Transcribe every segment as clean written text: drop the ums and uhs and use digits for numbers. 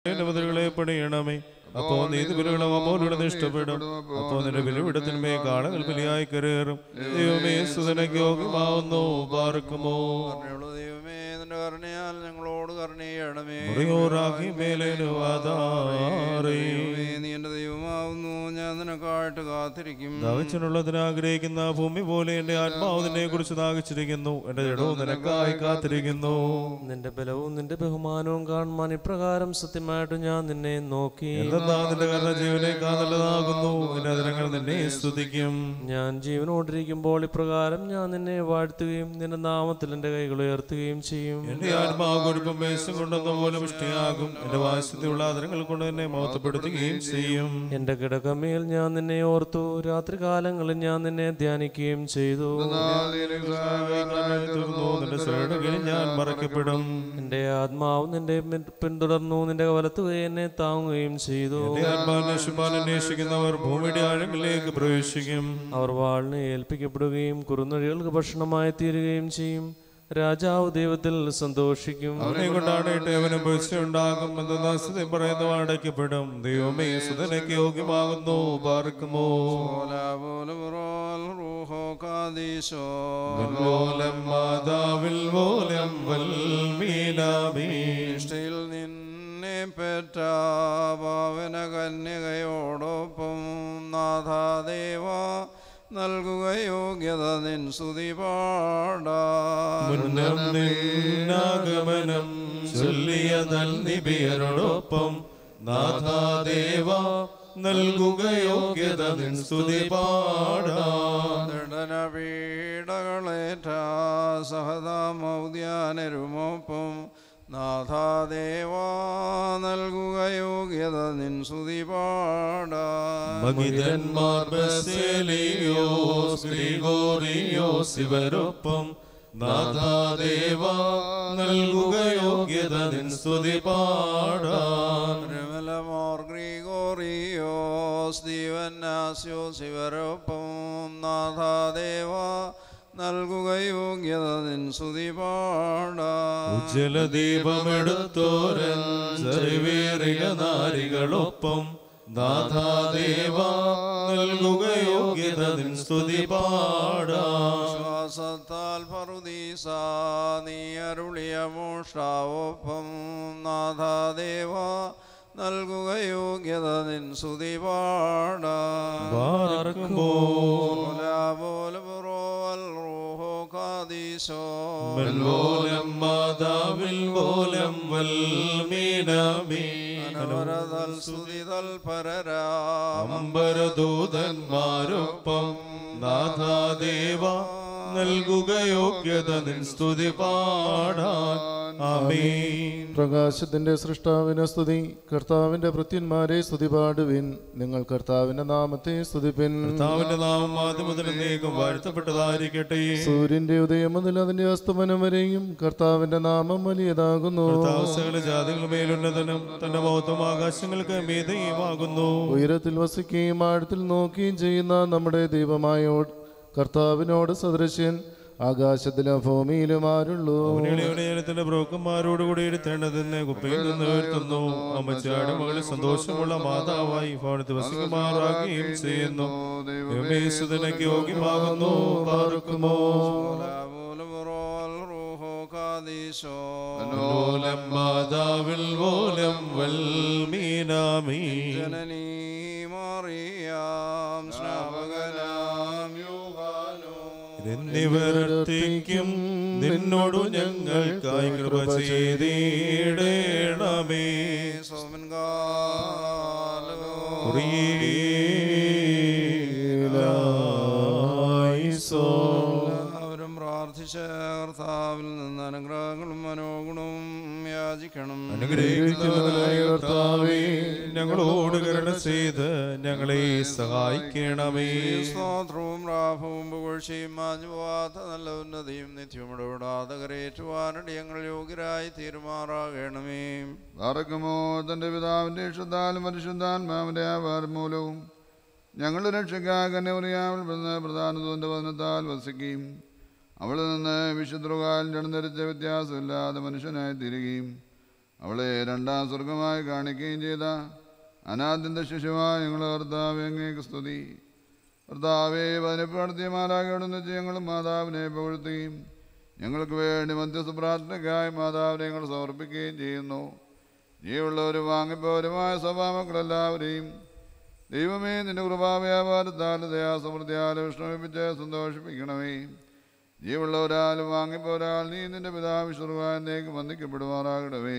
ബദലുകളെ പണിയണമേ. അപ്പോ നീതിബലികളും അമോലുകളും ഇഷ്ടപ്പെടും. അപ്പോ നിന്റെ ബലിപീഠത്തിന്മേ കാളകൾ ബലിയായി കരേറും. ദൈവമേ സുതനക്ക് യോഗ്യമാവുന്നു. പാർക്കുമോ ദൈവമേ നിന്റെ കരുണയാൽ ഞങ്ങളോട് കരുണയണമേ. നീ എന്റെ ദൈവമാവുന്നു, ഞാൻ നിനക്കായിട്ട് കാത്തിരിക്കും. ദാഹിച്ചിനുള്ളതിനാഗ്രഹിക്കുന്ന ഭൂമി പോലെ എന്റെ ആത്മാവ് നിന്നെ കുറിച്ച് ദാഹിച്ചിരിക്കുന്നു. എന്റെ ജഡവും നിനക്കായി കാത്തിരിക്കുന്നു. നിന്റെ ബലവും നിന്റെ ബഹുമാനവും കാണുവാൻ ഇപ്രകാരം സത്യമായിട്ട് ഞാൻ നിന്നെ നോക്കി. നിന്റെ കരുണ ജീവനേക്കാൾ നല്ലതാകുന്നു. എന്റെ അതിരങ്ങൾ നിന്നെ സ്തുതിക്കും. ഞാൻ ജീവനോടിരിക്കുമ്പോൾ ഇപ്രകാരം ഞാൻ നിന്നെ വാഴ്ത്തുകയും നിന്റെ നാമത്തിൽ എന്റെ കൈകൾ ഉയർത്തുകയും ചെയ്യും. എന്റെ ആത്മാവ് കൊഴുപ്പും വേഷം കൊണ്ടെന്ന പോലെ പുഷ്ടിയാകും. എന്റെ വാസ്യതയുള്ള ആദരങ്ങൾ കൊണ്ട് എന്നെ മഹത്വപ്പെടുത്തുകയും ചെയ്യും. എന്റെ കിടക്കമേൽ ഞാൻ നിന്നെ ഓർത്തു, രാത്രികാലങ്ങളിൽ ഞാൻ നിന്നെ ധ്യാനിക്കുകയും ചെയ്തു. നിന്റെ ശ്രേണികളിൽ ഞാൻ മറക്കപ്പെടും. എന്റെ ആത്മാവ് നിന്റെ പിന്തുടർന്നു, നിന്റെ വലത്തുകൈ എന്നെ താങ്ങുകയും ചെയ്തു. അന്വേഷിക്കുന്നവർ ഭൂമിയുടെ ആഴങ്ങളിലേക്ക് പ്രവേശിക്കും. അവർ വാളിനെ ഏൽപ്പിക്കപ്പെടുകയും കുറുനഴികൾക്ക് ഭക്ഷണമായി തീരുകയും ചെയ്യും. രാജാവ് ദൈവത്തിൽ സന്തോഷിക്കും. അവനെ കൊണ്ടാടട്ടെ, അവന് ഉണ്ടാകും എന്ന് സത്യം പറയുന്നവ അടയ്ക്കപ്പെടും. ദൈവമേ സുതനക്ക് യോഗ്യമാകുന്നു. പാർക്കുമോ നിന്നെ പെറ്റ പാവന കന്യകയോടൊപ്പം നാഥാദേവ നൽകുക യോഗ്യത നിൻ സ്തുതി പാടാഗമനം ചൊല്ലിയ നൽനിബിയരോടൊപ്പം നാഥാദേവ നൽകുക യോഗ്യത നിൻ സ്തുതി പാടാം. പീഡകളേറ്റ സഹതാമൗദ്യാനരുമൊപ്പം നാഥാദേവ നൽകുക യോഗ്യത നിൻ സ്തുതി പാടാം. മഗിദന്മാർ ബസേലിയോസ് ഗ്രിഗോറിയോസ് ഇവരൊപ്പം നാഥാദേവ നൽകുക യോഗ്യത നിൻ സ്തുതി പാടാം. രമലമോർ ഗ്രിഗോറിയോസ് ദീവന്നാസ്യോസ് ഇവരൊപ്പം നാഥാദേവ നൽകുക യോഗ്യത നിൻ സ്തുതി പാടാം. ഉജ്ജലദീപമെടുത്തോരൻ ചെറിവേറിയ നാരികളൊപ്പം നാഥാദേവ നൽകുക യോഗ്യത നിൻ സ്തുതി പാടാം. ശ്വാസത്താൽ പറുദീസ നീ അരുളിയ മോഷ്ടാവൊപ്പം നാഥാദേവ നൽകുക യോഗ്യത നിൻ സ്തുതി പാടാം. അമ്പരദൂതന്മാരൊപ്പം നാഥാദേവ നൽകുക യോഗ്യത നിൻ സ്തുതി പാടാൻ. ആമേൻ. പ്രകാശത്തിന്റെ സൃഷ്ടാവിനെ സ്തുതി. കർത്താവിന്റെ ഭൃത്യന്മാരെ സ്തുതി പാടുവിൻ. നിങ്ങൾ കർത്താവിന്റെ നാമത്തെ സ്തുതിപ്പിൻ. കർത്താവിന്റെ നാമം ആദ്യം മുതൽ എന്നേക്കും വാഴ്ത്തപ്പെട്ടതായിരിക്കട്ടെ. സൂര്യന്റെ ഉദയം മുതൽ അതിന്റെ അസ്തമനം വരെയും കർത്താവിന്റെ നാമം വലിയതാകുന്നു. സകല ജാതികളുടെ മേലുന്നതനും തന്റെ മഹത്വം ആകാശങ്ങൾക്ക് മീതെയുമാകുന്നു. ഉയരത്തിൽ വസിക്കുകയും ആഴത്തിൽ നോക്കുകയും ചെയ്യുന്ന നമ്മുടെ ദൈവമായ കർത്താവിനോട് സദൃശ്യൻ ആകാശത്തിലും ഭൂമിയിലും ആരുള്ളൂ. ജനത്തിന്റെ ബ്രോക്കന്മാരോട് കൂടി ഇരുത്തേണ്ടതെന്ന് കുപ്പയിൽ നിന്ന് ഉയർത്തുന്നു. അമ്മച്ചാടി മകളിൽ സന്തോഷമുള്ള മാതാവായി ഭവനത്തിൽ വസിക്കുമാറാകുകയും ചെയ്യുന്നു. യേശുവിനക്ക് യോഗ്യമാകുന്നു. പാർക്കുമോ മാതാവിൽ പോലം വൽമീനാമീ ജനനീ മറിയാം സ്നാപകനാം എന്നിവർത്തിക്കും നിന്നോടു ഞങ്ങൾക്കായി കൃപ ചെയ്തിടേണമേ. അവരും പ്രാർത്ഥിച്ച കർത്താവിൽ നിന്ന് അനുഗ്രഹങ്ങളും മനോഗുണവും യാചിക്കണം. കർത്താവേ, ഞങ്ങളോട് കരുണ ചെയ്ത് ഞങ്ങളെ സഹായിക്കണമേ. സ്തോത്രവും റാഭവും പുകഴ്ചയും മാഞ്ഞു പോവാത്ത നല്ല ഉന്നതിയും നിത്യവും ഇടപെടാതെ കരയേറ്റുവാനടി ഞങ്ങൾ യോഗ്യരായി തീരുമാറാകണമേ. പാർക്കുമോ തന്റെ പിതാവിന്റെ ഇഷ്ടത്താലും പരിശുദ്ധാത്മാവിന്റെ ആവാരം മൂലവും ഞങ്ങളുടെ രക്ഷയ്ക്കായി കന്യകമറിയാമിൽ പ്രധാനതന്റെ വചനത്താൽ വസിക്കുകയും അവിടെ നിന്ന് വിശുദ്ധകാൽ ജനധരിച്ച വ്യത്യാസമില്ലാതെ മനുഷ്യനായി തീരുകയും അവളെ രണ്ടാം സ്വർഗമായി കാണിക്കുകയും ചെയ്ത അനാദ്യന്ത ശിശുവായ ഞങ്ങളെ കർത്താവേ അങ്ങേക്ക് സ്തുതി. കർത്താവേ പതിനെപ്പ് നടത്തിയ മാലാഖയോടൊന്ന് ഞങ്ങൾ മാതാവിനെ പുകഴ്ത്തുകയും ഞങ്ങൾക്ക് വേണ്ടി മധ്യസ്ഥ പ്രാർത്ഥനയ്ക്കായി മാതാവിനെ ഞങ്ങൾ സമർപ്പിക്കുകയും ചെയ്യുന്നു. ജീവനുള്ളവരും വാങ്ങിപ്പോരുമായ സഭാമക്കളെല്ലാവരെയും ദൈവമേ നിന്റെ കൃപാവ്യാപാരത്താൽ ദയാസമൃദ്ധിയാൽ വിഷ്ണുവിപ്പിച്ച് സന്തോഷിപ്പിക്കണമേ. ജീവനുള്ളവരാലും വാങ്ങിപ്പോരാൽ നീ നിന്റെ പിതാവ് വിശ്വർഗാനേക്ക് വന്ദിക്കപ്പെടുമാറാകണമേ.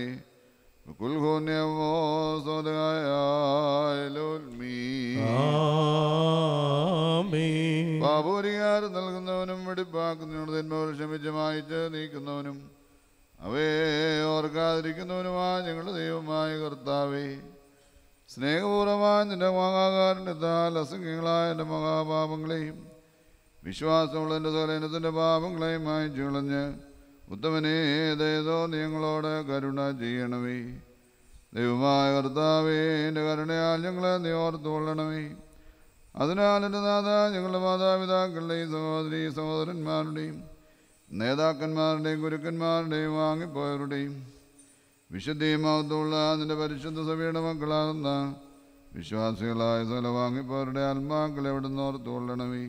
പാപപരിഹാരം നൽകുന്നവനും വെടിപ്പാക്കുന്നതിനോട് ക്ഷമിച്ച് മായിച്ച് നീക്കുന്നവനും അവയെ ഓർക്കാതിരിക്കുന്നവനുമായ ഞങ്ങളുടെ ദൈവമായ കർത്താവേ, സ്നേഹപൂർവമായ നിന്റെ മഹാകാരുണ്യത്താൽ അസംഖ്യങ്ങളായ എൻ്റെ മഹാപാപങ്ങളെയും വിശ്വാസമുള്ള എൻ്റെ സകലത്തിൻ്റെ പാപങ്ങളെയും മായിച്ചു കളഞ്ഞ് ഉത്തമനേ ദയതോ ഞങ്ങളോട് കരുണ ചെയ്യണമേ. ദൈവമായ കർത്താവേ, എൻ്റെ കരുണയാൽ ഞങ്ങളെ നീ ഓർത്തുകൊള്ളണമേ. അതിനാൽ എൻ്റെ നാഥ, ഞങ്ങളുടെ മാതാപിതാക്കളുടെയും സഹോദരീ സഹോദരന്മാരുടെയും നേതാക്കന്മാരുടെയും ഗുരുക്കന്മാരുടെയും വാങ്ങിപ്പോയവരുടെയും വിശുദ്ധിയും മഹത്വമുള്ള നിന്റെ പരിശുദ്ധ സഭയുടെ മക്കളാകുന്ന വിശ്വാസികളായ സകല വാങ്ങിപ്പോയവരുടെ ആത്മാക്കളെ എവിടുന്ന് ഓർത്തുകൊള്ളണമേ.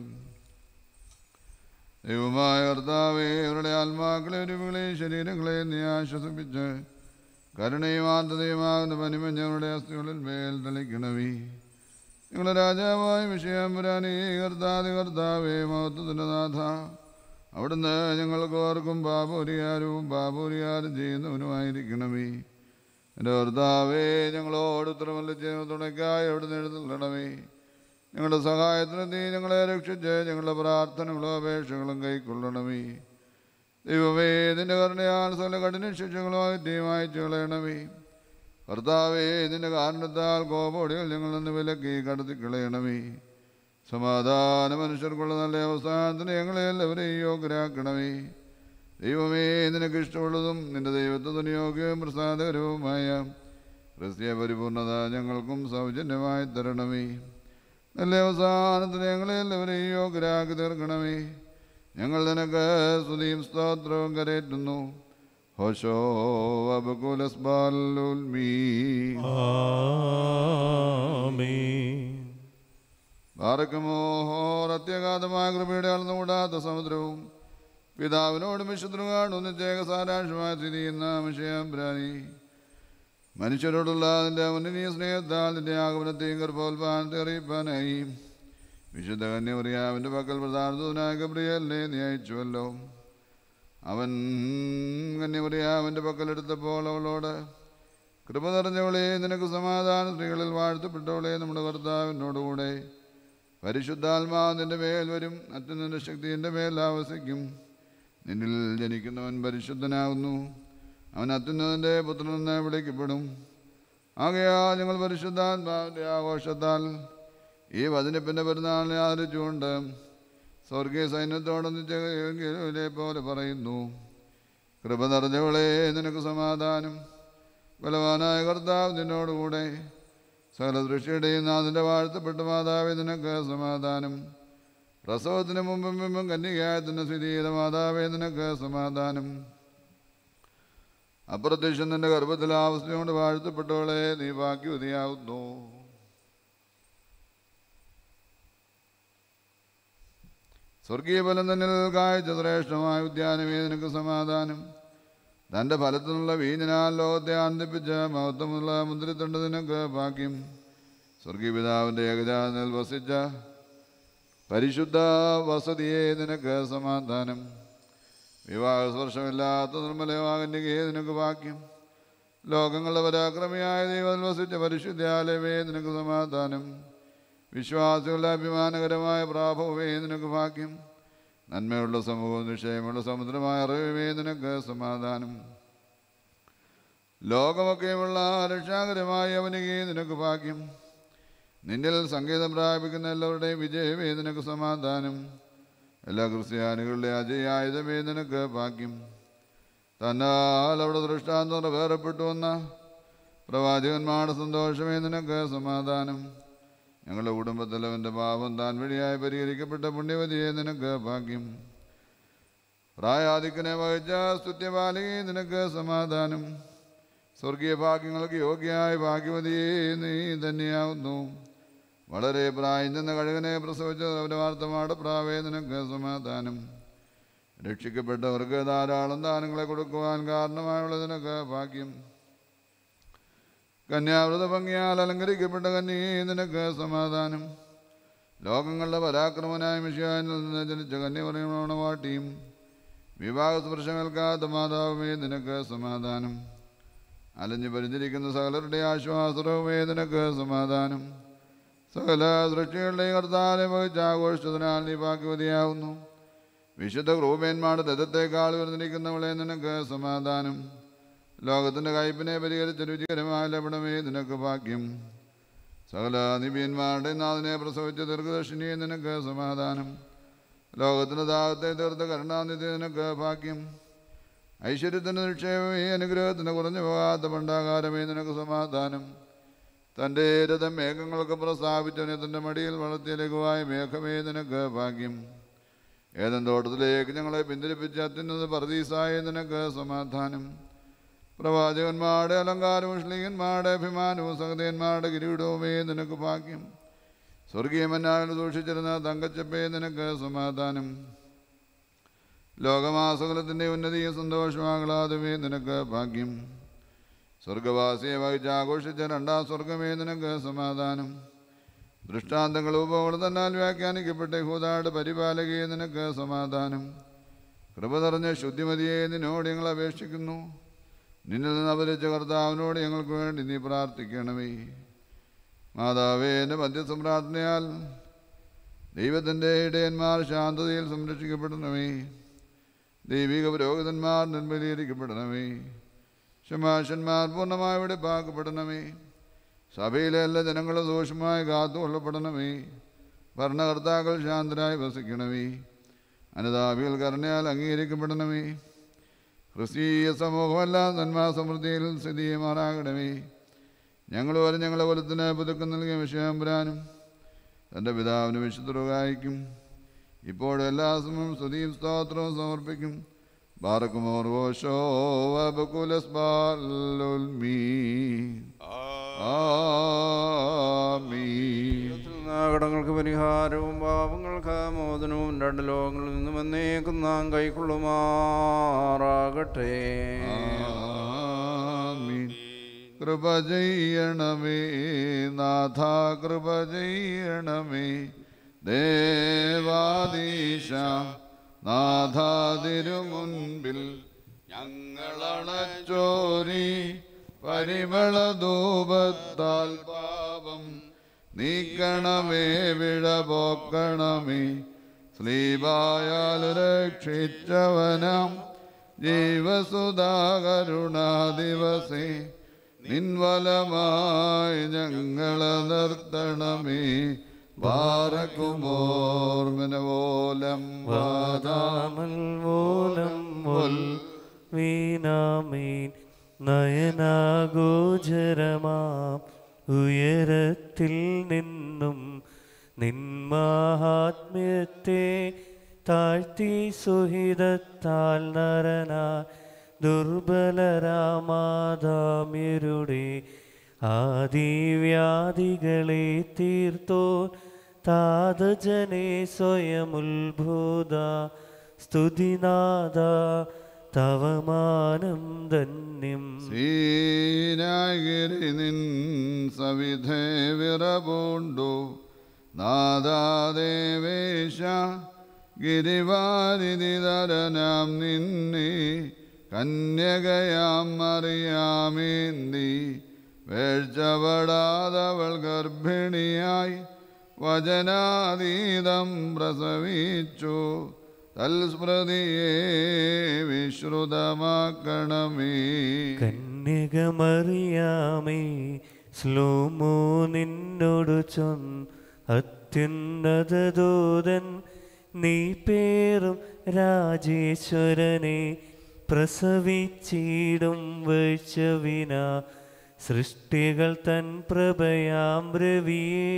ദൈവമായ കർത്താവേ, അവരുടെ ആത്മാക്കളെ ഒരുവുകളെയും ശരീരങ്ങളെയും നീ ആശ്വസിപ്പിച്ച് കരുണയും ആർദ്രതയുമാകുന്ന പനിമഞ്ഞവരുടെ അസ്ഥികളിൽ മേൽ തളിക്കണമേ. ഞങ്ങളുടെ രാജാവായ വിഷയാമ്പുരാനേ, കർത്താവേ, മഹത്വത്തിൻ്റെ നാഥ, അവിടുന്ന് ഞങ്ങൾക്ക് ഓർക്കും പാപപരിഹാരം ചെയ്യുന്നവനുമായിരിക്കണമേ. എൻ്റെ കർത്താവേ, ഞങ്ങളോട് ഉത്തരമല്ല തുണയ്ക്കായി അവിടുന്ന് എഴുന്നള്ളണമേ. ഞങ്ങളുടെ സഹായത്തിന് നീ ഞങ്ങളെ രക്ഷിച്ച് ഞങ്ങളുടെ പ്രാർത്ഥനകളും അപേക്ഷകളും കൈക്കൊള്ളണമേ. ദൈവമേ, നിന്റെ കരുണയാൽ സകല കഠിന ശിക്ഷകളുമായി തീമായിച്ചു കളയണമേ. കർത്താവേ, നിന്റെ കാരണത്താൽ കോപോടികൾ ഞങ്ങൾ നിന്ന് വിലക്കി കടത്തിക്കളയണമേ. സമാധാന മനുഷ്യർക്കുള്ള നല്ല അവസാനത്തിന് ഞങ്ങളെ എല്ലാവരെയും യോഗ്യരാക്കണമേ. ദൈവമേ, നിനക്ക് ഇഷ്ടമുള്ളതും നിന്റെ ദൈവത്വത്തിന് യോഗ്യവും പ്രസാദകരവുമായ ക്രിസ്തീയ പരിപൂർണത ഞങ്ങൾക്കും സൗജന്യമായി തരണമേ. നല്ല അവസാനത്തിന് ഞങ്ങളെ എല്ലാവരെയും യോഗ്യരാക്കി തീർക്കണമേ. ഞങ്ങൾ നിനക്ക് സ്തുതിയും സ്തോത്രവും കരേറ്റുന്നു. ഹോശോ ബാറക്കുമോഹോർ അത്യഗാധമായ കൃപയുടെ അളന്നുകൂടാത്ത സമുദ്രവും പിതാവിനോടും വിശുദ്ധനും ഒന്നിച്ചേക സാരാംശമായ സ്ഥിതി ചെയ്യുന്ന മിശിഹായമ്പുരാനേ, മനുഷ്യരോടുള്ള അതിൻ്റെ മുന്നണീയ സ്നേഹത്താൽ നിന്റെ ആഗമനത്തെയും ഗർഭോത്പാദനത്തെ അറിയിപ്പാനായി വിശുദ്ധ കന്യമറിയാവിൻ്റെ പക്കൽ പ്രധാനനായ ഗബ്രിയേലിനെ നീ അയച്ചുവല്ലോ. അവൻ കന്യമറിയാവിൻ്റെ പക്കലെടുത്തപ്പോൾ അവളോട്, കൃപ നിറഞ്ഞവളെ, നിനക്ക് സമാധാനം, സ്ത്രീകളിൽ വാഴ്ത്തപ്പെട്ടവളെ, നമ്മുടെ കർത്താവിനോടുകൂടെ പരിശുദ്ധാത്മാവ് നിന്റെ മേൽ വരും. അത്യുന്നത ശക്തി എൻ്റെ മേൽ ആവസിക്കും. നിന്നിൽ ജനിക്കുന്നവൻ പരിശുദ്ധനാകുന്നു. അവൻ അത്യുന്നതൻ്റെ പുത്രനെന്ന് വിളിക്കപ്പെടും. ആകയാൽ ഞങ്ങൾ പരിശുദ്ധാത്മാവിൻ്റെ ആഘോഷത്താൽ ഈ വചനപ്പിൻ്റെ പെരുന്നാളിനെ ആദരിച്ചുകൊണ്ട് സ്വർഗീയ സൈന്യത്തോടൊന്നിലെ പോലെ പറയുന്നു, കൃപ നിറഞ്ഞവളെ, നിനക്ക് സമാധാനം. ബലവാനായ കർത്താവ് നിന്നോടുകൂടെ. സകല ദൃഷ്ടിയുടെയും നാഥൻ്റെ വാഴ്ത്തപ്പെട്ട മാതാവേ, നിനക്ക് സമാധാനം. പ്രസവത്തിന് മുമ്പും കന്യകയായതിൻ്റെ സ്ഥിതി ചെയ്ത മാതാവേ, നിനക്ക് സമാധാനം. അപ്രത്യക്ഷം നിന്റെ ഗർഭത്തിൽ ആവസ്ഥയോട് വാഴ്ത്തപ്പെട്ടവളെ, നീ ഭാഗ്യവതിയാകുന്നു. സ്വർഗീയ ഫലം തന്നിൽ കാഴ്ച ശ്രേഷ്ഠമായ ഉദ്യാനമേ, നിനക്ക് സമാധാനം. തൻ്റെ ഫലത്തിനുള്ള വീഞ്ഞിനാൽ ലോകത്തെ ആനന്ദിപ്പിച്ച മഹത്വമുള്ള മുന്തിരിത്തണ്ട് നിനക്ക് ഭാഗ്യം. സ്വർഗീയ പിതാവിൻ്റെ ഏകജാതനിൽ വസിച്ച പരിശുദ്ധ വസതിയെ, നിനക്ക് സമാധാനം. വിവാഹ സ്പർശമില്ലാത്ത നിർമ്മലമാകന്യകയെ, നിനക്ക് ഭാഗ്യം. ലോകങ്ങളുടെ പരാക്രമിയായ ദൈവത്തിൽ വസിച്ച പരിശുദ്ധാലയമേ, നിനക്ക് സമാധാനം. വിശ്വാസികളുടെ അഭിമാനകരമായ പ്രാഭവമേ, നിനക്ക് ഭാഗ്യം. നന്മയുള്ള സമൂഹവും നിശ്ചയമുള്ള സമുദ്രമായ അറിവേ, നിനക്ക് സമാധാനം. ലോകമൊക്കെയുമുള്ള രക്ഷാകരമായ അവനികയെ, നിനക്ക് ഭാഗ്യം. നിന്നിൽ സംഗീതം പ്രാപിക്കുന്ന എല്ലാവരുടെയും വിജയമേ, നിനക്ക് സമാധാനം. എല്ലാ ക്രിസ്ത്യാനികളുടെ അജയായുധമേ, നിനക്ക് ഭാഗ്യം. തന്നാൽ അവിടെ ദൃഷ്ടാന്തം വേറെപ്പെട്ടു വന്ന പ്രവാചകന്മാരുടെ സന്തോഷമേ, നിനക്ക് സമാധാനം. ഞങ്ങളുടെ കുടുംബത്തിൽ അവൻ്റെ പാപം താൻ വഴിയായി പരിഹരിക്കപ്പെട്ട പുണ്യവതിയെ, നിനക്ക് ഭാഗ്യം. പ്രായാധിക്യനെ വഹിച്ച സ്തുത്യപാലികയെ, നിനക്ക് സമാധാനം. സ്വർഗീയ ഭാഗ്യങ്ങൾക്ക് യോഗ്യമായ ഭാഗ്യവതിയെ നീ തന്നെയാവുന്നു. വളരെ പ്രായം ചെന്ന കഴുകനെ പ്രസവിച്ച വാർത്തമാട പ്രാവേ നിനക്ക് സമാധാനം. രക്ഷിക്കപ്പെട്ടവർക്ക് ധാരാളം ദാനങ്ങളെ കൊടുക്കുവാൻ കാരണമായുള്ള നിനക്ക് ഭാഗ്യം. കന്യാവ്രത ഭംഗിയാൽ അലങ്കരിക്കപ്പെട്ട കന്യയെ നിനക്ക് സമാധാനം. ലോകങ്ങളുടെ പരാക്രമനായ മിശിഹായിൽ നിന്ന് ജനിച്ച കന്യമറിയണവാട്ടിയും വിവാഹ സ്പർശമേൽക്കാത്ത മാതാവുമേ നിനക്ക് സമാധാനം. അലഞ്ഞു പരിചരിക്കുന്ന സകലരുടെ ആശ്വാസവുമേ നിനക്ക് സമാധാനം. സകല സൃഷ്ടികളുടെയും കർത്താവിനെ വഹിച്ച് ആഘോഷിച്ചതിനാൽ നീ ഭാഗ്യവതിയാവുന്നു. വിശുദ്ധ ക്രൂപേന്മാരുടെ രഥത്തെക്കാൾ ഉയർന്നിരിക്കുന്നവളെ നിനക്ക് സമാധാനം. ലോകത്തിൻ്റെ കയ്പിനെ പരിഹരിച്ച രുചികരമായ ലവണമേ നിനക്ക് ഭാഗ്യം. സകല നിബിയന്മാരുടെ നാഥനെ പ്രസവിച്ച ദീർഘദർശിനിയെ നിനക്ക് സമാധാനം. ലോകത്തിൻ്റെ ദാഹത്തെ തീർത്ത കരുണാനിധി നിനക്ക് ഭാഗ്യം. ഐശ്വര്യത്തിൻ്റെ നിക്ഷേപമേ അനുഗ്രഹത്തിന് കുറഞ്ഞു പോകാത്ത ഭണ്ഡാകാരമേ നിനക്ക് സമാധാനം. തൻ്റെ രഥം മേഘങ്ങൾക്ക് പ്രസ്താവിച്ചവനെ തൻ്റെ മടിയിൽ വളർത്തിയ ലഘുവായ മേഘമേ നിനക്ക് ഭാഗ്യം. ഏതൻ തോട്ടത്തിലേക്ക് ഞങ്ങളെ പിന്തിരിപ്പിച്ച അത്യുന്നത പർദീസായ നിനക്ക് സമാധാനം. പ്രവാചകന്മാരുടെ അലങ്കാരവും ശ്ലീഹന്മാരുടെ അഭിമാനവും സഹതന്മാരുടെ കിരീടവുമേ നിനക്ക് ഭാഗ്യം. സ്വർഗീയമന്നാളിൽ സൂക്ഷിച്ചിരുന്ന തങ്കച്ചപ്പേ നിനക്ക് സമാധാനം. ലോകമാസകലത്തിൻ്റെ ഉന്നതിയും സന്തോഷമാകളാതുമേ നിനക്ക് ഭാഗ്യം. സ്വർഗവാസിയെ വഹിച്ച് ആഘോഷിച്ച രണ്ടാം സ്വർഗമേ നിനക്ക് സമാധാനം. ദൃഷ്ടാന്തങ്ങൾ ഉപകോളം തന്നാൽ വ്യാഖ്യാനിക്കപ്പെട്ട യഹൂദയുടെ പരിപാലകയെ നിനക്ക് സമാധാനം. കൃപ നിറഞ്ഞ ശുദ്ധിമതിയെ നിന്നോട് ഞങ്ങൾ അപേക്ഷിക്കുന്നു. നിന്നിൽ നിന്ന് അവതരിച്ച കർത്താവിനോട് ഞങ്ങൾക്ക് വേണ്ടി നീ പ്രാർത്ഥിക്കണമേ. മാതാവേ, എൻ്റെ മധ്യസ്ഥ പ്രാർത്ഥനയാൽ ദൈവത്തിൻ്റെ ഇടയന്മാർ ശാന്തതയിൽ സംരക്ഷിക്കപ്പെടണമേ. ദൈവിക പുരോഹിതന്മാർ നിർമ്മലീകരിക്കപ്പെടണമേ. ശമാശന്മാർ പൂർണ്ണമായി വെടിപ്പാക്കപ്പെടണമേ. സഭയിലെ എല്ലാ ജനങ്ങളും ദോഷമായി കാത്തുകൊള്ളപ്പെടണമേ. ഭരണകർത്താക്കൾ ശാന്തരായി വസിക്കണമേ. അനുതാപികൾ കരുണയാൽ അംഗീകരിക്കപ്പെടണമേ. ക്രിസ്തീയ സമൂഹമെല്ലാം നന്മാസമൃദ്ധിയിൽ സ്ഥിതി ചെയ്യുമാറാകണമേ. ഞങ്ങൾ വരെ ഞങ്ങളെ കൊലത്തിന് പുതുക്കം നൽകിയ വിഷയംപുരാനും തൻ്റെ പിതാവിന് വിശുദ്ധരുകായിക്കും ഇപ്പോഴും എല്ലാ സമയവും സ്തുതിയും സ്തോത്രവും സമർപ്പിക്കും. ബാറക്കുമോർ ഓശോ വബകുലസ് ബാലുൽമീൻ. കടങ്ങൾക്ക് പരിഹാരവും പാപങ്ങൾക്ക് മോചനവും രണ്ട് ലോകങ്ങളിൽ നിന്നും എന്നേക്കും നാം കൈക്കൊള്ളുമാറാകട്ടെ. കൃപ ചെയ്യണമേ നാഥ, കൃപ ചെയ്യണമേ ദേവാദീശ നാഥ. തിരുമുൻപിൽ ഞങ്ങളണച്ചോരി പരിമളധൂപത്താൽ പാപം നീക്കണമേ, വിഴപോക്കണമേ. സ്ലീബായാൽ രക്ഷിച്ചവനാം ജീവസുധാകരുണാദിവസേ നിൻവലമായി ഞങ്ങളെ നിർത്തണമേ. ബാറക്കുമോർമനവോലം വാദാമൽവോലം വീനാമീൻ. നയനാഗോചരമാം ഉയരത്തിൽ നിന്നും നിന്മാഹാത്മ്യത്തെ താഴ്ത്തി സുഹിതത്താൽ നരനാ ദുർബലരാമാദാമ്യരുടെ ആദിവ്യാധികളെ തീർത്തോ താതജനെ സ്വയമുത്ഭൂത സ്തുതിനാഥ തവമാനം ധന്യം. സീനാഗിരി നിൻ സവിധേ വിറപൂണ്ടു നാദാദേവേശ ഗിരിവാരിതരനാം നിന്നെ കന്യകയാം മറിയാമേന്തി വേഴ്ചപ്പെടാതവൾ ഗർഭിണിയായി വചനാതീതം പ്രസവിച്ചു. തൽസ്മൃതിയെ വിശ്രുതമാക്കണമേ. കന്യകമറിയാമേ ശ്ലോമോ നിന്നോട് ചൊന്ന് അത്യുന്നതദൂതൻ നീ പേറും രാജേശ്വരനെ പ്രസവിച്ചിടും വൈശവിന. സൃഷ്ടികൾ തൻ പ്രഭയാം രവിയെ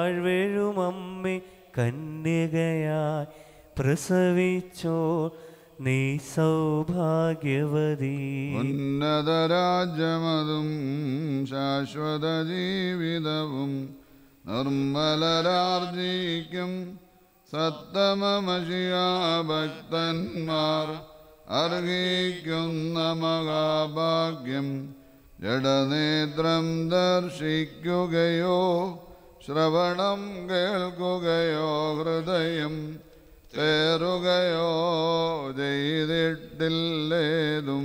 വാഴ്വെഴുമമ്മേ കന്യകയായി പ്രസവിച്ചോ നീ സൗഭാഗ്യവതി. ഉന്നതരാജ്യമതും ശാശ്വത ജീവിതവും നിർമ്മലരാർജിക്കും സത്തമമഷിയാഭക്തന്മാർ അർഹിക്കുന്ന മഹാഭാഗ്യം. ജഡനേത്രം ദർശിക്കുകയോ ശ്രവണം കേൾക്കുകയോ ഹൃദയം തേറുകയോ ചെയ്തിട്ടില്ലേതും.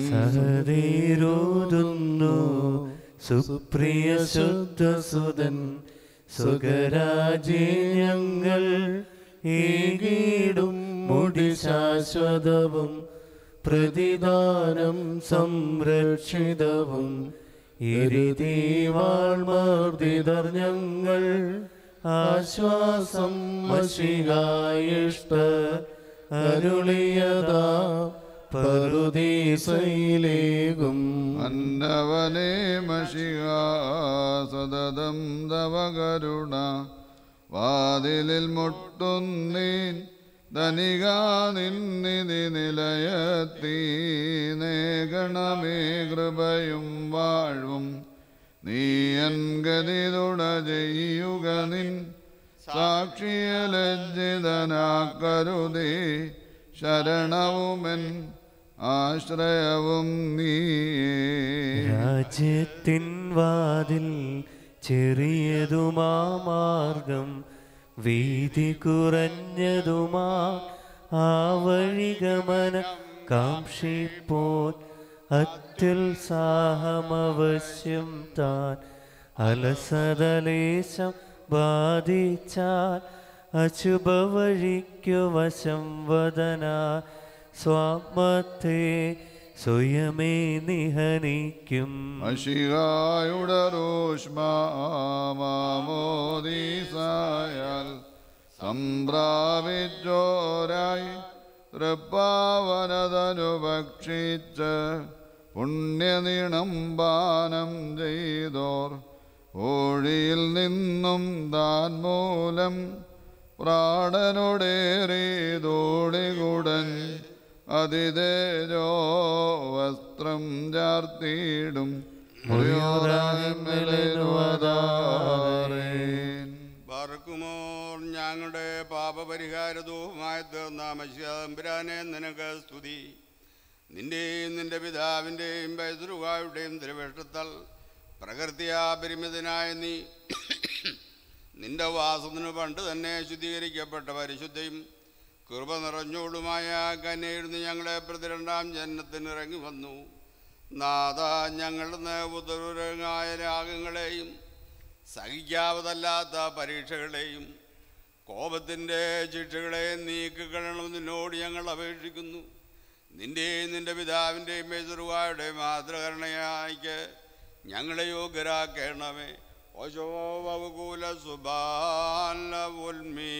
സഹതീരോതുന്നു സുപ്രിയ ശുദ്ധസുതൻ സുഖരാജേ ഞങ്ങൾ ഏകീടും മുടി ശാശ്വതവും പ്രതിദാനം സംരക്ഷിതവും ഇരുതീവാൾമർദ്ദിതർ ഞങ്ങൾ ആശ്വാസം മശിഹായിഷ്ട അരുളിയതാ പറുദീസയിലേകും. അന്നവനേ മശിഹാ സതതം തവ കരുണ വാതിലിൽ മുട്ടുന്നീൻ ധനികാ നിന്നിധി നിലയത്തീ നേകണമേ കൃപയും വാഴ്വും. നീ എൻഗതി തുട ചെയ്യുക നിൻ സാക്ഷിയ ലജ്ജിതനാക്കരുതേ. ശരണവുമെൻ ആശ്രയവും നീയേ. രാജ്യത്തിൻ വാതിൽ ചെറിയതുമാ മാർഗം വീതി കുറഞ്ഞതുമാ ആ വഴിഗമന കാംക്ഷിപ്പോൻ അത്യുത്സാഹമവശ്യം താൻ. അലസതലേശം ബാധിച്ചാൽ അശുഭ വഴിക്കു വശം വദന സ്വാമത്തെ സ്വയമേ നിഹനിക്കും. മശിഹായുടെ റോഷ്മാമോദീസായാൽ സംപ്രാപിച്ചോരായി തൃപ്പാവനതനു ഭക്ഷിച്ച് പുണ്യനിണം പാനം ചെയ്തോർ ഓഴിയിൽ നിന്നും താൻ മൂലം പ്രാണനോടേറിയതോടികൂടൻ അതിതേജോ വസ്ത്രം ചാർത്തിയിടും. ബർക്കുമോർ ഞങ്ങളുടെ പാപപരിഹാരതുമായ തീർന്ന മശിഹാതമ്പുരാനെ നിനക്ക് സ്തുതി. നിന്റെയും നിന്റെ പിതാവിൻ്റെയും പൈതൃകായുടെയും തിരുവേഷത്താൽ പ്രകൃതിയാപരിമിതനായ നീ നിന്റെ വാസത്തിനു പണ്ട് തന്നെ ശുദ്ധീകരിക്കപ്പെട്ട പരിശുദ്ധയും കൃപ നിറഞ്ഞോടുമായ കന്യയിരുന്ന് ഞങ്ങളെ പ്രതി രണ്ടാം ജന്മത്തിന് ഇറങ്ങി വന്നു. നാഥ, ഞങ്ങളുടെ ഉദരമായ രാഗങ്ങളെയും സഹിക്കാവതല്ലാത്ത പരീക്ഷകളെയും കോപത്തിൻ്റെ ശിക്ഷകളെയും നീക്കിക്കളയണമെന്ന് നിന്നോട് ഞങ്ങൾ അപേക്ഷിക്കുന്നു. നിന്റെയും നിന്റെ പിതാവിൻ്റെയും മേതുരുവായുടെ മാതൃകരണയായിക്ക് ഞങ്ങളെ യോഗ്യരാക്കണമേ. ഓശോവകുല സുബാലവുൽമീ.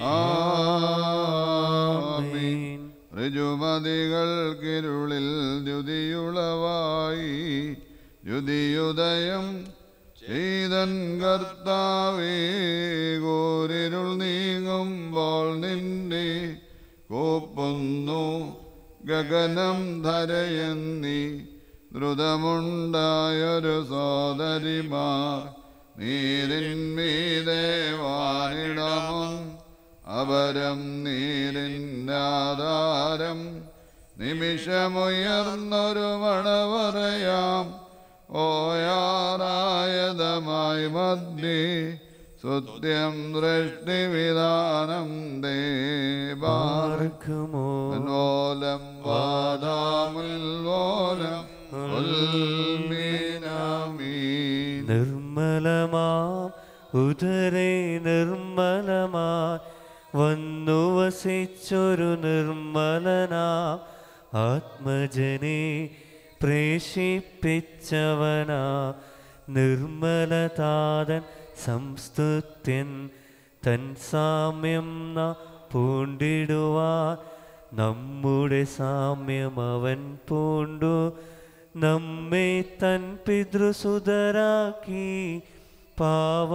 ആമീൻ. ഋജുമതികൾക്കിരുളിൽ ദ്യുതിയുളവായി ദ്യുതിയുദയം ചെയ്തൻ കർത്താവേ. കോരിരുൾ നീങ്ങുമ്പോൾ നിന്നെ കോപ്പുന്നു ഗഗനം ധരയെന്നീ. ദ്രുതമുണ്ടായൊരു സോദരിമാർ നീരിന്മീതെ വാനിടമും അപരം നീരിന്നാധാരം. നിമിഷമുയർന്നൊരു മണവറയാം ഓയാറായതമായി മധ്യേ. സുത്യം ദൃഷ്ടിവിധാനം ദേവാർക്കുമോലം വാദാമുൽവോലം നിർമ്മലമാം ഉദരേ നിർമ്മലമായി വന്നു വസിച്ചൊരു നിർമ്മലനാ ആത്മജനെ പ്രേഷിപ്പിച്ചവനാ. നിർമ്മലതാതൻ സംസ്തുത്യൻ തൻ സാമ്യം പൂണ്ടിടുവാൻ നമ്മുടെ സാമ്യം അവൻ പൂണ്ടു. നമ്മെ തൻ പിതൃസുതരാക്കി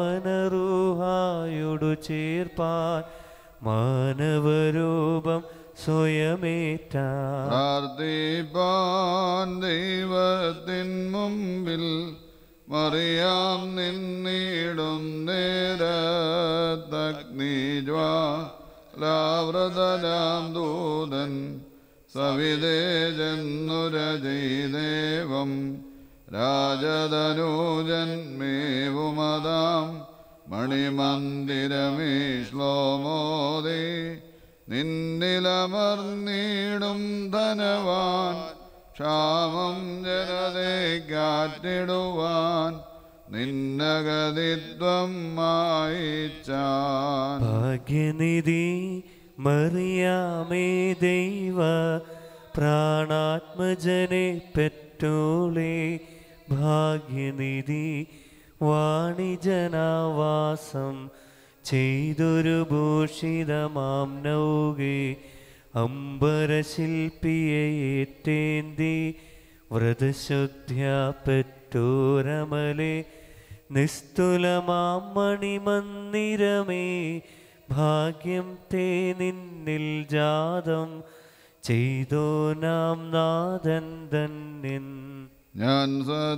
പാവനറൂഹായോടു ചേർപ്പാൻ മാനവരൂപം സ്വയമേറ്റ പ്രാർത്ഥിപ്പാൻ ദൈവത്തിൻ മുമ്പിൽ മറിയാം നിന്നിടും നേരത്തഗ്നിജ്വാലാവൃതനാം ദൂതൻ സവിതേ ചെന്നുര ചെയ്ദേവം രാജതനൂജന്മേവുമതാം മണിമന്ദിരമേ ശ്ലോമോദേ നിന്നിലമർന്നിടും ധനവാൻ ക്ഷാമം ജനതയ്ക്കാറ്റിടുവാൻ നിന്നഗതിത്വം മായിച്ചാൻ. ഭാഗ്യനിധി മറിയാമേ ദൈവ പ്രാണാത്മജനെ പെറ്റോളെ ഭാഗ്യനിധി വാണിജനാവാസം ചെയ്തൊരു ഭൂഷിതമാം നൗകെ അംബരശില്പിയേറ്റേന്തി വ്രതശുദ്ധ്യ പെറ്റോരമലെ നിസ്തുലമാം മണിമന്ദിരമേ ഭാഗ്യം തേ നിന്നിൽ ജാതം ചെയ്തോ നാം നാഥൻ ധന്യൻ. ഞാൻ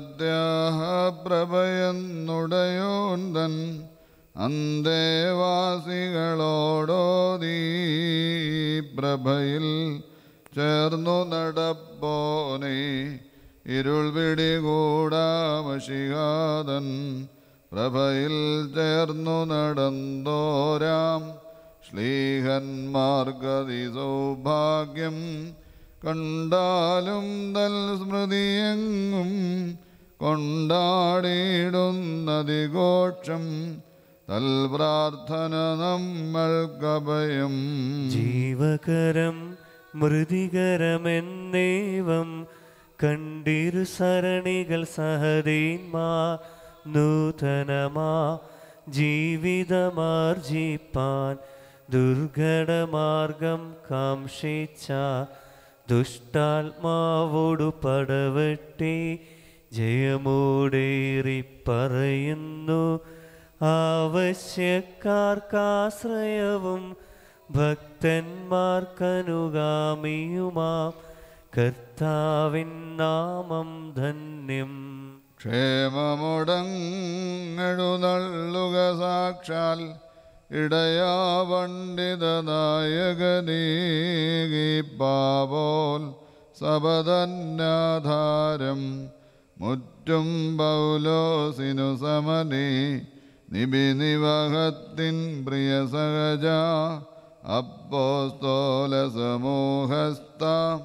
സത്യാഹപ്രഭയെന്നുടയോന്തൻ അന്തേവാസികളോടോതീ പ്രഭയിൽ ചേർന്നു നടപ്പോനെ ഇരുൾ പിടികൂടാമഷികാതൻ പ്രഭയിൽ ചേർന്നു നടന്നോരാം ശ്ലീഹന്മാർഗതി സൗഭാഗ്യം കണ്ടാലും തൽ സ്മൃതിയെങ്ങും കൊണ്ടാടിയിടുന്നതിഘോഷം തൽ പ്രാർത്ഥന നമ്മൾക്കഭയം. ജീവകരം മൃതികരമെന്നേവം കണ്ടിരു സരണികൾ സഹദീന്മാ നൂതനമാ ജീവിതമാർജിപ്പാൻ ദുർഘടമാർഗം കാംക്ഷിച്ച ദുഷ്ടാത്മാവോടു പടവട്ടെ ജയമോടേറി പറയുന്നു ആവശ്യക്കാർക്കാശ്രയവും ഭക്തന്മാർക്കനുഗാമിയുമാം കർത്താവിൻ നാമം ധന്യം. ക്ഷേമമുടങ്ങെഴുന്നള്ളുക സാക്ഷാൽ ഇടയാ പണ്ഡിതനായകനീകിപ്പാവോൽ സപതന്നാധാരം മുറ്റും പൗലോസിനു സമനേ നിബിനിവഹത്തിൻ പ്രിയ സഹജ അപ്പോസ്തോല സമൂഹസ്ഥ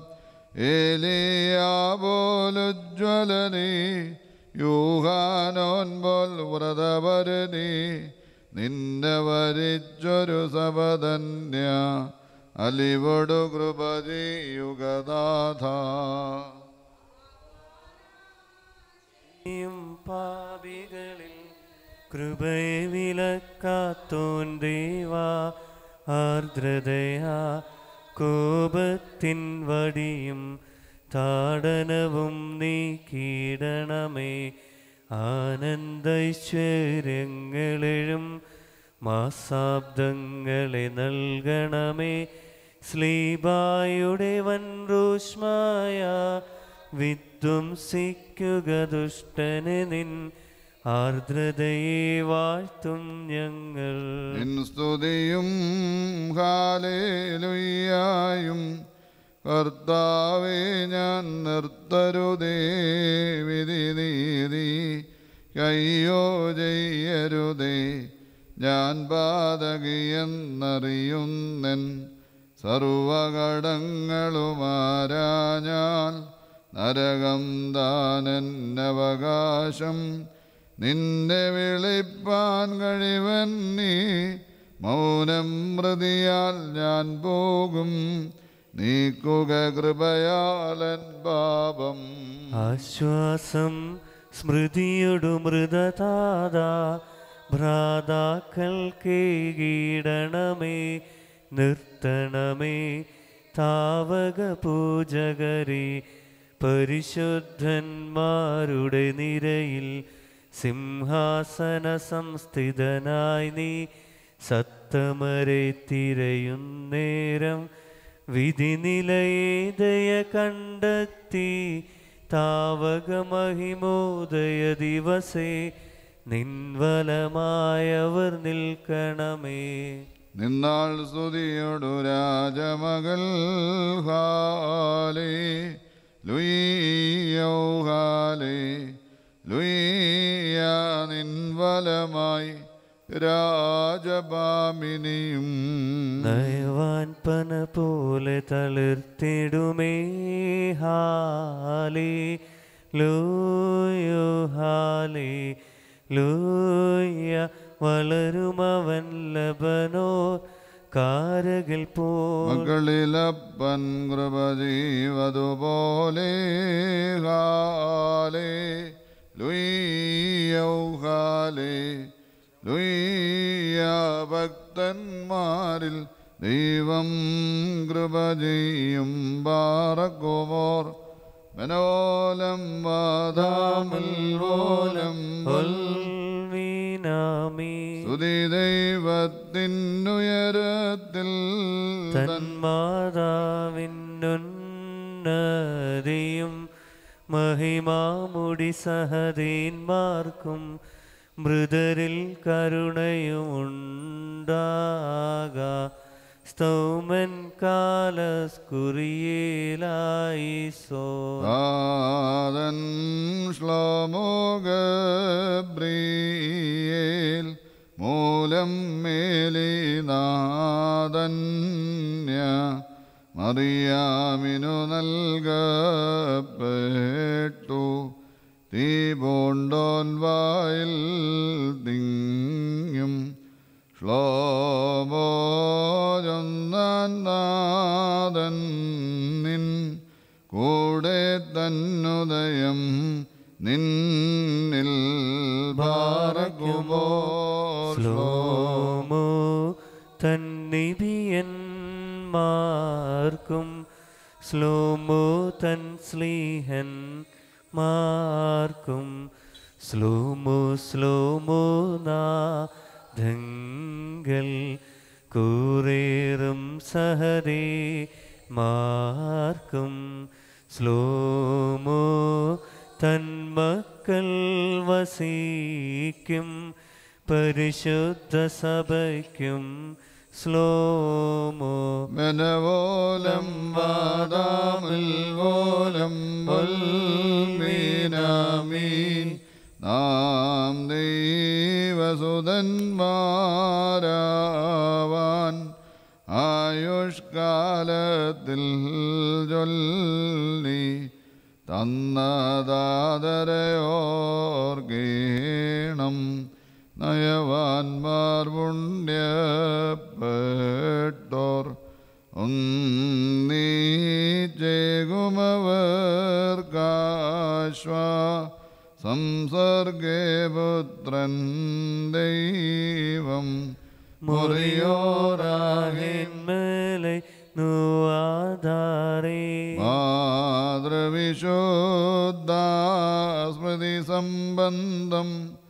ഏലിയാപോലുജ്വലനീ യൂഹാനോൻ പോൽ വ്രതപരനീ നിന്നെ വരിച്ചൊരു സപതന്യ അലിവൊടു കൃപ ചെയ്യുകനാഥ. പാപികളിൽ കൃപയെ വിലക്കാത്തോൻ ദേവാ ആർദ്രതയാ കോപത്തിൻ വടിയും താടനവും നീക്കിയിടണമേ ആനന്ദൈശ്വര്യങ്ങളെഴും മാസാബ്ദങ്ങളെ നൽകണമേ സ്ലീബായുടെ വൻറൂഷ്മായ വിധ്വംസിക്കുക ദുഷ്ടന് നിൻ ആർദ്രതയെ വാഴ്ത്തും ഞങ്ങൾ. നിൻ സ്തുതിയും ഹാലേലുയ്യായും കർത്താവേ ഞാൻ നിർത്തരുതേ വിധി നീതി കയ്യോ ചെയ്യരുതേ ഞാൻ പാതകിയെന്നറിയുന്നൻ സർവകടങ്ങളുമാരാഞ്ഞാൽ നരകം താനെന്നവകാശം നിന്നെ വിളിപ്പാൻ കഴിവൻ നീ മൗനം മൃതിയാൽ ഞാൻ പോകും നീക്കുക കൃപയാലൻ പാപം. ആശ്വാസം സ്മൃതിയൊടു മൃതതാത ഭ്രാതാക്കൾക്കേകീടണമേ നിർത്തണമേ താവക പൂജകരെ പരിശുദ്ധന്മാരുടെ നിരയിൽ സിംഹാസന സംസ്ഥിതനായി നീ സത്തമരെ തിരയുന്നേരം വിധിനിലയേതയ കണ്ടെത്തി താവകമഹിമോദയ ദിവസേ നിൻവലമായവർ നിൽക്കണമേ. നിന്നാൾ സ്തുതിയോടു രാജമകൾ ഹാലേ ലുയ്യോ ഹാലേ ലുയ്യ നിൻവലമായി രാജഭാമിനിയും നയവാൻ പന പോലെ തളിർത്തിടുമേ ഹാലേ ലൂയോ ഹാലേ ലൂയ വളരുമവൻ ലബനോർ കാരകിൽ പോ മകളിലപ്പൻ കൃപ ജീവതുപോലെ ഹാലേ ലുയ്യോ ഹാലേ ലുയ്യ ഭക്തന്മാരിൽ ദൈവം കൃപ ചെയ്യും ബാറക്കുമോർ മനോലം വാദാമുൽവോലം സ്തുതി ദൈവത്തിനുയരത്തിൽ തന്മാതാവിനുന്നതിയും മഹിമാമുടി സഹദീന്മാർക്കും മൃതരിൽ കരുണയുമുണ്ടാക സ്തൗമൻ കാലസ്കുറിയേലായിസോ ആദൻ ശ്ലോമോ ഗബ്രിയേൽ മൂലം മേലിനാദന്യ മറിയാമിനു നൽകപ്പെട്ടു തീപോണ്ടോൻ വായിൽ തിങ്ങും ശ്ലോമോജൊന്നാദൻ നിൻ കൂടെ തന്നുദയം നിന്നിൽ ഭാരകുമോ ശ്ലോമോ തന്നിബിയന്മാർക്കും ശ്ലോമോ തൻ സ്ലീഹൻ മാർക്കും ശ്ലോമോ ശ്ലോമോ നാദങ്ങൾ കൂറേറും സഹദേ മാർക്കും ശ്ലോമോ തന്മക്കൾ വസിക്കും പരിശുദ്ധ സഭയ്ക്കും ശ്ലോമോ മനവോലം വാദാമുൽവോലം മീനാമീൻ നാം ദൈവസുതന്മാരാവാൻ ആയുഷ്കാലത്തിൽ ചൊല്ലി തന്നതാദരയോർഗീണം നയവാൻമാർ പുണ്യപ്പെട്ടോർ ഒന്നീചേകുമവർക്കാശ്വാ സംസർഗേ പുത്രൻ ദൈവം മുറിയോറാഹിന്മേലെ നുവാധാരേ മാതൃവിശുദ്ധാസ്മൃതി സംബന്ധം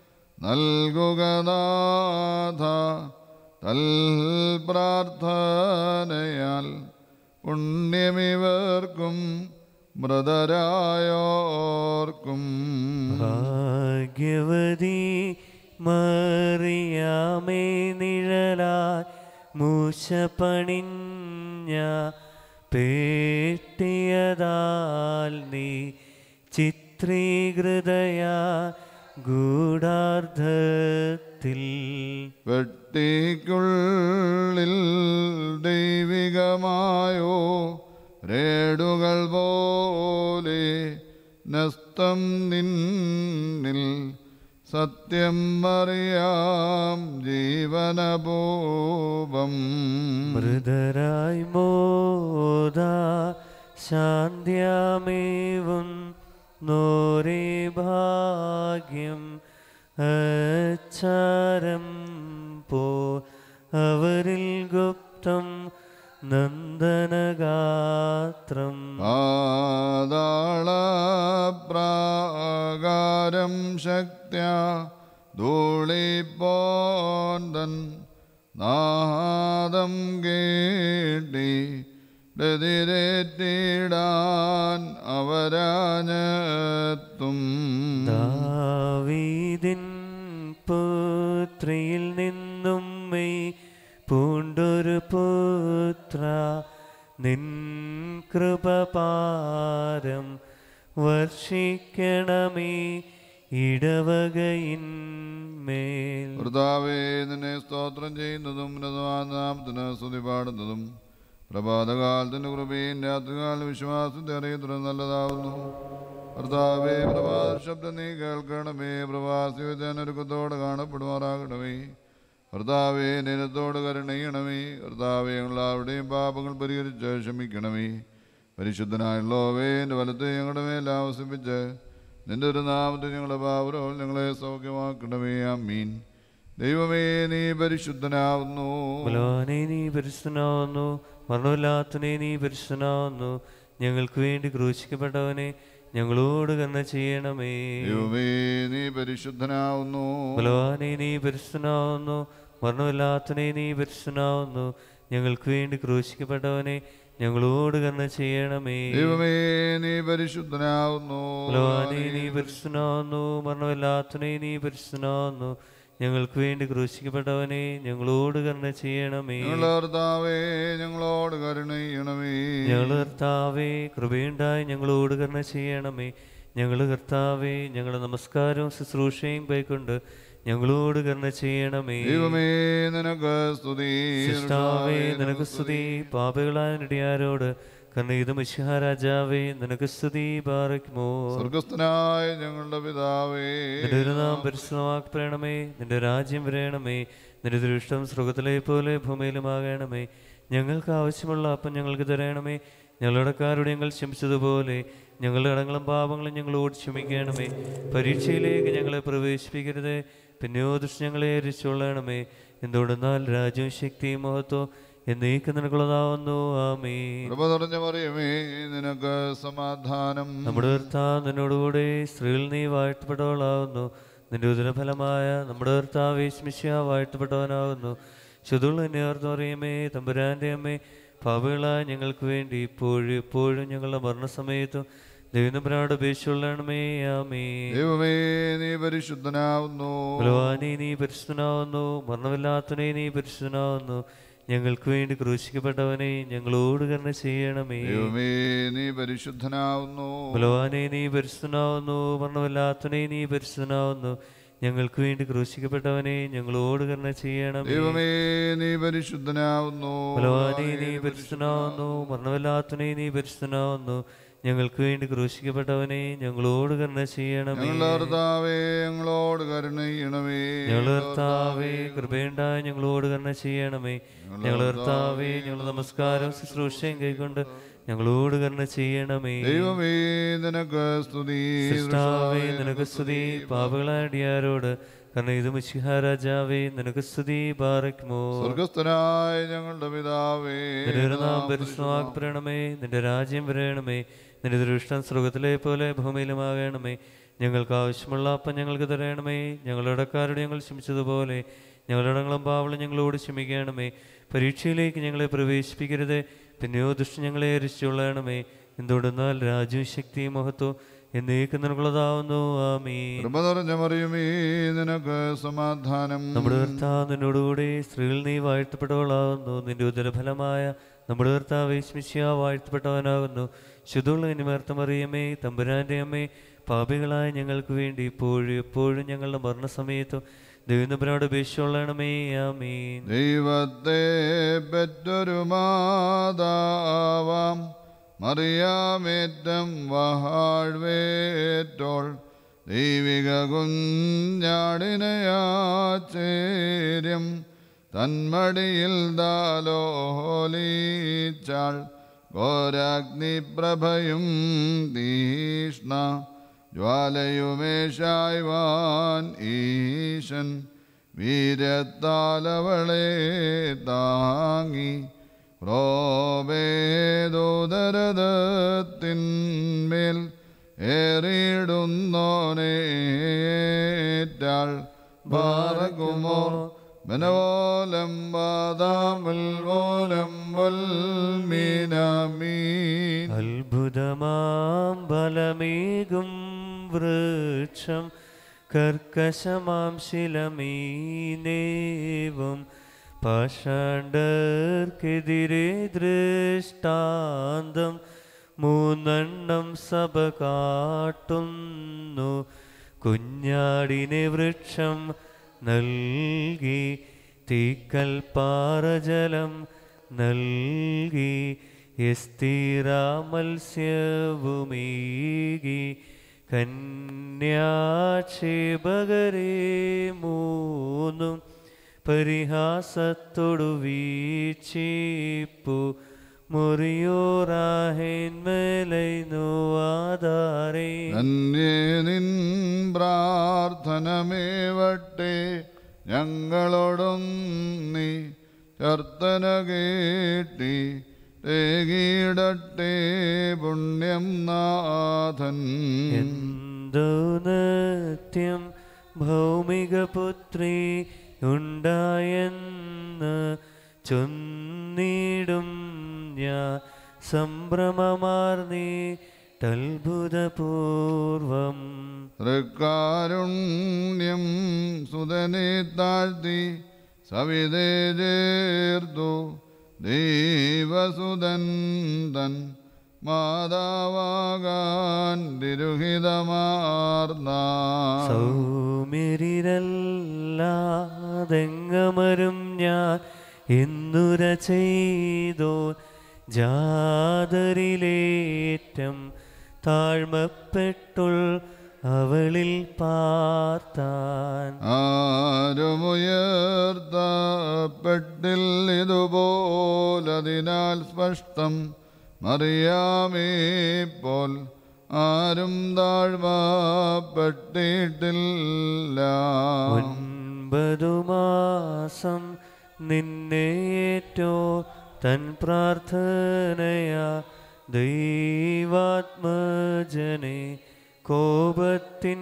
നൽകുകനാഥ തൽ പ്രാർത്ഥനയാൽ പുണ്യമിവർക്കും മൃതരായോർക്കും ഭാഗ്യവതി മറിയാമേ നിഴലായി മൂശ പണിഞ്ഞ പേട്ടിയതാൽ നീ ചിത്രീകൃതയാ ഗൂഢാർത്ഥത്തിൽ വെട്ടിക്കുള്ളിൽ ദൈവികമായോ രേടുകൾ പോലെ നസ്തം നിന്നിൽ സത്യം അറിയാം ജീവനപൂപം മൃതരായി മോദ ശാന്ത്യാമേവും നോരേ ഭാഗ്യം അച്ചാരം പോ അവരിൽ ഗുപ്തം നന്ദനഗാത്രം പാതാളപ്രാകാരം ശക്ത്യാ ധൂളിപ്പോന്തൻ നാദം കേട്ടി എതിരേറ്റിടാൻ അവരാഞ്ഞെത്തും. ദാവീദിൻ പുത്രിയിൽ നിന്നും മെയ് പൂണ്ടൊരു പുത്ര നിൻ കൃപപാരം വർഷിക്കണമേ ഇടവകയിന്മേൽ. കർത്താവേ, നിന്നെ സ്തോത്രം ചെയ്യുന്നതും നാമത്തിന് സ്തുതി പാടുന്നതും പ്രഭാതകാലത്തിന്റെ കൃപയും രാത്രികാല വിശ്വാസത്തെ അറിയുന്നതും നല്ലതാവുന്നു. കർത്താവേ, പ്രഭാത ശബ്ദം നീ കേൾക്കണമേ. പ്രവാസി വിദ്യാനൊരുക്കത്തോടെ കാണപ്പെടുമാറാകണമേ. കർത്താവേ, നിരത്തോട് കരുണയണമേ. കർത്താവേ, ഞങ്ങളാരുടെയും പാപങ്ങൾ പരിഹരിച്ച് ക്ഷമിക്കണമേ. പരിശുദ്ധനായുള്ളവേ, എൻ്റെ വലത്തെ ഞങ്ങളുടെ മേൽ ആവസിപ്പിച്ച് നിന്റെ ഒരു നാമത്തിൽ ഞങ്ങളുടെ പാപരോൾ ഞങ്ങളെ സൗഖ്യമാക്കണമേ. ആമീൻ. ദൈവമേ, നീ പരിശുദ്ധനാവുന്നു. നീ പരിശുദ്ധനാവുന്നു. മരണമില്ലാത്തവനെ നീ പരിശുദ്ധനാവുന്നു. ഞങ്ങൾക്ക് വേണ്ടി ക്രൂശിക്കപ്പെട്ടവനെ ഞങ്ങളോട് കരുണ ചെയ്യണമേ. ദൈവമേ, നീ പരിശുദ്ധനാവുന്നു. നീ പരിശുദ്ധനാവുന്നു. മരണമില്ലാത്തവനെ നീ പരിശുദ്ധനാവുന്നു. ഞങ്ങൾക്ക് വേണ്ടി ക്രൂശിക്കപ്പെട്ടവനെ ഞങ്ങളോട് കരുണ ചെയ്യണമേ. ദൈവമേ, നീ പരിശുദ്ധനാവുന്നു. നീ പരിശുദ്ധനാവുന്നു. മരണമില്ലാത്തവനെ നീ പരിശുദ്ധനാവുന്നു. ഞങ്ങൾക്ക് വേണ്ടി ക്രൂശിക്കപ്പെട്ടവനെ ഞങ്ങളോട് കരുണ ചെയ്യണമേ. കർത്താവേ, ഞങ്ങളോട് കരുണയണമേ. ഞങ്ങളുടെ കർത്താവേ, കൃപയുണ്ടായി ഞങ്ങളോട് കരുണ ചെയ്യണമേ. ഞങ്ങളുടെ കർത്താവേ, ഞങ്ങളുടെ നമസ്കാരവും ശുശ്രൂഷയും കൈക്കൊണ്ട് ഞങ്ങളോട് കരുണ ചെയ്യണമേ. ദൈവമേ, നിനക്ക് സ്തുതി. സൃഷ്ടാവേ, നിനക്ക് സ്തുതി. പാപികളായ നെടിയാരോട് കർണീത മിശിഹാ രാജാവേ, നിനക്ക് സ്തുതി. ബാറയ്ക്കുമോ. സ്വർഗസ്ഥനായ ഞങ്ങളുടെ പിതാവേ, നിന്റെ ഒരു നാം പരിശുദ്ധമാക്കപ്പെടണമേ. നിന്റെ രാജ്യം വരയണമേ. നിന്റെ ദൃഷ്ടം സ്വർഗത്തിലെ പോലെ ഭൂമിയിലുമാകണമേ. ഞങ്ങൾക്ക് ആവശ്യമുള്ള അപ്പം ഞങ്ങൾക്ക് തരണമേ. ഞങ്ങളുടെ കാരോട് ഞങ്ങൾ ക്ഷമിച്ചതുപോലെ ഞങ്ങളുടെ കടങ്ങളും പാപങ്ങളും ഞങ്ങളോട് ക്ഷമിക്കണമേ. പരീക്ഷയിലേക്ക് ഞങ്ങളെ പ്രവേശിപ്പിക്കരുതേ, പിന്നെയോ ദുഷ്ടൻ ഞങ്ങളെ രക്ഷിച്ചുകൊള്ളണമേ. എന്തുകൊണ്ടെന്നാൽ രാജ്യവും ശക്തിയും മഹത്വവും എന്നേക്കും നിനക്കുള്ളതാവുന്നു. ആമേൻ. കൃപ നിറഞ്ഞ മറിയമേ, നിനക്ക് സമാധാനം. നമ്മുടെ കർത്താവ് നിന്നോടുകൂടെ സ്ത്രീകൾ നീ വാഴ്ത്തപ്പെട്ടവളാവുന്നു. നിന്റെ ഉദരഫലമായ നമ്മുടെ കർത്താവ് യേശുമിശിഹാ വാഴ്ത്തപ്പെട്ടവനാകുന്നു. ശുദ്ധുള്ള എന്നെ ഓർത്തറിയമേ, തമ്പുരാന്റെ അമ്മേ, പാപികളായ ഞങ്ങൾക്ക് വേണ്ടി ഇപ്പോഴും എപ്പോഴും ഞങ്ങളുടെ മരണസമയത്തും ദൈവനമ്പരാട് അപേക്ഷിച്ചുകൊള്ളണമേ. ആമേൻ. ദൈവമേ, നീ പരിശുദ്ധനാവുന്നു. നീ പരിശുദ്ധനാവുന്നു. മരണമില്ലാത്തവനെ നീ പരിശുദ്ധനാവുന്നു. ഞങ്ങൾക്ക് വേണ്ടി ക്രൂശിക്കപ്പെട്ടവനെ ഞങ്ങളോട് കരുണ ചെയ്യണമേ. ദൈവമേ, നീ പരിശുദ്ധനാവുന്നു. നീ പരിശുദ്ധനാവുന്നു. മരണമില്ലാത്തവനെ നീ പരിശുദ്ധനാവുന്നു. ഞങ്ങൾക്ക് വേണ്ടി ക്രൂശിക്കപ്പെട്ടവനെ ഞങ്ങളോട് കരുണ ചെയ്യണമേ. ദൈവമേ, നീ പരിശുദ്ധനാവുന്നു. നീ പരിശുദ്ധനാവുന്നു. മരണമില്ലാത്തവനെ നീ പരിശുദ്ധനാവുന്നു. ഞങ്ങൾക്ക് വേണ്ടി ക്രൂശിക്കപ്പെട്ടവനെ ഞങ്ങളോട് കരുണ ചെയ്യണമേ. കർത്താവേ, ഞങ്ങളോട് കരുണയണമേ. ഞങ്ങളുടെ കർത്താവേ, കൃപയുണ്ടായി ഞങ്ങളോട് കരുണ ചെയ്യണമേ. ഞങ്ങളുടെ കർത്താവേ, ഞങ്ങളുടെ നമസ്കാരം ശുശ്രൂഷയും കൈക്കൊണ്ട് ഞങ്ങളോട് കരുണ ചെയ്യണമേ. ദൈവമേ, നിനക്ക് സ്തുതി. സൃഷ്ടാവേ, നിനക്ക് സ്തുതി. പാപികളായ അടിയാരോട് കർണീത മിശിഹാ രാജാവേ, നിനക്ക് സ്തുതി. ബാറയ്ക്കുമോ. സ്വർഗസ്ഥനായ ഞങ്ങളുടെ പിതാവേ, നിന്റെ നാം പരിശുദ്ധമാക്കപ്പെടണമേ. നിന്റെ രാജ്യം വരയണമേ. നിന്റെ ദൃഷ്ടം സ്വർഗത്തിലെ പോലെ ഭൂമിയിലുമാകണമേ. ഞങ്ങൾക്ക് ആവശ്യമുള്ള അപ്പം ഞങ്ങൾക്ക് തരണമേ. ഞങ്ങളുടെ ഇടക്കാരോട് ഞങ്ങൾ ക്ഷമിച്ചതുപോലെ ഞങ്ങളുടെ ഇടങ്ങളും പാവങ്ങളും ഞങ്ങളോട് ക്ഷമിക്കണമേ. പരീക്ഷയിലേക്ക് ഞങ്ങളെ പ്രവേശിപ്പിക്കരുത്, പിന്നെയോ ദുഷ്ടൻ ഞങ്ങളെ രക്ഷിച്ചുകൊള്ളണമേ. എന്തുകൊണ്ടെന്നാൽ രാജ്യവും ശക്തിയും മഹത്വവും എന്നേക്കും നിനക്കുള്ളതാവുന്നു. ആമീൻ. കൃപ നിറഞ്ഞ മറിയമേ, നിനക്ക് സമാധാനം. നമ്മുടെ കർത്താവ് നിന്നോടുകൂടി സ്ത്രീകൾ നീ വാഴ്ത്തപ്പെട്ടവളാകുന്നു. നിന്റെ ഉദരഫലമായ നമ്മുടെ കർത്താവ് യേശുമിശിഹാ വാഴ്ത്തപ്പെട്ടവനാകുന്നു. ശുദ്ധുള്ള നിമർത്ത മറിയമേ, തമ്പുരാന്റെ അമ്മേ, പാപികളായ ഞങ്ങൾക്ക് വേണ്ടി ഇപ്പോഴും എപ്പോഴും ഞങ്ങളുടെ മരണസമയത്തും ദൈവനമ്പരാട് അപേക്ഷിച്ചുകൊള്ളണമേ. ആമീൻ. ദൈവത്തെ പെറ്റൊരു മാതാവാം മറിയാമേറ്റം വാഴ്വേറ്റോൾ ദൈവിക കുഞ്ഞാടിനയാചേര്യം തന്മടിയിൽ ദാലോലീച്ചാൾ. ഘോരാഗ്നിപ്രഭയും തീഷ്ണ ജ്വാലയുമേശായ്വാൻ ഈശൻ വീരത്താലവളെ താങ്ങി. ക്രോബേദോദരത്തിന്മേൽ ഏറിയിടുന്നോനേറ്റാൾ. ബാറകുമോ ബനവോലം ബാദാമുൽ വോലം വൽമീനാമീൻ. അത്ഭുതമാം ബലമേകും വൃക്ഷം കർക്കശമാം ശിലമീനേവും പാഷാണ്ഡർക്കെതിരെ ദൃഷ്ടാന്തം മൂന്നെണ്ണം സഭ കാട്ടുന്നു. കുഞ്ഞാടിനെ വൃക്ഷം നൽകി, തീക്കൽപ്പാറജലം നൽകി, എസ്തീറ മത്സ്യവുമേകി, കന്യാക്ഷേപകരെ മൂന്നും പരിഹാസത്തോടു വീക്ഷിപ്പു. മുറിയോറാഹേന്മേലൈനുവാദാരേ അന്യേ നിൻ പ്രാർത്ഥനമേവട്ടെ ഞങ്ങളോടും നീ ചർത്തന കേട്ടി രേകിടട്ടെ പുണ്യം നാഥൻ. എന്തോ നിത്യം ഭൗമികപുത്രി ഉണ്ടായെന്ന് ചൊന്നിടും ഞാൻ സംഭ്രമമാർന്നീട്ടത്ഭുതപൂർവം. തൃക്കാരുണ്യം സുതനെ താഴ്ത്തി സവിതേ ചേർത്തു ദൈവസുതൻ തൻ മാതാവാകാൻ തിരുഹിതമാർന്ന. സൗമ്യരിലല്ലാതെങ്ങമരും ഞാൻ എന്നുര ചെയ്തോ ജാതരിലേറ്റം താഴ്മപ്പെട്ടുൾ അവളിൽ പാർത്താൻ. ആരുമുയർത്തപ്പെട്ടില്ലിതുപോലതിനാൽ സ്പഷ്ടം മറിയാമേ പോൽ ആരും താഴ്മപ്പെട്ടിട്ടില്ല. 9 മാസം നിന്നേറ്റോ തൻ പ്രാർത്ഥനയാ ദൈവാത്മജനെ കോപത്തിൻ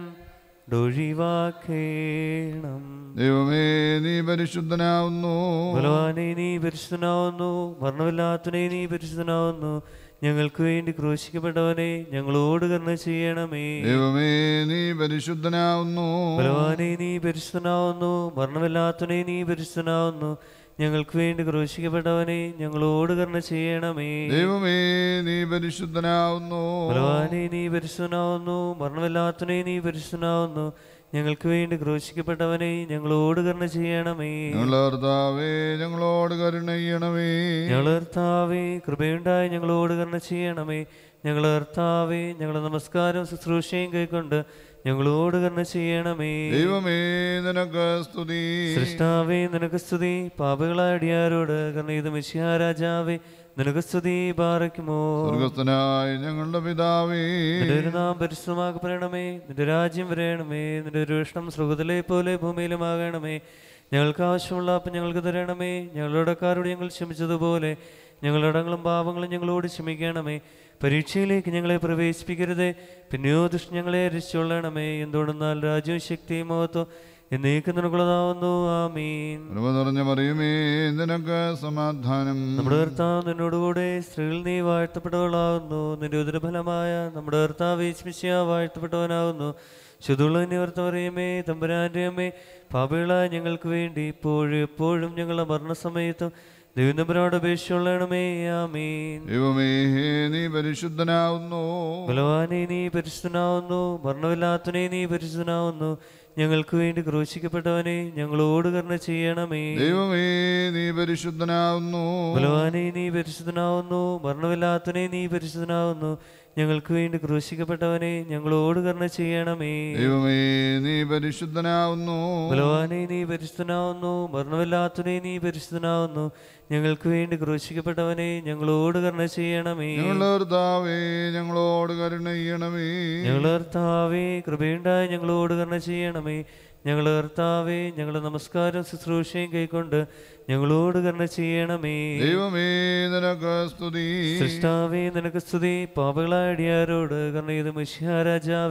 ദൊഴിവാക്കേണം. ദൈവമേ നീ പരിശുദ്ധനാവുന്നു. ബലവാനെ നീ പരിശുദ്ധനാവുന്നു. മരണമില്ലാത്തവനെ നീ പരിശുദ്ധനാവുന്നു. ഞങ്ങൾക്ക് വേണ്ടി ക്രൂശിക്കപ്പെട്ടവനെ ഞങ്ങളോട് കരുണ ചെയ്യണമേ. ദൈവമേ നീ പരിശുദ്ധനാവുന്നു. ബലവാനെ നീ പരിശുദ്ധനാവുന്നു. മരണമില്ലാത്തവനെ നീ പരിശുദ്ധനാവുന്നു. ഞങ്ങൾക്ക് വേണ്ടി ക്രൂശിക്കപ്പെട്ടവനെ ഞങ്ങളോട് കരുണ ചെയ്യണമേ. ദൈവമേ നീ പരിശുദ്ധനാവുന്നു. ബലവാനെ നീ പരിശുദ്ധനാവുന്നു. മരണമില്ലാത്തവനെ നീ പരിശുദ്ധനാവുന്നു. ഞങ്ങൾക്ക് വേണ്ടി ക്രൂശിക്കപ്പെട്ടവനെ ഞങ്ങളോട് കരുണ ചെയ്യണമേ. ഞങ്ങളുടെ കർത്താവേ ഞങ്ങളോട് കരുണ ചെയ്യണമേ. ഞങ്ങളുടെ കർത്താവേ കൃപയുണ്ടായി ഞങ്ങളോട് കരുണ ചെയ്യണമേ. ഞങ്ങളുടെ കർത്താവേ ഞങ്ങളുടെ നമസ്കാരം ശുശ്രൂഷയും കൈക്കൊണ്ട് ഞങ്ങളോട് കരുണ ചെയ്യണമേ. ദൈവമേ നിനക്ക് സ്തുതി. സൃഷ്ടാവേ നിനക്ക് സ്തുതി. പാപികളായ അടിയാരോട് കരുണ ചെയ്ത മിശിഹാ രാജാവേ നിനക്ക് സ്തുതി. ബാറയ്ക്കുമോ സ്വർഗസ്ഥനായ ഞങ്ങളുടെ പിതാവേ, നിന്റെ നാം പരിശുദ്ധമാക്കപ്പെടണമേ. നിന്റെ രാജ്യം വരയണമേ. നിന്റെ ഒരു ഇഷ്ടം സ്വർഗ്ഗത്തിലെ പോലെ ഭൂമിയിലുമാകണമേ. ഞങ്ങൾക്ക് ആവശ്യമുള്ള അപ്പം ഞങ്ങൾക്ക് തരണമേ. ഞങ്ങളുടെ കടക്കാരോട് ഞങ്ങൾ ക്ഷമിച്ചതുപോലെ ഞങ്ങളുടെ കടങ്ങളും പാപങ്ങളും ഞങ്ങളോട് ക്ഷമിക്കണമേ. പരീക്ഷയിലേക്ക് ഞങ്ങളെ പ്രവേശിപ്പിക്കരുതേ, പിന്നെയോ ദുഷ്ടൻ ഞങ്ങളെ രക്ഷിച്ചുകൊള്ളണമേ. എന്തുകൊണ്ടെന്നാൽ രാജ്യവും ശക്തിയും മഹത്വം എന്നേക്കും നിനക്കുള്ളതാവുന്നു. ആമീൻ. കൃപ നിറഞ്ഞ മറിയമേ നിനക്ക് സമാധാനം. നമ്മുടെ കർത്താവ് നിന്നോടുകൂടെ സ്ത്രീകൾ നീ വാഴ്ത്തപ്പെട്ടവളാകുന്നു. നിന്റെ ഉദരഫലമായ നമ്മുടെ കർത്താവ് യേശുമിശിഹാ വാഴ്ത്തപ്പെട്ടവനാകുന്നു. ശുദ്ധുള്ള നിവർത്തമറിയമേ തമ്പുരാന്റെ അമ്മേ, പാപികളായ ഞങ്ങൾക്ക് വേണ്ടി ഇപ്പോഴും എപ്പോഴും ഞങ്ങളുടെ മരണസമയത്തും ദൈവനമ്പരോട് അപേക്ഷിച്ചുകൊള്ളണമേ. ആമീൻ. ദൈവമേ നീ പരിശുദ്ധനാവുന്നു. ബലവാനെ നീ പരിശുദ്ധനാവുന്നു. മരണമില്ലാത്തവനെ നീ പരിശുദ്ധനാവുന്നു. ഞങ്ങൾക്ക് വേണ്ടി ക്രൂശിക്കപ്പെട്ടവനെ ഞങ്ങളോട് കരുണ ചെയ്യണമേ. ദൈവമേ നീ പരിശുദ്ധനാവുന്നു. ബലവാനെ നീ പരിശുദ്ധനാവുന്നു. മരണമില്ലാത്തവനെ നീ പരിശുദ്ധനാവുന്നു. ഞങ്ങൾക്ക് വേണ്ടി ക്രൂശിക്കപ്പെട്ടവനെ ഞങ്ങളോട് കരുണ ചെയ്യണമേ. ദൈവമേ നീ പരിശുദ്ധനാവുന്നു. ബലവാനെ നീ പരിശുദ്ധനാവുന്നു. മരണമില്ലാത്തവനെ നീ പരിശുദ്ധനാവുന്നു. ഞങ്ങൾക്ക് വേണ്ടി ക്രൂശിക്കപ്പെട്ടവനെ ഞങ്ങളോട് കരുണ ചെയ്യണമേ. ഞങ്ങളുടെ കർത്താവേ ഞങ്ങളോട് കരുണ ചെയ്യണമേ. ഞങ്ങളുടെ കർത്താവേ കൃപയുണ്ടായി ഞങ്ങളോട് കരുണ ചെയ്യണമേ. ഞങ്ങളുടെ കർത്താവേ ഞങ്ങളുടെ നമസ്കാരം ശുശ്രൂഷയും കൈക്കൊണ്ട് ഞങ്ങളോട് കരുണ ചെയ്യണമേ. ദൈവമേ നിനക്ക് സ്തുതി. സൃഷ്ടാവേ നിനക്ക് സ്തുതി. പാപികളായ അടിയാരോട് കരുണ ചെയ്ത മിശിഹാ രാജാവേ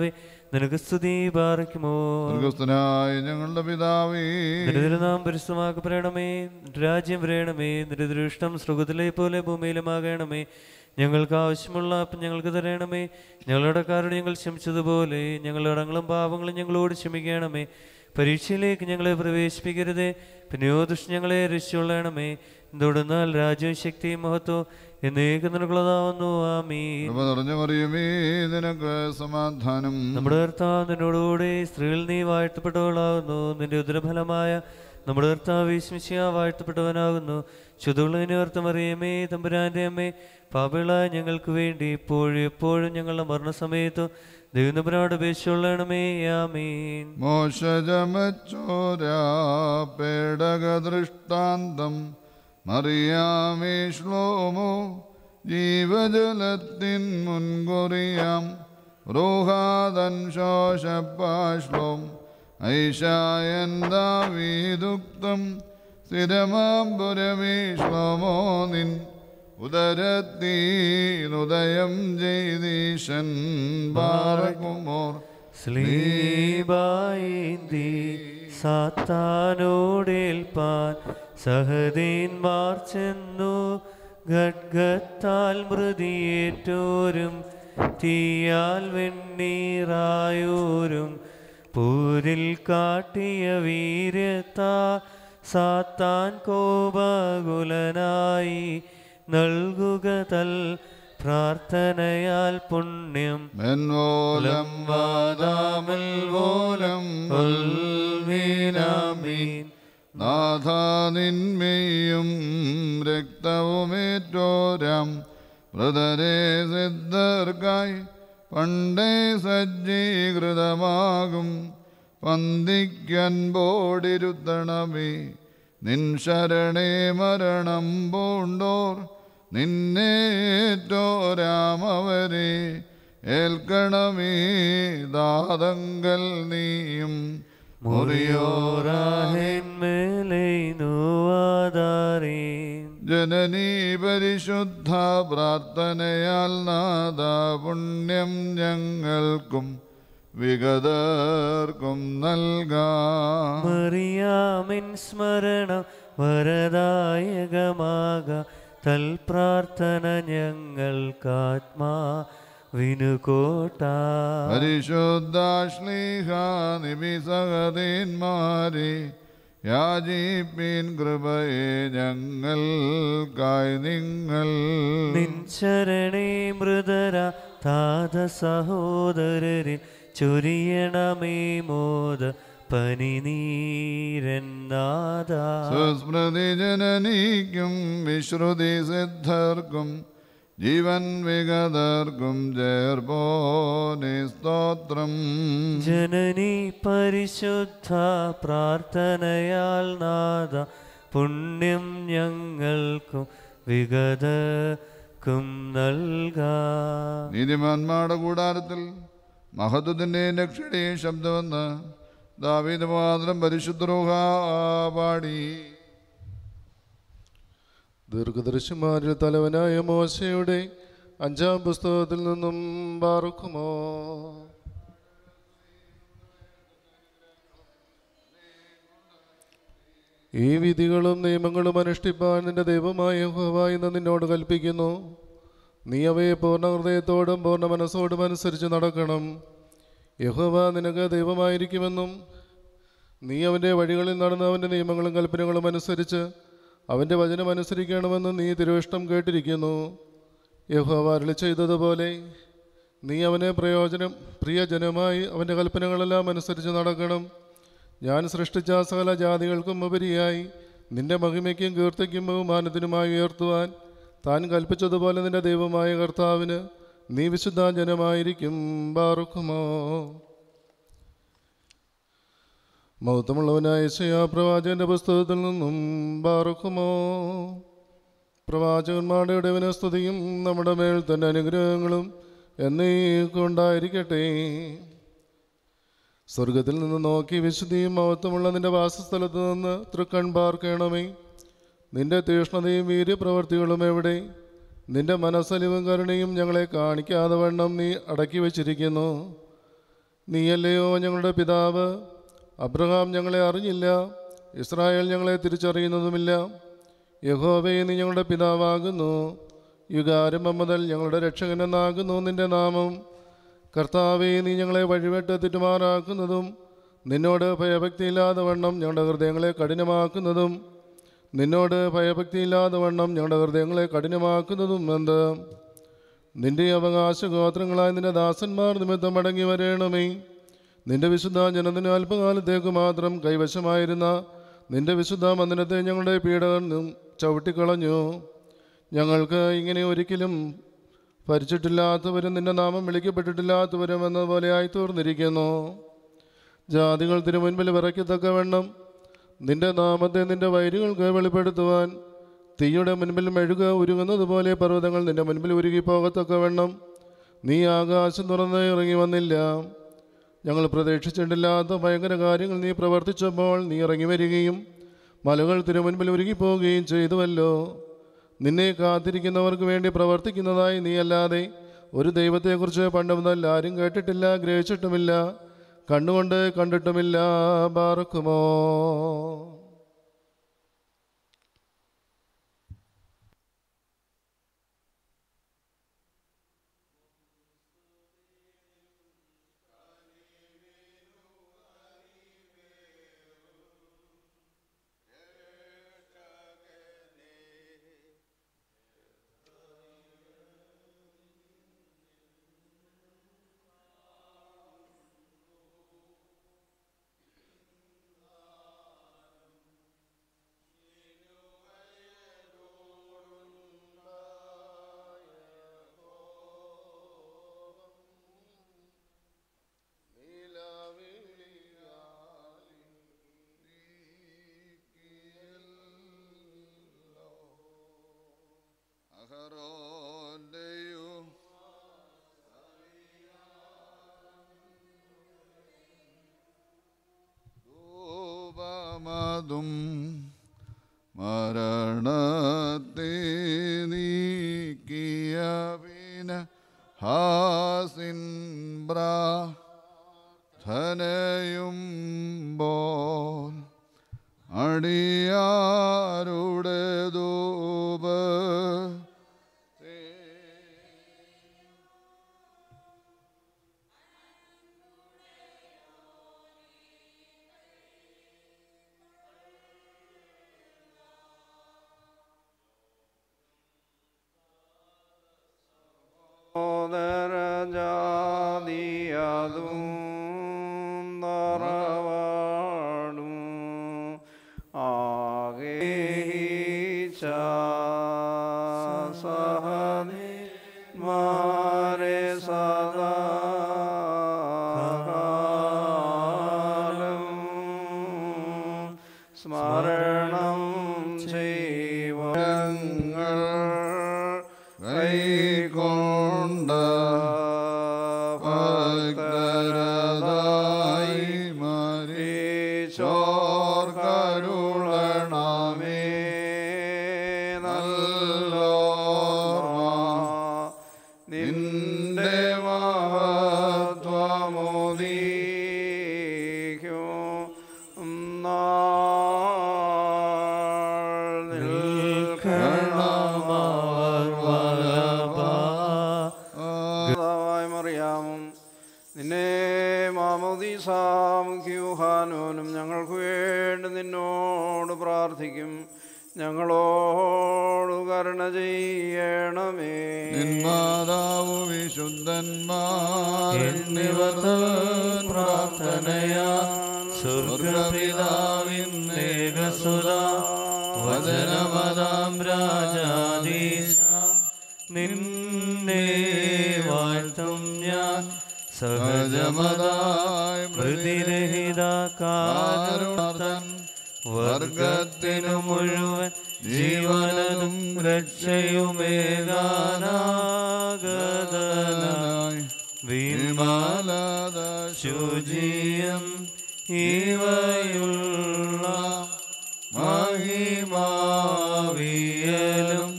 നിനക്ക് സ്തുതി പാർക്കുമോ. സ്വർഗസ്ഥനായ ഞങ്ങളുടെ പിതാവേ, നിന്റെ തിരുനാമം പരിശുദ്ധമാക്കപ്പെടണമേ. നിന്റെ രാജ്യം വരണമേ. നിന്റെ ദൃഷ്ടം സ്വർഗ്ഗത്തിലെ പോലെ ഭൂമിയിലുമാകണമേ. ഞങ്ങൾക്ക് ആവശ്യമുള്ള അപ്പം ഞങ്ങൾക്ക് തരണമേ. ഞങ്ങളുടെ കാരോട് ഞങ്ങൾ ക്ഷമിച്ചതുപോലെ ഞങ്ങളുടെ കടങ്ങളും പാപങ്ങളും ഞങ്ങളോട് ക്ഷമിക്കണമേ. പരീക്ഷയിലേക്ക് ഞങ്ങളെ പ്രവേശിപ്പിക്കരുതേ, പിന്നെയോ ദുഷ്ടൻ ഞങ്ങളെ രക്ഷിച്ചുകൊള്ളണമേ. എന്തുകൊണ്ടെന്നാൽ രാജ്യവും ശക്തിയും മഹത്വവും എന്നേക്കും നിനക്കുള്ളതാവുന്നു. ആമീൻ. കൃപ നിറഞ്ഞ മറിയമേ, നിനക്ക് സമാധാനം. നമ്മുടെ കർത്താവ് നിന്നോടുകൂടി സ്ത്രീകൾ നീ വാഴ്ത്തപ്പെട്ടവളാകുന്നു. നിന്റെ ഉദരഫലമായ നമ്മുടെ കർത്താവ് യേശുമിശിഹാ വാഴ്ത്തപ്പെട്ടവനാകുന്നു. ശുദ്ധമുള്ളതിനെ ഓർത്ത് മറിയമേ, തമ്പുരാന്റെ അമ്മേ, പാപികളായ ഞങ്ങൾക്ക് വേണ്ടി ഇപ്പോഴും എപ്പോഴും ഞങ്ങളുടെ മരണസമയത്തും ദൈവനപുരാട് അപേക്ഷിച്ചുകൊള്ളണമേ. ആമീൻ. മോശജമച്ചോരാ പേടക ദൃഷ്ടാന്തം മറിയാമേ ശ്ലോമോ ജീവജലത്തിൻ മുൻകുറിയാം റോഹാദൻ ശോഷപ്പാശ്ലോം ഐഷായൻ ദാവീദുക്തം സ്ഥിരമാംബുരമേ ശ്ലോമോ നിൻ ഉദരത്തീനുദയം ജയ്ദീശൻ ബാറകുമോർ സ്ലീബായിന്തി സാത്താനോടേൽപ്പാൻ സഹദീന്മാർ ചെന്നു. ഖഡ്ഗത്താൽ മൃതിയേറ്റോരും തീയാൽ വെണ്ണീറായോരും പൂരിൽ കാട്ടിയ വീര്യത്താ സാത്താൻ കോപകുലനായി നൽകുക തൽ പ്രാർത്ഥനയാൽ പുണ്യം. മെൻവോലം വാദാമെൽവോലം ഉൽമീനാമീൻ. നാഥ നിന്മയും രക്തവുമേറ്റോരാം മൃതരെ സിദ്ധർക്കായി പണ്ടേ സജ്ജീകൃതമാകും പന്തിക്കൻപോടിരുത്തണമേ. നിൻ ശരണേ മരണം പൂണ്ടോർ നിന്നേറ്റോരാമവരെ ഏൽക്കണമേ ദാതങ്കൽ നീയും. ജനനീ പരിശുദ്ധ പ്രാർത്ഥനയാൽ നാദ പുണ്യം ഞങ്ങൾക്കും വിഗതർക്കും നൽകാം. മറിയാമിൻ സ്മരണം വരദായകമാക തൽപ്രാർത്ഥന ഞങ്ങൾക്കാത്മാവിനുകോട്ട. പരിശുദ്ധാശ്ലീഹ നിബിസഹദീന്മാരെ യാചിപ്പിൻ കൃപയെ ഞങ്ങൾക്കായി നിങ്ങൾ. നിൻ ശരണേ മൃതര താത സഹോദരരിൽ ചൊരിയണമേ മോദ പനിനീരന്നാദ. സുസ്മൃതി ജനനിക്കും വിശ്രുതി സിദ്ധർക്കും ജീവൻ വിഗതർക്കും ജയർപോനി സ്തോത്രം. ജനനി പരിശുദ്ധ പ്രാർത്ഥനയാൽ നാദ പുണ്യം ഞങ്ങൾക്കും വിഗതർക്കും നൽകാം. നീതിമാന്മാരുടെ കൂടാരത്തിൽ മഹത്വത്തിൻ്റെയും രക്ഷയുടെയും ശബ്ദമെന്ന് ദാവീദ് മാത്രം പരിശുദ്ധ റൂഹ പാടി. ദീർഘദർശിമാരിൽ തലവനായ മോശയുടെ 5-ാം പുസ്തകത്തിൽ നിന്നും ബാറുക്കുമോ. ഈ വിധികളും നിയമങ്ങളും അനുഷ്ഠിപ്പാൻ നിന്റെ ദൈവമായ യഹോവ ഇന്ന് നിന്നോട് കൽപ്പിക്കുന്നു. നീ അവയെ പൂർണ്ണ ഹൃദയത്തോടും പൂർണ്ണ മനസ്സോടും അനുസരിച്ച് നടക്കണം. യഹോവ നിനക്ക് ദൈവമായിരിക്കുമെന്നും നീ അവൻ്റെ വഴികളിൽ നടന്ന് അവൻ്റെ നിയമങ്ങളും കൽപ്പനകളും അനുസരിച്ച് അവൻ്റെ വചനം അനുസരിക്കണമെന്നും നീ തിരുവിഷ്ടം കേട്ടിരിക്കുന്നു. യഹോവ അരുളി ചെയ്തതുപോലെ നീ അവനെ പ്രിയജനമായി അവൻ്റെ കൽപ്പനകളെല്ലാം അനുസരിച്ച് നടക്കണം. ഞാൻ സൃഷ്ടിച്ച സകല ജാതികൾക്കും ഉപരിയായി നിന്റെ മഹിമയ്ക്കും കീർത്തിക്കും ബഹുമാനത്തിനുമായി ഉയർത്തുവാൻ താൻ കൽപ്പിച്ചതുപോലെ നിന്റെ ദൈവമായ കർത്താവിന് നീ വിശുദ്ധ ജനമായിരിക്കും. ബാറുക്കുമോ. മഹത്വമുള്ളവനായ യെശയ്യാ പ്രവാചകന്റെ പുസ്തകത്തിൽ നിന്നും ബാറുക്കുമോ. പ്രവാചകന്മാരുടെ ഇടവന സ്തുതിയും നമ്മുടെ മേൽ തന്നെ അനുഗ്രഹങ്ങളും എന്നേക്കും ഉണ്ടായിരിക്കട്ടെ. സ്വർഗത്തിൽ നിന്ന് നോക്കി വിശുദ്ധിയും മഹത്വമുള്ള നിന്റെ വാസസ്ഥലത്ത് നിന്ന് തൃക്കൺ പാർക്കണമേ. നിന്റെ തീഷ്ണതയും വീര്യപ്രവർത്തികളും എവിടെ? നിന്റെ മനസ്സലിവും കരുണയും ഞങ്ങളെ കാണിക്കാതെ വണ്ണം നീ അടക്കി വച്ചിരിക്കുന്നു. നീയല്ലയോ ഞങ്ങളുടെ പിതാവ്? അബ്രഹാം ഞങ്ങളെ അറിഞ്ഞില്ല, ഇസ്രായേൽ ഞങ്ങളെ തിരിച്ചറിയുന്നതുമില്ല. യഹോവേ, നീ ഞങ്ങളുടെ പിതാവാകുന്നു. യുഗാരംഭം മുതൽ ഞങ്ങളുടെ രക്ഷകനെന്നാകുന്നു നിന്റെ നാമം. കർത്താവേ, നീ ഞങ്ങളെ വഴിവിട്ട് തെറ്റുമാറാക്കുന്നതും നിന്നോട് ഭയഭക്തിയില്ലാതെ വണ്ണം ഞങ്ങളുടെ ഹൃദയങ്ങളെ കഠിനമാക്കുന്നതും എന്ത്? നിന്റെ അവകാശഗോത്രങ്ങളായ നിന്റെ ദാസന്മാർ നിമിത്തം മടങ്ങി വരേണമേ. നിന്റെ വിശുദ്ധ ജനത്തിന് അല്പകാലത്തേക്ക് മാത്രം കൈവശമായിരുന്ന നിന്റെ വിശുദ്ധ മന്ദിരത്തെ ഞങ്ങളുടെ പീഡകർ ചവിട്ടിക്കളഞ്ഞു. ഞങ്ങൾക്ക് ഇങ്ങനെ ഒരിക്കലും ഭരിച്ചിട്ടില്ലാത്തവരും നിന്റെ നാമം വിളിക്കപ്പെട്ടിട്ടില്ലാത്തവരും എന്നതുപോലെ ആയിത്തീർന്നിരിക്കുന്നു. ജാതികൾ തിരുമുൻപിൽ വിറയ്ക്കത്തക്കവണ്ണം നിന്റെ നാമത്തെ നിന്റെ വൈരികൾക്ക് വെളിപ്പെടുത്തുവാൻ തീയുടെ മുൻപിൽ മെഴുക ഉരുകുന്നത് പോലെ പർവ്വതങ്ങൾ നിന്റെ മുൻപിൽ ഉരുകിപ്പോകത്തക്കവണ്ണം നീ ആകാശം തുറന്ന് ഇറങ്ങി വന്നില്ല. ഞങ്ങൾ പ്രതീക്ഷിച്ചിട്ടില്ലാത്ത ഭയങ്കര കാര്യങ്ങൾ നീ പ്രവർത്തിച്ചപ്പോൾ നീ ഇറങ്ങി വരികയും മലകൾ തിരുമുൻപിൽ ഉരുകിപ്പോവുകയും ചെയ്തുവല്ലോ. നിന്നെ കാത്തിരിക്കുന്നവർക്ക് വേണ്ടി പ്രവർത്തിക്കുന്നതായി നീ അല്ലാതെ ഒരു ദൈവത്തെക്കുറിച്ച് പണ്ട് മുതൽ ആരും കേട്ടിട്ടില്ല, ഗ്രഹിച്ചിട്ടുമില്ല, കണ്ണുകൊണ്ട് കണ്ടിട്ടുമില്ല. ബാറക്കുമോ. ധൂപമതും മരണത്തെ നീക്കിയ വിന ഹാസിൻ പ്രാർത്ഥനയുമ്പോൾ അടിയാരുടെ ധൂപ ജാതിയതും തറവാടും ആകേച്ച സഹനിമാരെ സദാകാലം സ്മരണം ചെയ്വങ്ങൾ കൈകൊണ്ട ഭക്തരതായി മരിച്ചോർ കരുളണമേ. നല്ലോർമ്മ നിന്റെ മഹത്വമുദീക്കും നാൾ നിൽക്കണമവർ മറിയാമും നിന്നെ മാമോദീസാമുഖ്യൂഹാനോനും ഞങ്ങൾക്ക് വേണ്ടി നിന്നോട് പ്രാർത്ഥിക്കും. ഞങ്ങളോട് കരുണ ചെയ്യണമേ. നിന്മാതാവു വിശുദ്ധന്മാർ പ്രാർത്ഥനയാ സ്വർഗപിതാവിന്നേകസുത വചനമതാം രാജാധീശ നിന്നെ വാഴ്ത്തും ഞാൻ സഹജമതായി പ്രതിരഹിത കാരുണാർത്തൻ വർഗത്തിനു മുഴുവൻ ജീവനതും രക്ഷയുമേകാനാഗതനായി വിമാലത ശുചിയം ഇവയുള്ള മഹിമാവിയലും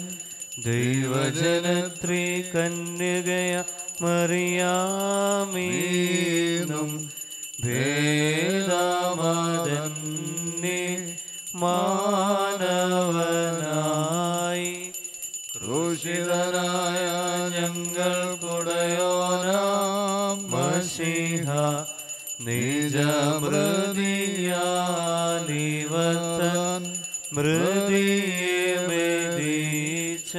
ദൈവജനത്രീ കന്യകയ മറിയാമീനും മാനവനായി ക്രൂശിതനായ ഞങ്ങൾക്കുടയോനാം മശീഹ നിജമൃതിയാലിവത്തൻ മൃതിയെ മെതിച്ച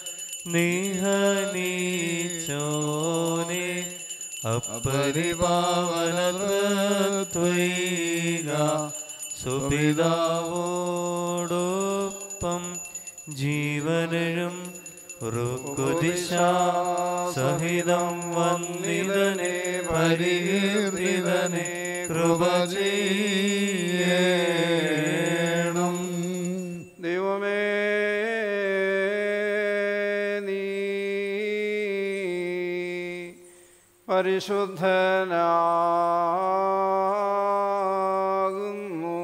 നിഹനിച്ചോനെ അപ്പരിപാവനത്വൈക സുപിതാവോടൊപ്പം ജീവനും റുക്കുദിശ സഹിതം വന്ദിതനെ പരികീർത്തിതനെ കൃപ ചെയ്യണം. ദൈവമേ നീ പരിശുദ്ധനാകുന്നു.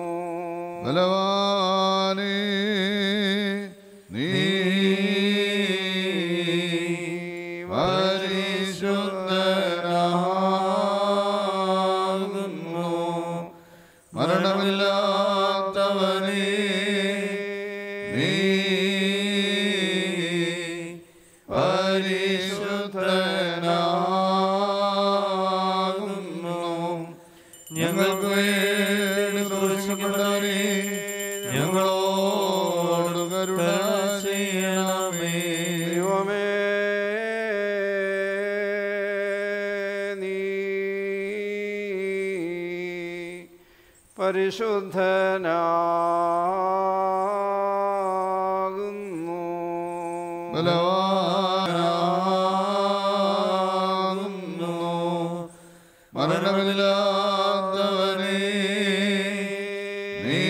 ബലവാനേ നീ പരിശുദ്ധനാകുന്നു. മരണമില്ലാത്തവനേ നീ പരിശുദ്ധനാകുന്നു. ഞങ്ങൾക്ക് വേണ്ടി ക്രൂശിക്കപ്പെട്ടവനേ ഞങ്ങളോട് കരുണ ചെയ്യണമേ. ദൈവമേ നീ പരിശുദ്ധനാകുന്നു. ബലവാനാകുന്നു. മരണമില്ലാത്തവനേ നീ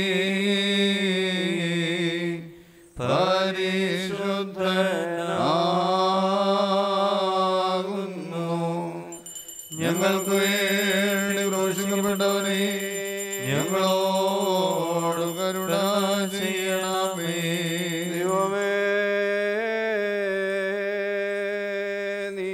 പരിശുദ്ധനാകുന്നു. ഞങ്ങൾക്ക് വേണ്ടി ക്രൂശിക്കപ്പെട്ടവനേ ഞങ്ങളോട് കരുണ ചെയ്യണമേ. ദൈവമേ നീ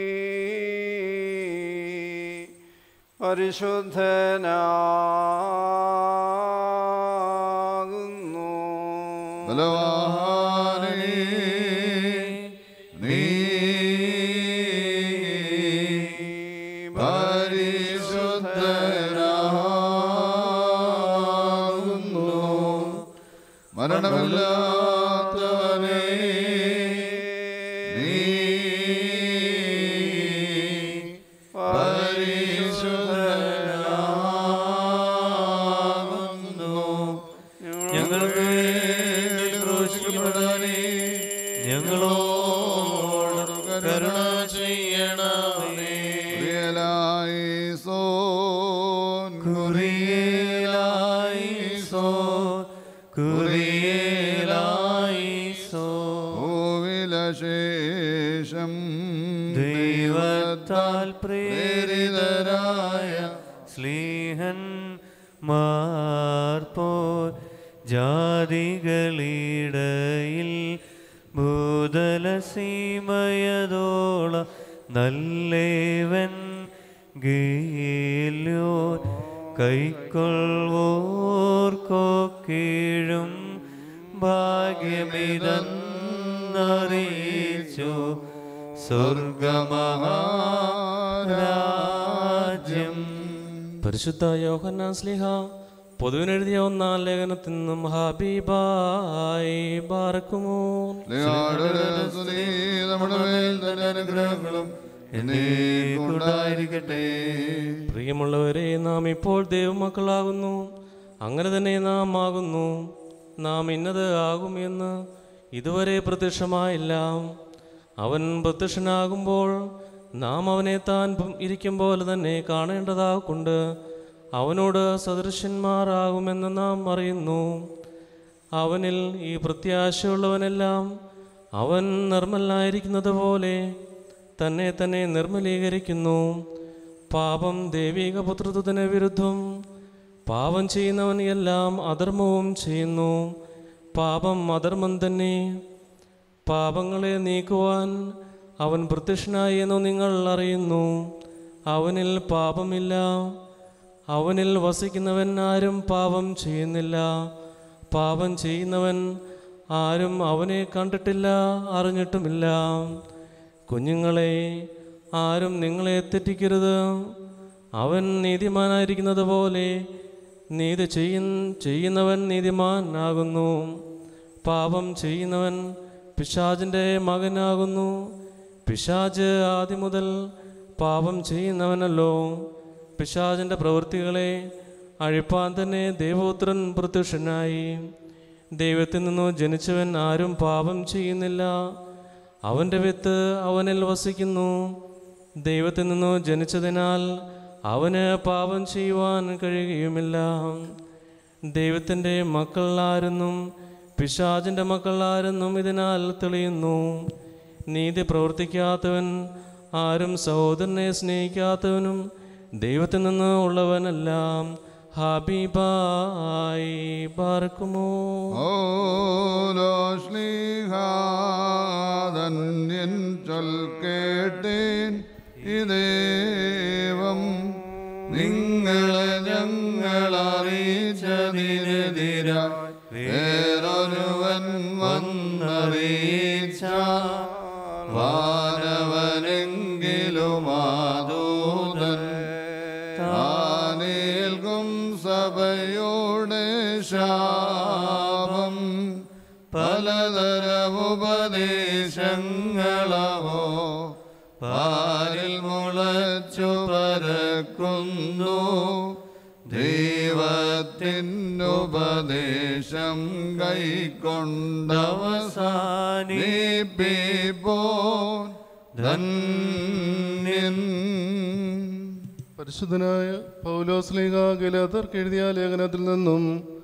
പരിശുദ്ധനാകുന്നു. ബലവാനേ നീ പരിശുദ്ധനാകുന്നു. മരണമില്ലാത്തവനേ നീ പരിശുദ്ധനാകുന്നു. ഞങ്ങൾക്ക് വേണ്ടി ക്രൂശിക്കപ്പെട്ടവനേ ഞങ്ങളോട് കരുണ ചെയ്യണമേ. കുരിയലായിസോൻ കുരിയലായിസോൻ കുരിയലായിസോൻ. ഭൂവിലശേഷം ദൈവത്താൽ പ്രേരിതരായ സ്ലീഹന്മാർപോൽ ജാതികളിടയിൽ ഭൂതലസീമയതോളം നല്ലേവൻ ഗീല്യോ കൈക്കൊള്ളുവോർക്കൊക്കീഴും ഭാഗ്യമിതന്നറിയിച്ചു സ്വർഗമഹാരാജ്യം. പരിശുദ്ധ യോഹന്നാൻ ശ്ലീഹ പൊതുവിനെഴുതിയ ഒന്നാം ലേഖനത്തിൽ നിന്നും ഹബീബായി ബാറക്കുമോ. നമ്മുടെ മേൽ തന്നെ അനുഗ്രഹങ്ങളും എന്നേക്കുണ്ടായിരിക്കട്ടെ. പ്രിയമുള്ളവരെ, നാം ഇപ്പോൾ ദൈവമക്കളാകുന്നു. അങ്ങനെ തന്നെ നാം ആകുന്നു. നാം ഇന്നത് ആകുമെന്ന് ഇതുവരെ പ്രത്യക്ഷമായില്ല. അവൻ പ്രത്യക്ഷനാകുമ്പോൾ നാം അവനെ താൻ ഇരിക്കും പോലെ തന്നെ കാണേണ്ടതാകൊണ്ട് അവനോട് സദൃശന്മാരാകുമെന്ന് നാം അറിയുന്നു. അവനിൽ ഈ പ്രത്യാശയുള്ളവനെല്ലാം അവൻ നിർമ്മലനായിരിക്കുന്നത് പോലെ തന്നെ തന്നെ നിർമ്മലീകരിക്കുന്നു. പാപം ദൈവിക പുത്രത്വത്തിന് വിരുദ്ധം. പാപം ചെയ്യുന്നവൻ എല്ലാം അധർമ്മവും ചെയ്യുന്നു. പാപം അധർമ്മം തന്നെ. പാപങ്ങളെ നീക്കുവാൻ അവൻ പ്രത്യക്ഷനായി എന്ന് നിങ്ങൾ അറിയുന്നു. അവനിൽ പാപമില്ല. അവനിൽ വസിക്കുന്നവൻ ആരും പാപം ചെയ്യുന്നില്ല. പാപം ചെയ്യുന്നവൻ ആരും അവനെ കണ്ടിട്ടില്ല, അറിഞ്ഞിട്ടുമില്ല. കുഞ്ഞുങ്ങളെ, ആരും നിങ്ങളെ തെറ്റിക്കരുത്. അവൻ നീതിമാനായിരിക്കുന്നത് പോലെ നീതി ചെയ്യുന്നവൻ നീതിമാൻ ആകുന്നു. പാപം ചെയ്യുന്നവൻ പിശാചിൻ്റെ മകനാകുന്നു. പിശാച് ആദ്യം മുതൽ പാപം ചെയ്യുന്നവനല്ലോ. പിശാചിൻ്റെ പ്രവൃത്തികളെ അഴിപ്പാൻ തന്നെ ദൈവപുത്രൻ പ്രത്യക്ഷനായി. ദൈവത്തിൽ നിന്നു ജനിച്ചവൻ ആരും പാപം ചെയ്യുന്നില്ല. അവൻ്റെ വിത്ത് അവനിൽ വസിക്കുന്നു. ദൈവത്തിൽ നിന്നു ജനിച്ചതിനാൽ അവന് പാപം ചെയ്യുവാൻ കഴിയുകയുമില്ല. ദൈവത്തിൻ്റെ മക്കൾ ആരെന്നും പിശാചിൻ്റെ മക്കൾ ആരെന്നും ഇതിനാൽ തെളിയുന്നു. നീതി പ്രവർത്തിക്കാത്തവൻ ആരും സഹോദരനെ സ്നേഹിക്കാത്തവനും ദൈവത്തിൽ നിന്ന് ഉള്ളവനെല്ലാം ഹബീബായി പാർക്കുമോ. ഓലോശ്ലീഹാധന്യൻ ചൊൽക്കേട്ടേൻ ഇദേവം നിങ്ങളെ ഞങ്ങളറിയിച്ചതിനെതിര വേറൊരുവൻ വന്നറിയിച്ച വാനവനെങ്കിലും ആദൂതൻ താനേൽക്കും സഭയോടെ ശാപം പലതരമുപദേശങ്ങളവോ പാരിൽ മുളച്ചു പരക്കുന്നു. ദൈവത്തിനുപദേശം കൈക്കൊണ്ടവസാനിപ്പിപ്പോൻ ധന്യൻ. പരിശുദ്ധനായ പൗലോസ്ലീഹ ഗലാത്യർക്ക് എഴുതിയ ലേഖനത്തിൽ നിന്നും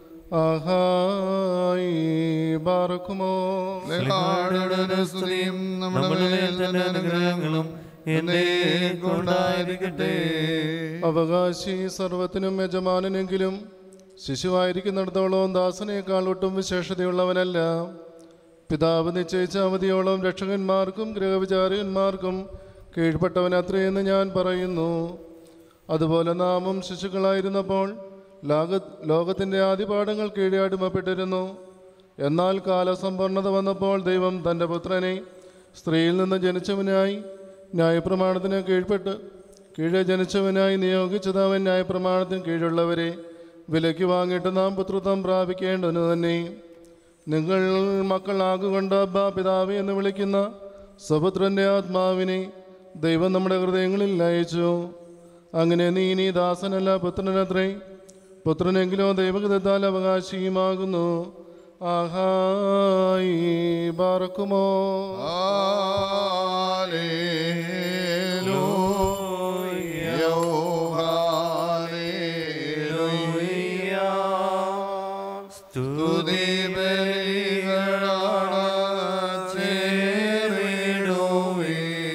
ആഹായി ബാറക്കുമോ. സ്തുതിയും നമ്മുടെ മേൽ തന്നെ അനുഗ്രഹങ്ങളും എന്നേക്കുണ്ടായിരിക്കട്ടെ. അവകാശി സർവത്തിനും യജമാനെങ്കിലും ശിശുവായിരിക്കുന്നിടത്തോളം ദാസനേക്കാൾ ഒട്ടും വിശേഷതയുള്ളവനല്ല. പിതാവ് നിശ്ചയിച്ച അവധിയോളം രക്ഷകന്മാർക്കും ഗൃഹവിചാരകന്മാർക്കും കീഴ്പ്പെട്ടവനത്രയെന്ന് ഞാൻ പറയുന്നു. അതുപോലെ നാമും ശിശുക്കളായിരുന്നപ്പോൾ ലോകത്തിൻ്റെ ആദിപാഠങ്ങൾ കീഴെ അടിമപ്പെട്ടിരുന്നു. എന്നാൽ കാലസമ്പൂർണത വന്നപ്പോൾ ദൈവം തൻ്റെ പുത്രനെ സ്ത്രീയിൽ നിന്ന് ജനിച്ചവനായി ന്യായപ്രമാണത്തിന് കീഴെ ജനിച്ചവനായി നിയോഗിച്ചത്. അവൻ ന്യായപ്രമാണത്തിന് കീഴുള്ളവരെ വിലയ്ക്ക് വാങ്ങിയിട്ട് നാം പുത്രത്വം പ്രാപിക്കേണ്ടതിന് തന്നെ. നിങ്ങൾ മക്കളാകുകൊണ്ട് അബ്ബാ പിതാവേ എന്ന് വിളിക്കുന്ന സ്വപുത്രൻ്റെ ആത്മാവിനെ ദൈവം നമ്മുടെ ഹൃദയങ്ങളിൽ അയച്ചു. അങ്ങനെ നീ ഇനി ദാസനല്ല പുത്രനത്രേ. പുത്രനെങ്കിലോ ദൈവഗതത്താൽ അവകാശിയുമാകുന്നു. ആഹായി ബാറക്കുമോ. സ്തുതി ബലികളാണ് ചേരിടുവേ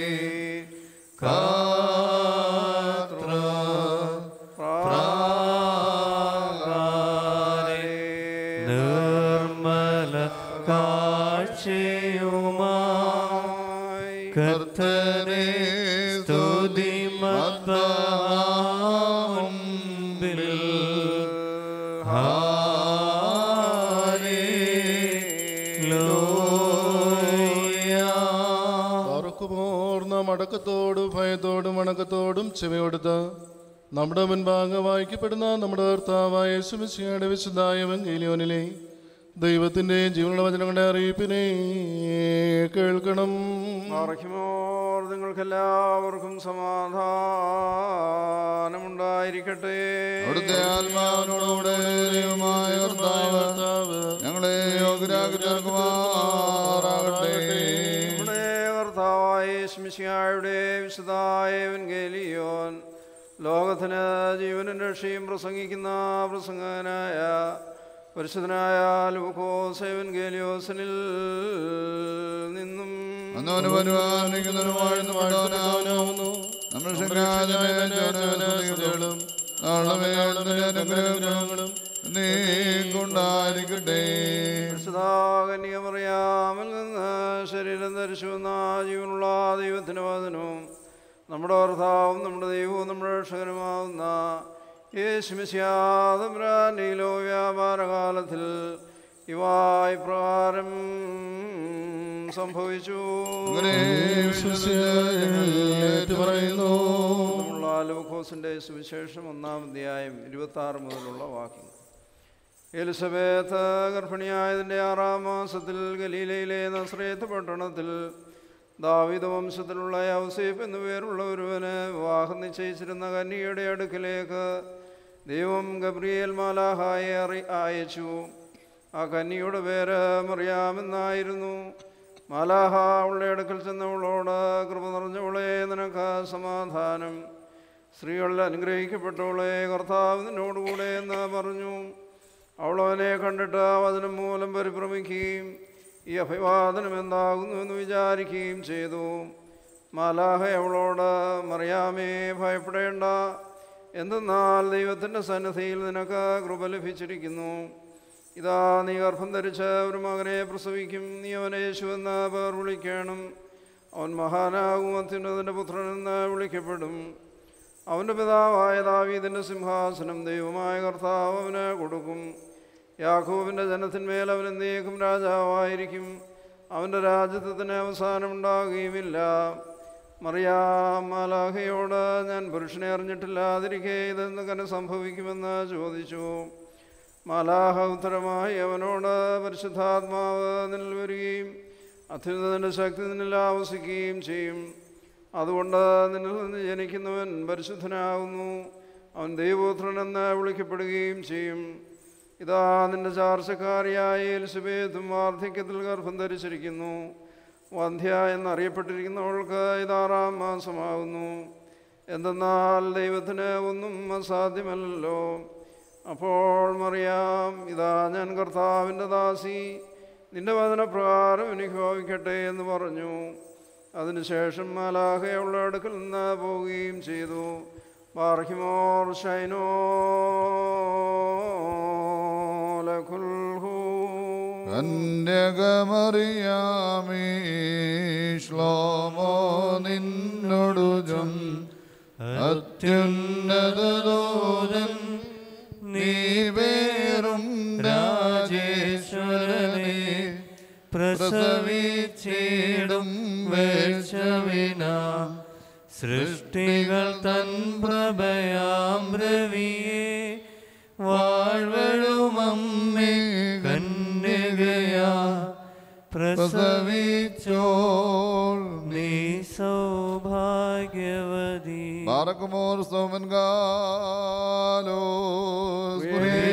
നിർമ്മല കാഴ്ചയുമായി കർത്തനെ സ്തുതി മദ്ബാമുമ്പിൽ നാം അടക്കത്തോടും ഭയത്തോടും വണക്കത്തോടും ചെവിയോടുത്ത് നമ്മുടെ മുൻപാകെ വായിക്കപ്പെടുന്ന നമ്മുടെ കർത്താവായ യേശുമിശിഹായുടെ വിശുദ്ധായ എവങ്കേലിയോനിലെ ദൈവത്തിൻ്റെ ജീവനുള്ള വചനങ്ങളുടെ അറിയിപ്പിനെ കേൾക്കണം. നിങ്ങൾക്കെല്ലാവർക്കും സമാധാനമുണ്ടായിരിക്കട്ടെ. അവിടുത്തെ ആത്മാവിനോടുകൂടെ ദൈവമായ കർത്താവ് ഞങ്ങളെ യോഗ്യരാകുമാറാകട്ടെ. നമ്മുടെ കർത്താവായ യേശുമിശിഹായുടെ വിശുദ്ധായ എവങ്കേലിയോൻ ലോകത്തിന് ജീവനും രക്ഷയും പ്രസംഗിക്കുന്ന പ്രസംഗകനായ പരിശുദ്ധനായ ലൂക്കോസ് എവങ്കേലിയോസിനിൽ നിന്നും നീണ്ടായിരിക്കട്ടെ. കന്യകമറിയാമിൽ നിന്ന് ശരീരം ധരിച്ചു വന്ന ജീവനുള്ള ദൈവത്തിന് വചനവും നമ്മുടെ കർത്താവും നമ്മുടെ ദൈവവും നമ്മുടെ രക്ഷകനുമാവുന്ന യേശുമിശിയാതമ്രാനിലോ വ്യാപാരകാലത്തിൽ ഇവായി പ്രകാരം സംഭവിച്ചു. ലൂക്കോസിന്റെ സുവിശേഷം 1-ാം അധ്യായം 26 മുതലുള്ള വാക്യം. എലിസബത്ത് ഗർഭിണിയായതിൻ്റെ 6-ാം മാസത്തിൽ ഗലീലയിലെ നസ്രേത്ത് പട്ടണത്തിൽ ദാവീദ് വംശത്തിലുള്ള യൗസേപ്പ് എന്നുപേരുള്ള ഒരുവന് വിവാഹം നിശ്ചയിച്ചിരുന്ന കന്യകയുടെ അടുക്കിലേക്ക് ദൈവം ഗബ്രിയേൽ മാലാഹായെ അയച്ചു. ആ കന്യയുടെ പേര് മറിയാമെന്നായിരുന്നു. മാലാഹ അവളുടെ അടുക്കൽ ചെന്നവളോട്, കൃപ നിറഞ്ഞവളെ, നിനക്ക് സമാധാനം, സ്ത്രീകളിൽ അനുഗ്രഹിക്കപ്പെട്ടവളെ, കർത്താവ് നിന്നോടുകൂടെ എന്ന് പറഞ്ഞു. അവളവനെ കണ്ടിട്ട് വചനം മൂലം പരിഭ്രമിക്കുകയും ഈ അഭിവാദനം എന്താകുന്നു എന്ന് വിചാരിക്കുകയും ചെയ്തു. മാലാഹ അവളോട്, മറിയാമേ, ഭയപ്പെടേണ്ട, എന്തെന്നാൽ ദൈവത്തിൻ്റെ സന്നിധിയിൽ നിനക്ക് കൃപ ലഭിച്ചിരിക്കുന്നു. ഇതാ, നീ ഗർഭം ധരിച്ച് ഒരു മകനെ പ്രസവിക്കും. നീ അവനെ യേശു എന്ന് പേർ വിളിക്കണം. അവൻ മഹാനാകും, അത്യുന്നതൻ്റെ പുത്രൻ എന്ന് വിളിക്കപ്പെടും. അവൻ്റെ പിതാവായ ദാവീദിൻ്റെ സിംഹാസനം ദൈവമായ കർത്താവ് അവന് കൊടുക്കും. യാക്കോബിൻ്റെ ജനത്തിന്മേൽ അവൻ എന്നേക്കും രാജാവായിരിക്കും. അവൻ്റെ രാജ്യത്വത്തിന് അവസാനമുണ്ടാകുകയുമില്ല. മറിയാം മാലാഖയോട്, ഞാൻ പുരുഷനെ അറിഞ്ഞിട്ടില്ലാതിരിക്കെ ഇതെന്ന് സംഭവിക്കുമെന്ന് ചോദിച്ചു. മാലാഹ ഉത്തരമായി അവനോട്, പരിശുദ്ധാത്മാവ് നിന്നിൽ വരികയും അത്യുന്നതൻ്റെ ശക്തി നിന്നിൽ ആവസിക്കുകയും ചെയ്യും. അതുകൊണ്ട് നിന്നിൽ നിന്ന് ജനിക്കുന്നവൻ പരിശുദ്ധനാകുന്നു. അവൻ ദൈവപുത്രൻ എന്ന് വിളിക്കപ്പെടുകയും ചെയ്യും. ഇതാ, നിന്റെ ചാർച്ചക്കാരിയായ എലിസബേത്തും വാർദ്ധക്യത്തിൽ ഗർഭം ധരിച്ചിരിക്കുന്നു. വന്ധ്യ എന്നറിയപ്പെട്ടിരിക്കുന്നവൾക്ക് ഇത് 6-ാം മാസമാകുന്നു. എന്തെന്നാൽ ദൈവത്തിന് ഒന്നും അസാധ്യമല്ലല്ലോ. അപ്പോൾ മറിയാം, ഇതാ, ഞാൻ കർത്താവിൻ്റെ ദാസി, നിന്റെ വചനപ്രകാരം എനിക്ക് ഭവിക്കട്ടെ എന്ന് പറഞ്ഞു. അതിനുശേഷം മാലാഖ അവളുടെ അടുക്കൽ നിന്ന് പോവുകയും ചെയ്തു. ബാർഹിമോർ ഷൈനോ ലഖുൽഹു കന്യകമറിയാമേ ശ്ലോമോ നിന്നോടു ജം അത്യുന്നതദൂതൻ നീ പേറും രാജേശ്വരനെ പ്രസവിച്ചിടും വേഴ്ചവിന സൃഷ്ടികൾ തൻ പ്രഭയാം രവിയെ വാഴ്വഴുമമ്മേ കന്യകയാ പ്രസവിച്ചോൾ നീ സൗഭാഗ്യവതി. ബാറക്കുമോർ സോമൻ ഗാലോസ്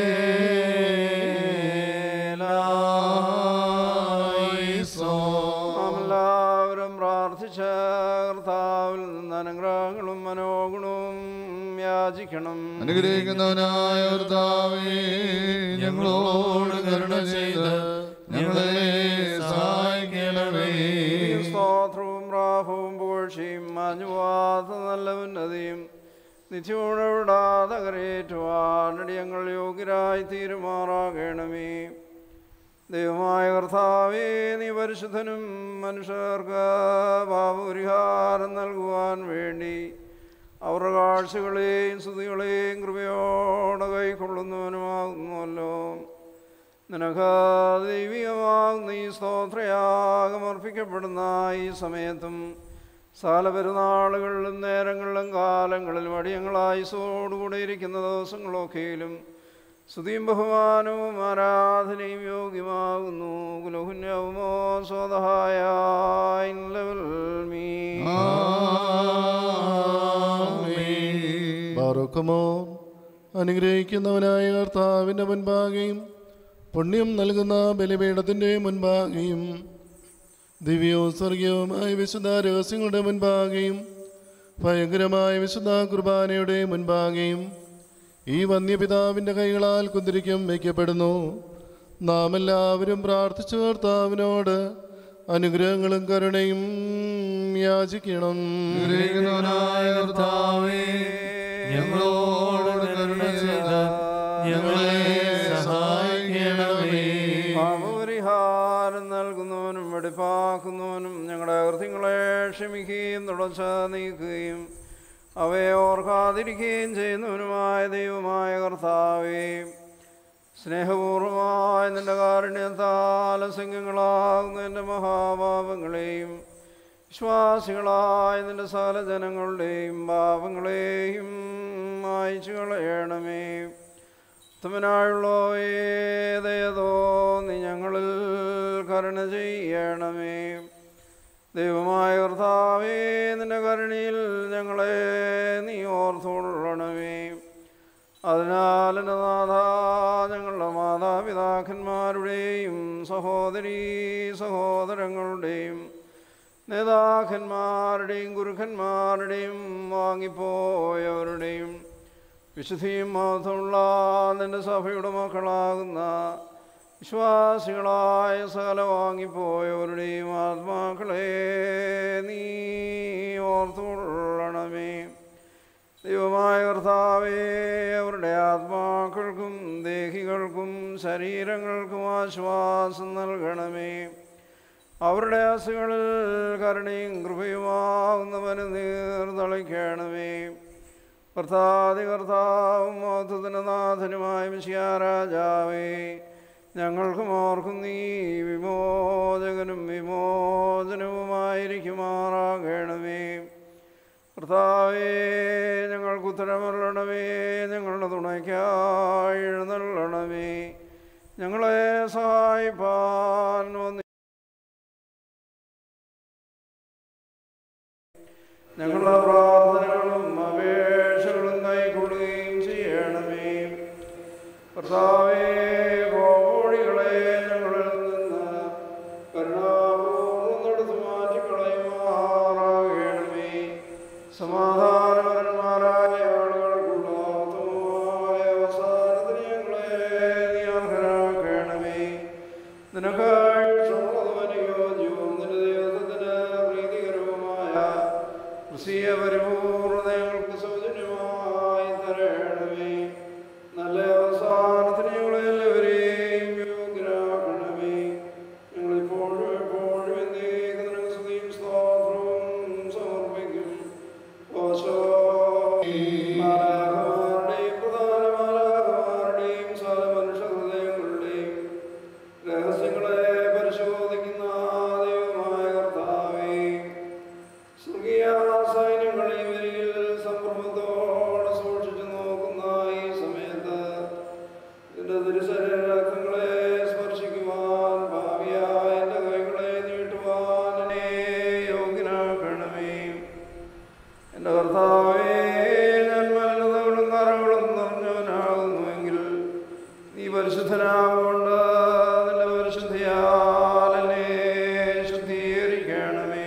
എല്ലാവരും പ്രാർത്ഥിച്ച കർത്താവിൽ നിന്ന് അനുഗ്രഹങ്ങളും മനോഗുണവും യാചിക്കണം. അനുഗ്രഹിക്കുന്നവനായ കർത്താവേ, ഞങ്ങളോട് കരുണ ചെയ്ത് ഞങ്ങളെ സഹായിക്കണമേ. സ്തോത്രവും പ്രാഭവും പുകഴ്ചയും മാഞ്ഞുപോകാത്ത നല്ല ഉന്നതിയും നിത്യോടവിടാതെ കരയേറ്റുവാനടി ഞങ്ങൾ യോഗ്യരായി തീരുമാറാകണമേ. ദൈവമായ കർത്താവേ, നീ പരിശുദ്ധനും മനുഷ്യർക്ക് പാപപരിഹാരം നൽകുവാൻ വേണ്ടി അവരുടെ കാഴ്ചകളെയും സ്തുതികളെയും കൃപയോടെ കൈക്കൊള്ളുന്നവനുമാകുന്നുവല്ലോ. നിനക്ക് ദൈവികമാകുന്ന ഈ സ്തോത്രയാഗം അർപ്പിക്കപ്പെടുന്ന ഈ സമയത്തും സകല പെരുന്നാളുകളിലും നേരങ്ങളിലും കാലങ്ങളിലും അടിയങ്ങളായുസോടുകൂടെ ഇരിക്കുന്ന ദിവസങ്ങളൊക്കെയിലും സ്തുതിയും ബഹുമാനവും ആരാധനയും യോഗ്യമാകുന്നു. കുലഹുന്യവുമോ സ്വതഹായ ബാറക്കുമോ അനുഗ്രഹിക്കുന്നവനായ കർത്താവിൻ്റെ മുൻപാകെയും പുണ്യം നൽകുന്ന ബലിപീഠത്തിൻ്റെ മുൻപാകെയും ദിവ്യവും സ്വർഗീയവുമായ വിശുദ്ധ രഹസ്യങ്ങളുടെ മുൻപാകെയും ഭയങ്കരമായ വിശുദ്ധ കുർബാനയുടെ മുൻപാകെയും ഈ വന്യപിതാവിൻ്റെ കൈകളാൽ കുന്തിരിക്കം വയ്ക്കപ്പെടുന്നു. നാം എല്ലാവരും പ്രാർത്ഥിച്ചു കർത്താവിനോട് അനുഗ്രഹങ്ങളും കരുണയും യാചിക്കണം. ഞങ്ങളോട് കരുണ ചെയ്ത് ഞങ്ങളെ സഹായിക്കണമേ. പാപപരിഹാരം നൽകുന്നവനും വെടിപ്പാക്കുന്നവനും ഞങ്ങളുടെ കൃത്യങ്ങളെ ക്ഷമിക്കുകയും തുടച്ച് നീക്കുകയും അവയെ ഓർക്കാതിരിക്കുകയും ചെയ്യുന്നവനുമായ ദൈവമായ കർത്താവേ, സ്നേഹപൂർവമായ നിന്റെ കാരുണ്യത്താൽ സിംഹങ്ങളാകുന്ന എൻ്റെ മഹാപാപങ്ങളെയും വിശ്വാസികളായ നിന്റെ സകല ജനങ്ങളുടെയും പാപങ്ങളെയും മായ്ച്ചു കളയണമേ. ഉത്തമനായുള്ളവയേ, ദയതോ നീ ഞങ്ങളിൽ കരുണ ചെയ്യണമേ. ദൈവമായ കർത്താവേ, നിന്റെ കരുണയിൽ ഞങ്ങളെ നീ ഓർത്തുകൊള്ളണമേ. അതിനാൽ എൻ്റെ നാഥ, ഞങ്ങളുടെ മാതാപിതാക്കന്മാരുടെയും സഹോദരീ സഹോദരങ്ങളുടെയും നേതാക്കന്മാരുടെയും ഗുരുക്കന്മാരുടെയും വാങ്ങിപ്പോയവരുടെയും വിശുദ്ധിയും മഹത്വമുള്ള നിന്റെ സഭയുടെ മക്കളാകുന്ന വിശ്വാസികളായ സകല വാങ്ങിപ്പോയവരുടെയും ആത്മാക്കളെ നീ ഓർത്തുകൊള്ളണമേ. ദൈവമായ കർത്താവേ, അവരുടെ ആത്മാക്കൾക്കും ദേഹികൾക്കും ശരീരങ്ങൾക്കും ആശ്വാസം നൽകണമേ. അവരുടെ അസുകളിൽ കരുണയും കൃപയുമാവുന്നവന് നീർതളിക്കണമേ. കർത്താവും മഹത്വത്തിന് നാഥനുമായ മിശിഹാ രാജാവേ, ഞങ്ങൾക്കും ഓർക്കും നീ വിമോചകനും വിമോചനവുമായിരിക്കുമാറാകണമേ. കർത്താവേ, ഞങ്ങൾക്ക് ഉത്തരമരുളണമേ. ഞങ്ങളുടെ തുണയ്ക്കായി എഴുന്നള്ളണമേ. ഞങ്ങളെ സഹായിപ്പാൻ ഞങ്ങളുടെ പ്രാർത്ഥനകളും അപേക്ഷകളും കൈക്കൊള്ളുകയും ചെയ്യണമേ. കർത്താവേ, കോഴികളെ ഞങ്ങളിൽ നിന്ന് കരുണാപൂർവ്വം നടത്തു മാറ്റിക്കളയുമാറാകണമേ. സമാധാനപരന്മാരായ ആളുകൾക്കുള്ള ഉത്തമമായ അവസാനത്തിന് ഞങ്ങളെ നീ അർഹരാക്കണമേ. നിനക്ക് ഇഷ്ടമുള്ളതും അനുയോജ്യവും നിന്റെ ദൈവത്തിന് പ്രീതികരവുമായ ക്രിസ്തീയ പരിപൂർണ്ണത ഞങ്ങൾക്ക് സൗജന്യമായി തരണമേ. നല്ല അവസാനത്തിന് ഞങ്ങളെല്ലാവരെയും യോഗ്യരാക്കണമേ. ഞങ്ങളിപ്പോഴും എപ്പോഴും എന്നേക്കും നിനക്ക് സ്തുതിയും സ്തോത്രവും സമർപ്പിക്കും. മാലാഖമാരുടെയും പ്രധാന മാലാഖമാരുടെയും സകല മനുഷ്യ ഹൃദയങ്ങളുടെയും രഹസ്യങ്ങളെ പരിശോധിക്കുന്ന ദൈവമായ കർത്താവേ, സ്വർഗീയ സൈന്യങ്ങളെ വരിയിൽ സംഭ്രമത്തോടെ സൂക്ഷിച്ചു നോക്കുന്ന ഈ സമയത്ത് നിന്റെ തിരുശരീരങ്ങളെ സ്പർശിക്കുവാൻ ഭാവിയായ എൻ്റെ കൈകളെ നീട്ടുവാൻ എന്നെ യോഗ്യനാക്കണമേ. എൻ്റെ കർത്താവേ, ഞാൻ മലിനതകളും കറകളും നിറഞ്ഞവനാകുന്നുവെങ്കിൽ നീ പരിശുദ്ധനാകൊണ്ട് നിന്റെ പരിശുദ്ധിയാൽ എന്നെ ശുദ്ധീകരിക്കണമേ.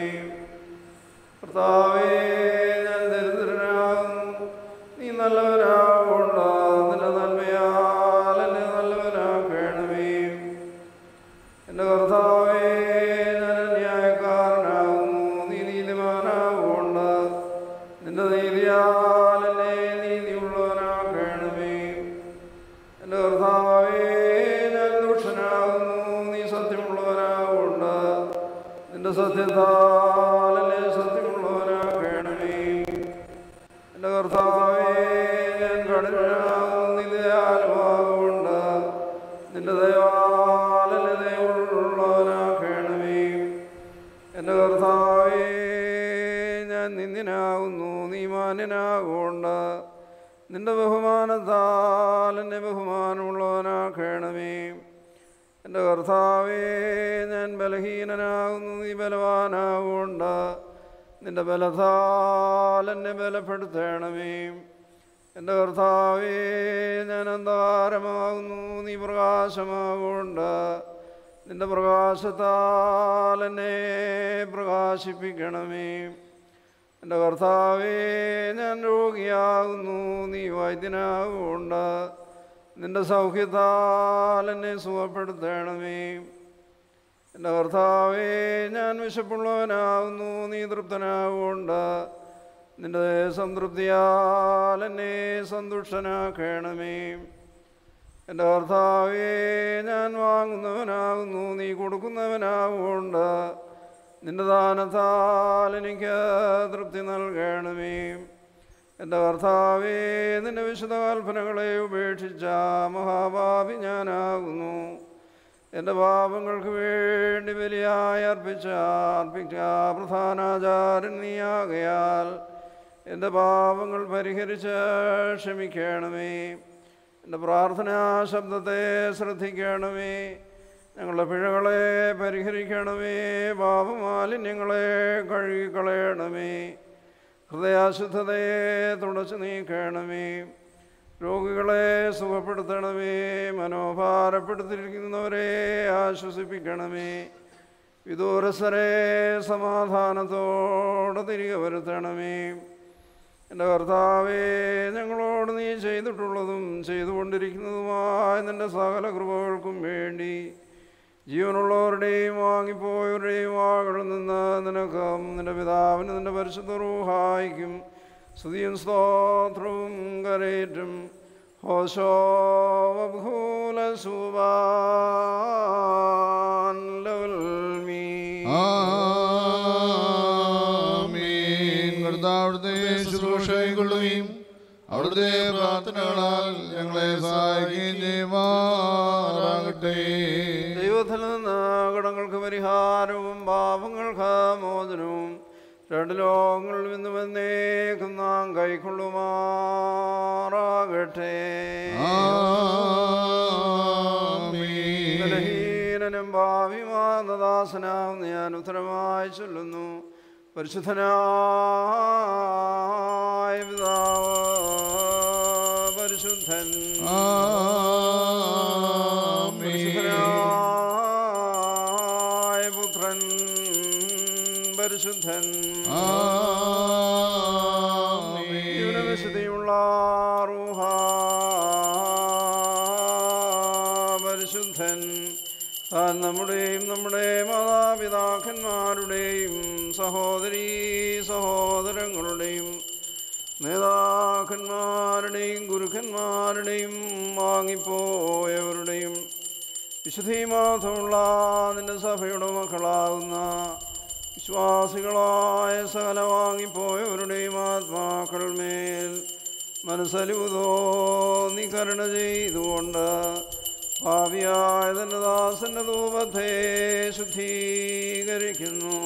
കർത്താവേ, ഞാൻ ദരിദ്രനാകുന്നു. നീ നല്ലവനാകൊണ്ട് നിന്റെ നന്മയാൽ എന്നെ നല്ലവനാക്കണമേ. എൻ്റെ കർത്താവേ, ഞാൻ അന്യായക്കാരനാകുന്നു. നീ നീതിമാനാകൊണ്ട് നിന്റെ നീതിയാൽ എന്നെ നീതിയുള്ളവനാക്കണമേ. എൻ്റെ കർത്താവേ, ഞാൻ ദുഷ്ടനാകുന്നു. നീ സത്യമുള്ളവനാകൊണ്ട് നിന്റെ സത്യത്താൽ എന്നെ സത്യമുള്ളവനാക്കണമേ. എൻ്റെ കർത്താവേ, ഞാൻ കഠിനനാകുന്നു. നീ ദയാലുവാകൊണ്ട് നിന്റെ ദയാൽ എന്നെ ദയവുള്ളവനാക്കണമേ. എൻ്റെ കർത്താവേ, ഞാൻ നിന്ദ്യനാകുന്നു. നീ മാന്യനാകൊണ്ട് നിന്റെ ബഹുമാനത്താൽ എന്നെ ബഹുമാനമുള്ളവനാക്കണമേ. എൻ്റെ കർത്താവേ, ഞാൻ ബലഹീനനാകുന്നു. നീ ബലവാനാകൊണ്ട് നിന്റെ ബലത്താൽ എന്നെ ബലപ്പെടുത്തണമേ. എൻ്റെ കർത്താവേ, ഞാൻ അന്ധകാരമാകുന്നു. നീ പ്രകാശമാകൊണ്ട് നിന്റെ പ്രകാശത്താൽ എന്നെ പ്രകാശിപ്പിക്കണമേ. എൻ്റെ കർത്താവേ, ഞാൻ രോഗിയാകുന്നു. നീ വൈദ്യനാകൊണ്ട് നിന്റെ സൗഖ്യത്താൽ എന്നെ സുഖപ്പെടുത്തണമേ. എൻ്റെ കർത്താവേ, ഞാൻ വിശപ്പുള്ളവനാകുന്നു. നീ തൃപ്തനാകൊണ്ട് നിന്റെ സംതൃപ്തിയാൽ എന്നെ സന്തുഷ്ടനാക്കണമേ. എൻ്റെ കർത്താവേ, ഞാൻ വാങ്ങുന്നവനാകുന്നു. നീ കൊടുക്കുന്നവനാകൊണ്ട് നിന്റെ ദാനത്താൽ എനിക്ക് തൃപ്തി നൽകണമേ. എൻ്റെ കർത്താവേ, നിന്റെ വിശുദ്ധ കൽപ്പനകളെ ഉപേക്ഷിച്ച മഹാപാപി ഞാനാകുന്നു. എൻ്റെ പാപങ്ങൾക്ക് വേണ്ടി ബലിയായി അർപ്പിച്ച പ്രധാനാചാരൻ നീയാകയാൽ എൻ്റെ പാപങ്ങൾ പരിഹരിച്ച് ക്ഷമിക്കണമേ. എൻ്റെ പ്രാർത്ഥനാ ശബ്ദത്തെ ശ്രദ്ധിക്കണമേ. ഞങ്ങളുടെ പിഴകളെ പരിഹരിക്കണമേ. പാപമാലിന്യങ്ങളെ കഴുകിക്കളയണമേ. ഹൃദയാശുദ്ധതയെ തുടച്ചു നീക്കണമേ. രോഗികളെ സുഖപ്പെടുത്തണമേ. മനോഭാരപ്പെടുത്തിയിരിക്കുന്നവരെ ആശ്വസിപ്പിക്കണമേ. വിദൂരസ്ഥരെ സമാധാനത്തോടെ തിരികെ വരുത്തണമേ. എൻ്റെ കർത്താവേ, ഞങ്ങളോട് നീ ചെയ്തിട്ടുള്ളതും ചെയ്തുകൊണ്ടിരിക്കുന്നതുമായ നിൻ്റെ സകല കൃപകൾക്കും വേണ്ടി ജീവനുള്ളവരുടെയും വാങ്ങിപ്പോയവരുടെയും വാകളിൽ നിന്ന് നിനക്കും നിൻ്റെ പിതാവിന് നിൻ്റെ പരിശുദ്ധ റൂഹായിക്കും സ്തുതിയും സ്തോത്രവും കരേറ്റും. ഹോശോ വബൂല സുബാൻ ലവൽമീ. ആമീൻ. കർത്താവിടുത്തെ ശുശ്രൂഷകൈക്കൊള്ളുകയും അവിടുത്തെ പ്രാർത്ഥനകളാൽ ഞങ്ങളെ സഹായിക്കുകയും ചെയ്യുമാറാകട്ടെ. ദൈവത്തിൽ നിന്ന് കടങ്ങൾക്ക് പരിഹാരവും പാപങ്ങൾക്ക് മോചനവും രണ്ട് ലോകങ്ങളിൽ നിന്നും എന്നേക്കും നാം കൈക്കൊള്ളുമാറാകട്ടെ. ബലഹീനനും ഭാവിമാനദാസനാവുന്ന ഞാൻ ഉത്തരമായി ചൊല്ലുന്നു. പരിശുദ്ധനായ പിതാവ് പരിശുദ്ധൻ, പരിശുദ്ധനായ പുത്രൻ പരിശുദ്ധൻ, ജീവനവിശുദ്ധിയുള്ള റൂഹ പരിശുദ്ധൻ. താൻ നമ്മുടെയും നമ്മുടെ മാതാപിതാക്കന്മാരുടെയും സഹോദരീ സഹോദരങ്ങളുടെയും നേതാക്കന്മാരുടെയും ഗുരുക്കന്മാരുടെയും വാങ്ങിപ്പോയവരുടെയും വിശുദ്ധിമാത്രമുള്ള നിന്റെ സഭയുടെ മക്കളാകുന്ന വിശ്വാസികളായ സകല വാങ്ങിപ്പോയവരുടെയും ആത്മാക്കൾ മേൽ മനസ്സലിവുതോ നീ കരുണ ചെയ്തുകൊണ്ട് ഭാവിയായ തന്റെ ദാസന്റെ ധൂപത്തെ ശുദ്ധീകരിക്കുന്നു.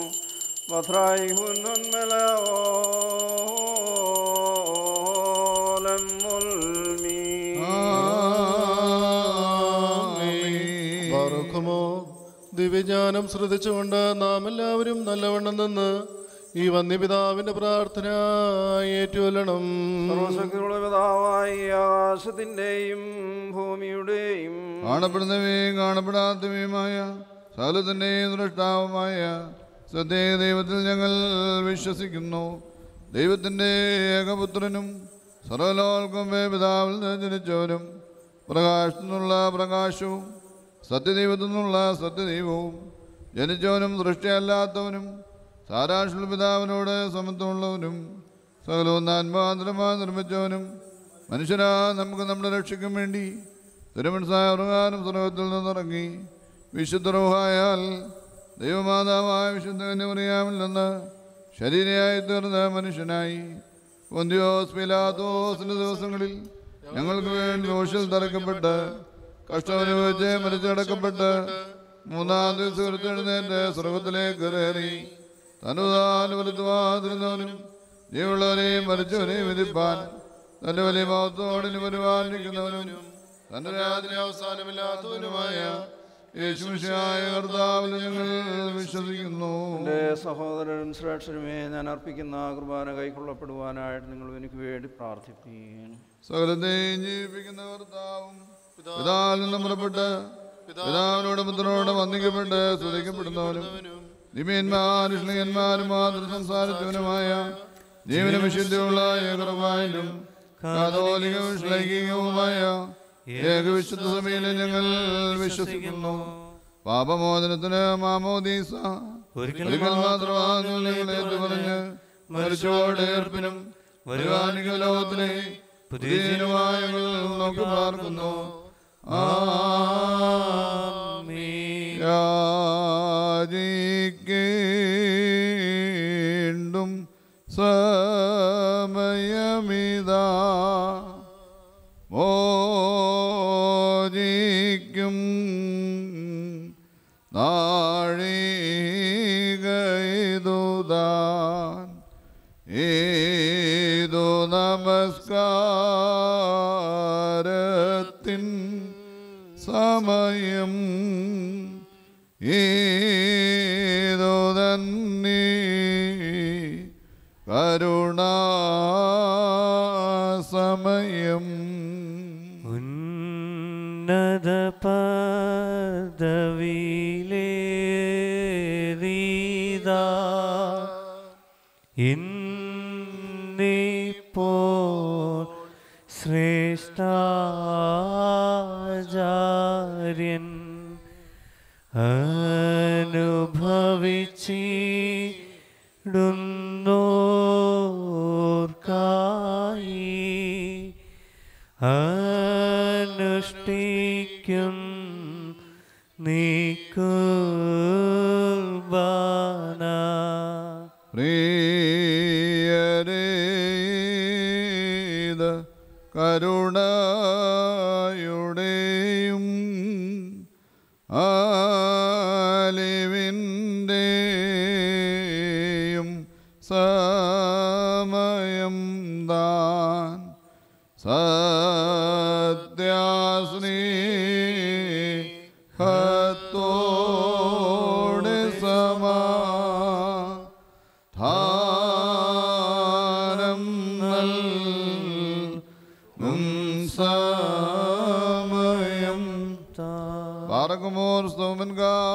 ദിവ്യജ്ഞാനം ശ്രദ്ധിച്ചുകൊണ്ട് നാം എല്ലാവരും നല്ലവണ്ണം നിന്ന് ഈ വന്യപിതാവിന്റെ പ്രാർത്ഥന ഏറ്റുകൊള്ളണം. സർവശക്തിയുള്ള പിതാവായി ആകാശത്തിന്റെയും ഭൂമിയുടെയും കാണപ്പെടുന്നവയും കാണപ്പെടാത്തവയുമായ സകലത്തിന്റെയും ദൃഷ്ടാവുമായ സത്യ ദൈവത്തിൽ ഞങ്ങൾ വിശ്വസിക്കുന്നു. ദൈവത്തിൻ്റെ ഏകപുത്രനും സർവലോകർക്കും പിതാവിൽ നിന്ന് ജനിച്ചവനും പ്രകാശത്തിൽ നിന്നുള്ള പ്രകാശവും സത്യദൈവത്തിൽ നിന്നുള്ള സത്യദൈവവും ജനിച്ചവനും സൃഷ്ടിയല്ലാത്തവനും സാരാശുൽ പിതാവിനോട് സമത്വമുള്ളവനും സകലവും നാന്മാന്ത്രമായി നിർമ്മിച്ചവനും മനുഷ്യരാ നമുക്ക് നമ്മുടെ രക്ഷയ്ക്കും വേണ്ടി തിരുമനസായ പ്രകാരം സ്വർഗത്തിൽ നിന്നിറങ്ങി വിശുദ്ധ റൂഹായാൽ ദൈവമാതാവായ വിശുദ്ധ കന്യമറിയാമിൽ നിന്ന് ശരീരയായി തീർന്ന മനുഷ്യനായി പൊന്തിയോസ് പീലാത്തോസിന്റെ ദിവസങ്ങളിൽ ഞങ്ങൾക്ക് വേണ്ടി ദോഷിൽ തറക്കപ്പെട്ട് കഷ്ടമനുഭവിച്ച് മരിച്ചടക്കപ്പെട്ട് മൂന്നാം ദിവസം ഉയർത്തെഴുന്നേറ്റ് സ്വർഗത്തിലേക്ക് കയറി തനുതാൻ വലുതുവാതിരുന്നവനും ജീവുള്ളവരെയും മരിച്ചവരെയും വിധിപ്പാൻ തന്റെ വലിയ ഭാവത്തോടിന് പരിപാലിക്കുന്നവനും തന്റെ രാത്രി അവസാനമില്ലാത്തവനുമായ യേശുമിശിഹായ കർത്താവിൽ ഞങ്ങൾ വിശ്വസിക്കുന്നു. എൻ്റെ സഹോദരൻ ശ്രേഷ്ഠരുമേ, ഞാൻ അർപ്പിക്കുന്ന കുർബാന കൈക്കൊള്ളപ്പെടുവാനായിട്ട് നിങ്ങൾ എനിക്ക് വേണ്ടി പ്രാർത്ഥിപ്പീൻ. സകലത്തെയും ജീവിപ്പിക്കുന്ന കർത്താവും പിതാവിൽ നിന്നും പുറപ്പെട്ട് പിതാവിനോട് പുത്രനോട് വന്ദിക്കപ്പെട്ട് സ്തുതിക്കപ്പെടുന്നവനും ദിവ്യന്മാരും മാതൃ സംസാരിച്ചവനുമായ ജീവന വിശുദ്ധിയുള്ള ഏകർവായാലും കാതോലിക ശ്ലൈകികവുമായ ഏകവിശുദ്ധ സഭയിൽ ഞങ്ങൾ വിശ്വസിക്കുന്നു. പാപമോചനത്തിന് മാമോദീസ ഒരിക്കൽ മാത്രമാണ് ഞങ്ങളേറ്റു പറഞ്ഞ് മരിച്ചോടെ ഏർപ്പിനും വരുവാനിക ലോകത്തിലെ പുതിയ നോക്കി പാർക്കുന്നു. യാചിക്കേണ്ടും സമയമേ നാഴികയിതുതാൻ ഏതു നമസ്കാരത്തിൻ സമയം ഏതു തന്നെ കരുണാസമയം ഉന്നത പദവിയിലേറിയതാ ഇന്നിപ്പോൾ ശ്രേഷ്ഠാചാര്യൻ അനുഭവിച്ചിടുന്നോർക്കായി അനുഷ്ഠിക്കും നീക്കുർബാന. പ്രിയരേത് കരുണയുടെയും ആലിവിൻ്റെയും സമയം താൻ സത്യാസ്നേഹത്തോടെ സമാധാനം നൽകും സമയം പാറക്കുമോർ സ്തോമൻ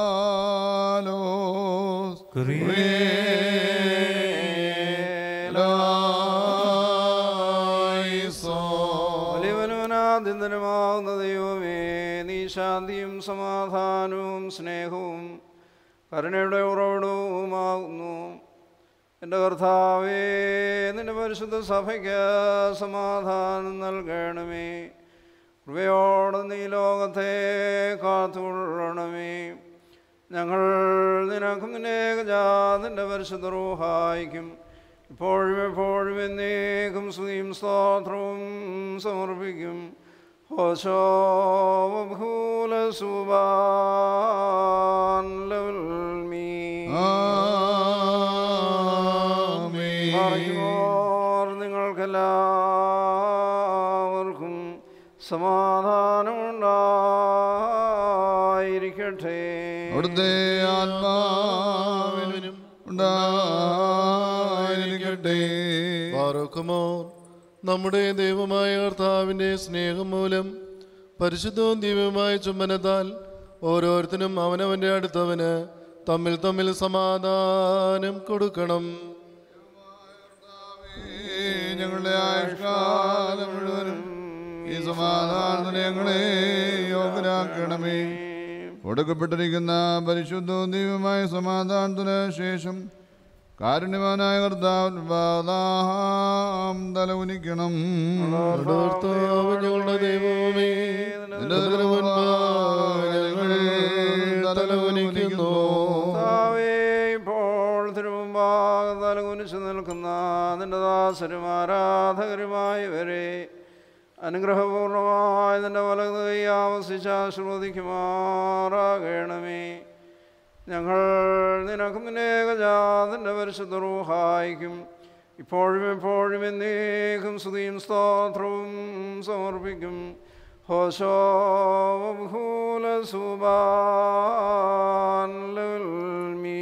കാലോസ് വലിയവനാദിന്ദനമാകുന്ന ദൈവമേ, നീ ശാന്തിയും സമാധാനവും സ്നേഹവും കരുണയുടെ ഉറവിടവുമാകുന്നു. എൻ്റെ കർത്താവേ, നിന്റെ പരിശുദ്ധ സഭയ്ക്ക് സമാധാനം നൽകണമേ. കൃപയോടെ നീ ലോകത്തെ കാത്തുകൊള്ളണമേ. ഞങ്ങൾ നിനക്കും നിന്റെ ഏകജാതൻ്റെ പരിശുദ്ധ റൂഹായിക്കും ഇപ്പോഴും എപ്പോഴും എന്നേക്കും സ്തുതിയും സ്തോത്രവും സമർപ്പിക്കും. ഹോശോ വഭൂല സുബാൻ ലവൽമീ നിങ്ങൾക്കെല്ലാവർക്കും സമാധാനമുണ്ടായിരിക്കട്ടെ. അവിടുത്തെ ആത്മാവിനും ഉണ്ടായിരിക്കട്ടെ. ബാറോക്കുമോ നമ്മുടെ ദൈവമായ കർത്താവിൻ്റെ സ്നേഹം മൂലം പരിശുദ്ധവും ദിവ്യവുമായ ചുംബനത്താൽ ഓരോരുത്തരും അവനവൻ്റെ അടുത്തവന് തമ്മിൽ തമ്മിൽ സമാധാനം കൊടുക്കണം. ഞങ്ങളുടെ ആയുഷ്കാലം മുഴുവനും ഈ സമാധാനത്തിന് ഞങ്ങളെ യോഗ്യരാക്കണമേ. കൊടുക്കപ്പെട്ടിരിക്കുന്ന പരിശുദ്ധവും ദിവ്യമായ സമാധാനത്തിന് ശേഷം കാരുണ്യവാനായ കർത്താവ് തല ഉനിക്കണം. ഞങ്ങളുടെ ദൈവമേ, നിന്റെ തിരുമുൻപാകെ ഞങ്ങൾ തല ഉനിക്കുന്നു. ഇപ്പോൾ തിരുമുമ്പാകെ തലകുനിച്ചു നിൽക്കുന്ന നിന്റെ ദാസരും ആരാധകരുമായവരെ അനുഗ്രഹപൂർണമായ നിന്റെ വലത് കൈ ആവസിച്ച് ആശീർവദിക്കുമാറാകണമേ. ഞങ്ങൾ നിനക്കും നിന്റെ ഏകജാതൻ്റെ പരിശുദ്ധ റൂഹായിക്കും ഇപ്പോഴും എപ്പോഴും എന്നേക്കും സ്തുതിയും സ്തോത്രവും സമർപ്പിക്കും. ഹോശോ വഭൂല സുബാൻ ലവൽമീ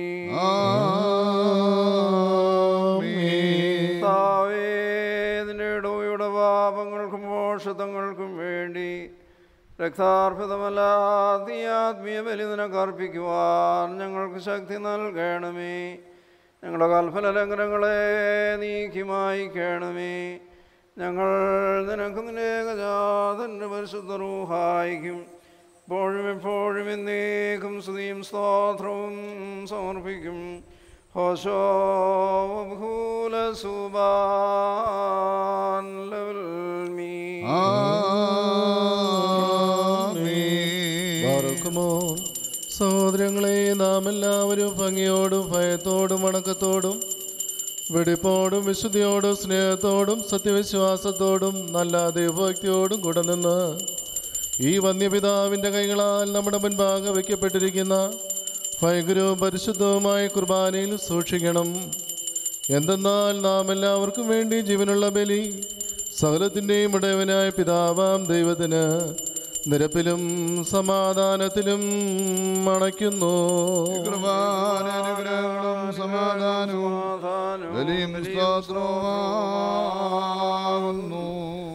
പാപങ്ങൾക്കും മോക്ഷതങ്ങൾക്കും വേണ്ടി രക്താർപ്പിതമല്ലാത്ത ഈ ആത്മീയ ബലി നിനക്ക് അർപ്പിക്കുവാൻ ഞങ്ങൾക്ക് ശക്തി നൽകണമേ. ഞങ്ങളുടെ കൽപ്പന ലംഘനങ്ങളെ നീക്കി മായ്ക്കണമേ. ഞങ്ങൾ നിനക്ക് നിന്റെ ഏകജാതൻ്റെ പരിശുദ്ധ റൂഹായിക്കും ഇപ്പോഴും എപ്പോഴും എന്നേക്കും സ്തുതിയും സ്തോത്രവും സമർപ്പിക്കും. ഹോശോ വഭൂല സുബാൻ ലവൽമീ സഹോദരങ്ങളെ, നാം എല്ലാവരും ഭംഗിയോടും ഭയത്തോടും വണക്കത്തോടും വെടിപ്പോടും വിശുദ്ധിയോടും സ്നേഹത്തോടും സത്യവിശ്വാസത്തോടും നല്ല ദൈവഭക്തിയോടും കൂടെ നിന്ന് ഈ വന്യപിതാവിൻ്റെ കൈകളാൽ നമ്മുടെ മുൻപാകെ വയ്ക്കപ്പെട്ടിരിക്കുന്ന ഭയങ്കരവും പരിശുദ്ധവുമായ കുർബാനയിൽ സൂക്ഷിക്കണം. എന്തെന്നാൽ നാം എല്ലാവർക്കും വേണ്ടി ജീവനുള്ള ബലി സകലത്തിൻ്റെയും ഉടയവനായ പിതാവാം ദൈവത്തിന് നിരപ്പിലും സമാധാനത്തിലും അണയ്ക്കുന്നു. കൃപാനുഗ്രഹങ്ങളും സമാധാനവും ബലിയും സ്തോത്രവുമാകുന്നു.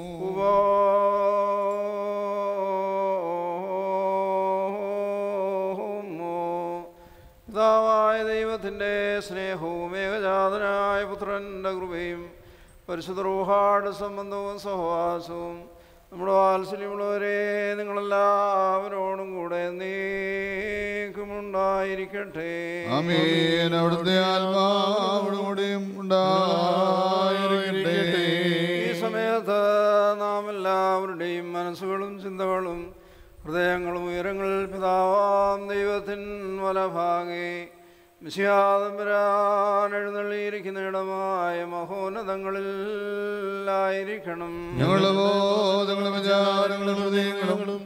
പിതാവായ ദൈവത്തിൻ്റെ സ്നേഹവും ഏകജാതനായ പുത്രൻ്റെ കൃപയും പരിശുദ്ധ റൂഹായുടെ സംബന്ധവും സഹവാസവും നമ്മുടെ വാത്സല്യമുള്ളവരെ നിങ്ങളെല്ലാവരോടും കൂടെ നീക്കുമുണ്ടായിരിക്കട്ടെ. ആമേൻ. അവിടുത്തെ ആത്മാവോടുകൂടിയും ഉണ്ടായിരിക്കട്ടെ. ഈ സമയത്ത് നാം എല്ലാവരുടെയും മനസ്സുകളും ചിന്തകളും ഹൃദയങ്ങളും ഉയരങ്ങളിൽ പിതാവാം ദൈവത്തിൻ വലഭാഗെ മിശിഹാതമ്പുരാൻ എഴുന്നള്ളിയിരിക്കുന്ന ഇടമായ മഹോന്നതങ്ങളിലായിരിക്കണം. ഞങ്ങളുടെ ബോധങ്ങളും വിചാരങ്ങളും ഹൃദയങ്ങളും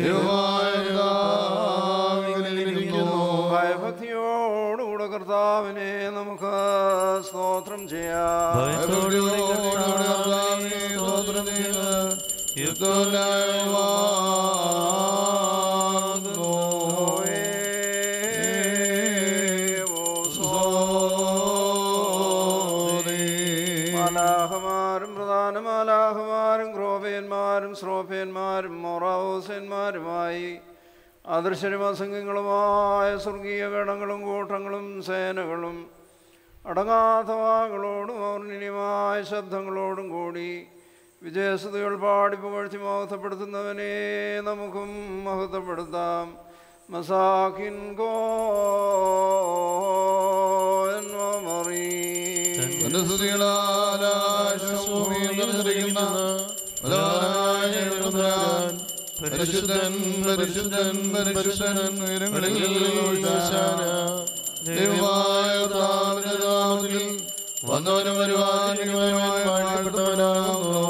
ഭയഭക്തിയോടുകൂടെ കർത്താവിനെ നമുക്ക് സ്തോത്രം ചെയ്യാം. മാലാഖമാരും പ്രധാന മാലാഖമാരും ക്രോപേന്മാരും ശ്രോഫേന്മാരും മൊറാവോസന്മാരുമായി അദൃശ്യരും അസംഖ്യങ്ങളുമായ സ്വർഗീയ ഗണങ്ങളും കൂട്ടങ്ങളും സേനകളും അടങ്ങാത്ത വാക്കുകളോടും ഔർണിന്യമായ ശബ്ദങ്ങളോടും കൂടി വിജയസ്തുതികൾ പാടി പുകഴ്ത്തി മഹത്വപ്പെടുത്തുന്നവനെ നമുക്കും മഹത്വപ്പെടുത്താം. മസാഖിൻ പരിശുദ്ധൻ പരിശുദ്ധൻ പരിശുദ്ധൻ ഉയരങ്ങളിൽ ദൈവമായ നാമത്തിൽ വന്നവനും വരുവാനുമായിപ്പെട്ടവനാകുന്നു.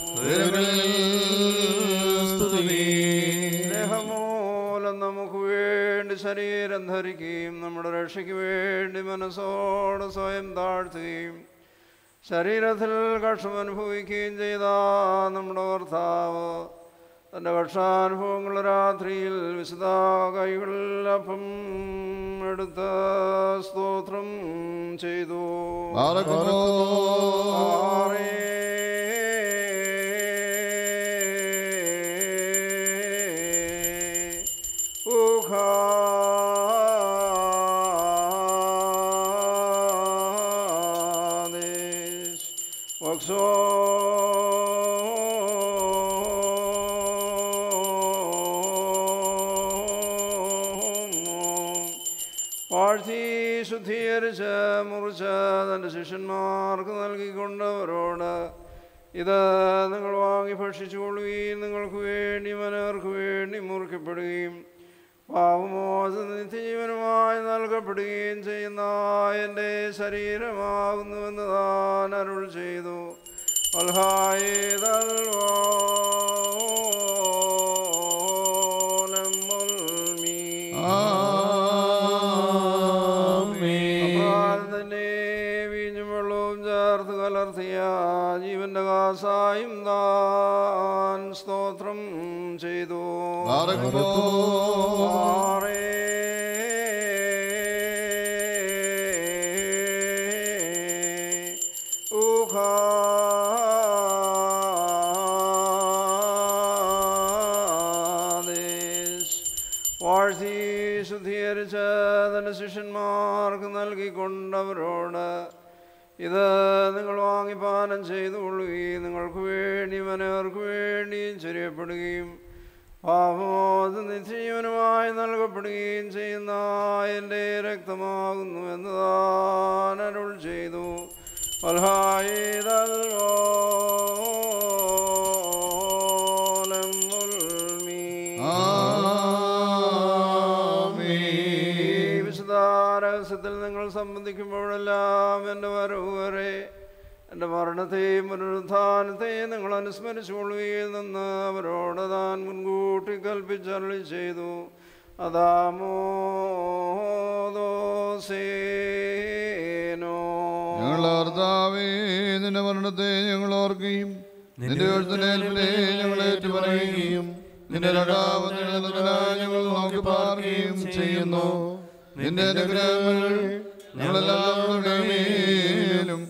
സ്നേഹമൂലം നമുക്ക് വേണ്ടി ശരീരം ധരിക്കുകയും നമ്മുടെ രക്ഷയ്ക്ക് വേണ്ടി മനസ്സോട് സ്വയം താഴ്ത്തുകയും ശരീരത്തിൽ കഷ്ടം അനുഭവിക്കുകയും ചെയ്ത നമ്മുടെ കർത്താവ് തൻ്റെ കക്ഷാനുഭവങ്ങളുടെ രാത്രിയിൽ വിശുദ്ധ കൈകളിൽ അപ്പം എടുത്ത് സ്തോത്രം ചെയ്തു. വാഴ്ത്തി ശുദ്ധീകരിച്ച് മുറിച്ച് തൻ്റെ ശിഷ്യന്മാർക്ക് നൽകിക്കൊണ്ടവരോട് ഇത് നിങ്ങൾ വാങ്ങി ഭക്ഷിച്ചുകൊള്ളുകയും നിങ്ങൾക്ക് വേണ്ടി മനവർക്ക് വേണ്ടി മുറിക്കപ്പെടുകയും പാപമോചന നിത്യജീവനുമായി നൽകപ്പെടുകയും ചെയ്യുന്ന എൻ്റെ ശരീരമാകുന്നുവെന്ന് താൻ അരുൾ ചെയ്തു. വീഞ്ഞും വെള്ളവും ചേർത്ത് കലർത്തിയ ജീവന്റെ കാസായും താൻ സ്തോത്രം ചെയ്തു. വാഴ്ത്തി ശുദ്ധീകരിച്ച് തൻ്റെ ശിഷ്യന്മാർക്ക് നൽകിക്കൊണ്ടവരോട് ഇത് നിങ്ങൾ വാങ്ങിപ്പാനം ചെയ്തുകൊള്ളുകയും നിങ്ങൾക്ക് വേണ്ടി മനവർക്ക് വേണ്ടിയും ചൊരിയപ്പെടുകയും പാപമോചന നിത്യജീവനുമായി നൽകപ്പെടുകയും ചെയ്യുന്ന എൻ്റെ രക്തമാകുന്നു എന്ന് താൻ അരുൾ ചെയ്തു. രഹസ്യത്തിൽ നിങ്ങൾ സംബന്ധിക്കുമ്പോഴെല്ലാം എൻ്റെ വരവ് വരെ എൻ്റെ മരണത്തെയും പുനരുത്ഥാനത്തെയും നിങ്ങൾ അനുസ്മരിച്ചുകൊള്ളുകയിൽ നിന്ന് അവരോട് താൻ മുൻകൂട്ടി കൽപ്പിച്ചരുളി ചെയ്തു. അതാമോ ഞങ്ങളുടെ കർത്താവേ, നിന്റെ മരണത്തെ ഞങ്ങൾ ഓർക്കുകയും നിന്റെ എഴുത്തിനേൽപ്പിനെ ഞങ്ങൾ ഏറ്റുപറയുകയും നിന്റെ രണ്ടാമത്തെ ഞങ്ങൾ നോക്കി പാർക്കുകയും ചെയ്യുന്നു. നിന്റെ അനുഗ്രഹങ്ങൾ ഞങ്ങളെല്ലാവരുടെ മേലും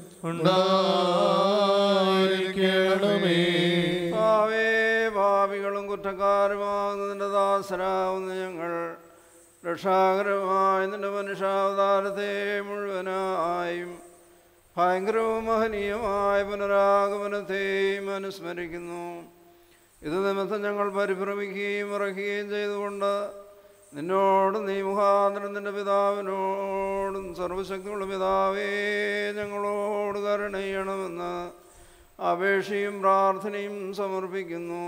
ഉണ്ടായിരിക്കണമേ. ഭാവികളും കുറ്റക്കാരുമാകുന്ന നിന്റെ ദാസരാവുന്ന ഞങ്ങൾ രക്ഷാകരമായ നിന്റെ മനുഷ്യാവതാരത്തെ മുഴുവനായും ഭയങ്കരവും മഹനീയമായ പുനരാഗമനത്തെയും അനുസ്മരിക്കുന്നു. ഇത് നിമിത്തം ഞങ്ങൾ പരിഭ്രമിക്കുകയും ഇറക്കുകയും ചെയ്തുകൊണ്ട് നിന്നോടും നീ മുഖാന്തരം നിന്റെ പിതാവിനോടും സർവശക്തിയുള്ള പിതാവേ ഞങ്ങളോട് കരുണ ചെയ്യണമെന്ന് അപേക്ഷയും പ്രാർത്ഥനയും സമർപ്പിക്കുന്നു.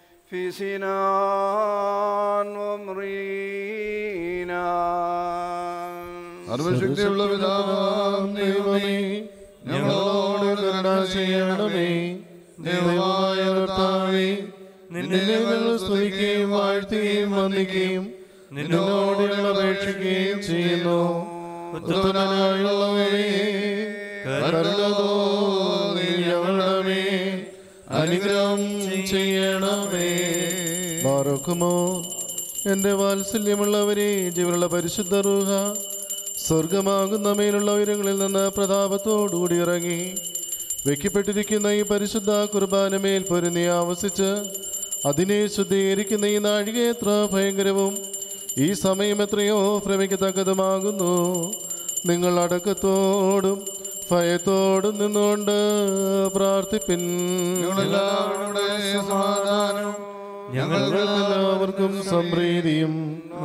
സർവശക്തിയുള്ള പിതാവാം ദൈവമേ, ഞങ്ങളോട് കരുണ ചെയ്യണമേ. ദൈവമായ കർത്താവേ, നിന്നെ ഞങ്ങൾ സ്തുതിക്കുകയും വാഴ്ത്തുകയും വന്ദിക്കുകയും നിന്നോട് ഞങ്ങൾ അപേക്ഷിക്കുകയും ചെയ്യുന്നു. ഉത്തമനായുള്ളവരേ, കരുണ തോന്നി ഞങ്ങളുടെ മേൽ അനുഗ്രഹം ചെയ്യണമേ. ബാറക്കുമോ എൻ്റെ വാത്സല്യമുള്ളവരെ, ജീവനുള്ള പരിശുദ്ധ റൂഹ സ്വർഗമാകുന്ന മേലുള്ള ഉയരങ്ങളിൽ നിന്ന് പ്രതാപത്തോടുകൂടി ഇറങ്ങി വയ്ക്കപ്പെട്ടിരിക്കുന്ന ഈ പരിശുദ്ധ കുർബാനമേൽ പൊരുന്നി ആവസിച്ച് അതിനെ ശുദ്ധീകരിക്കുന്ന ഈ നാഴിക എത്ര ഭയങ്കരവും ഈ സമയം എത്രയോ ഭ്രമിക്കത്തക്കതുമാകുന്നു. നിങ്ങൾ അടക്കത്തോടും ഭയത്തോടും നിന്നുകൊണ്ട് പ്രാർത്ഥിപ്പിൻ. ഞങ്ങൾക്കെല്ലാവർക്കും സംപ്രീതിയും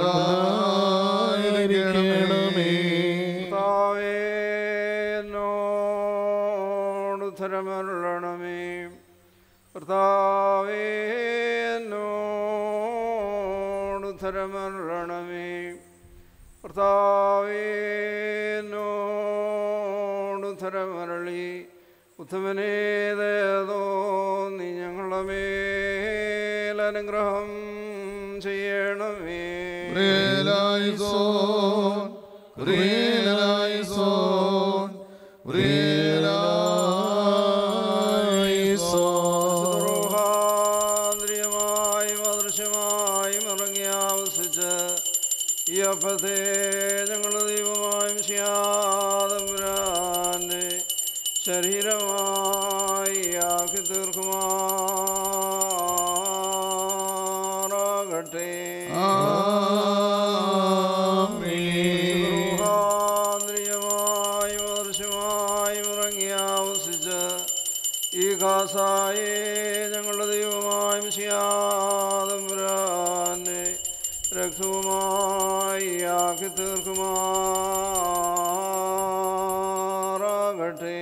ഉണ്ടായിരിക്കണമേ. ഉത്തരമരുളണമേ. കർത്താവേ, ഉത്തരമരുളണമേ. കർത്താവേ, ഉത്തരമരളി. ഉത്തമനേതോ നീ ഞങ്ങളുടെ മേൽ അനുഗ്രഹം ചെയ്യണമേ. ായും അദൃശ്യമായും ഇറങ്ങിയാവസിച്ച് ഈ അപ്പത്തെ ഞങ്ങളുടെ ദൈവമായും ശിയാതമ്പുരാന്റെ ശരീരമായി ആക്കി തീർക്കുമാറാകട്ടെ. ായും അദൃശ്യമായും ഇറങ്ങിയാവസിച്ച് ഈ കാസായെ ഞങ്ങളുടെ ദൈവമായും ശിയാതമ്പുരാന്റെ രക്തവുമായി ആക്കി തീർക്കുമാറാകട്ടെ.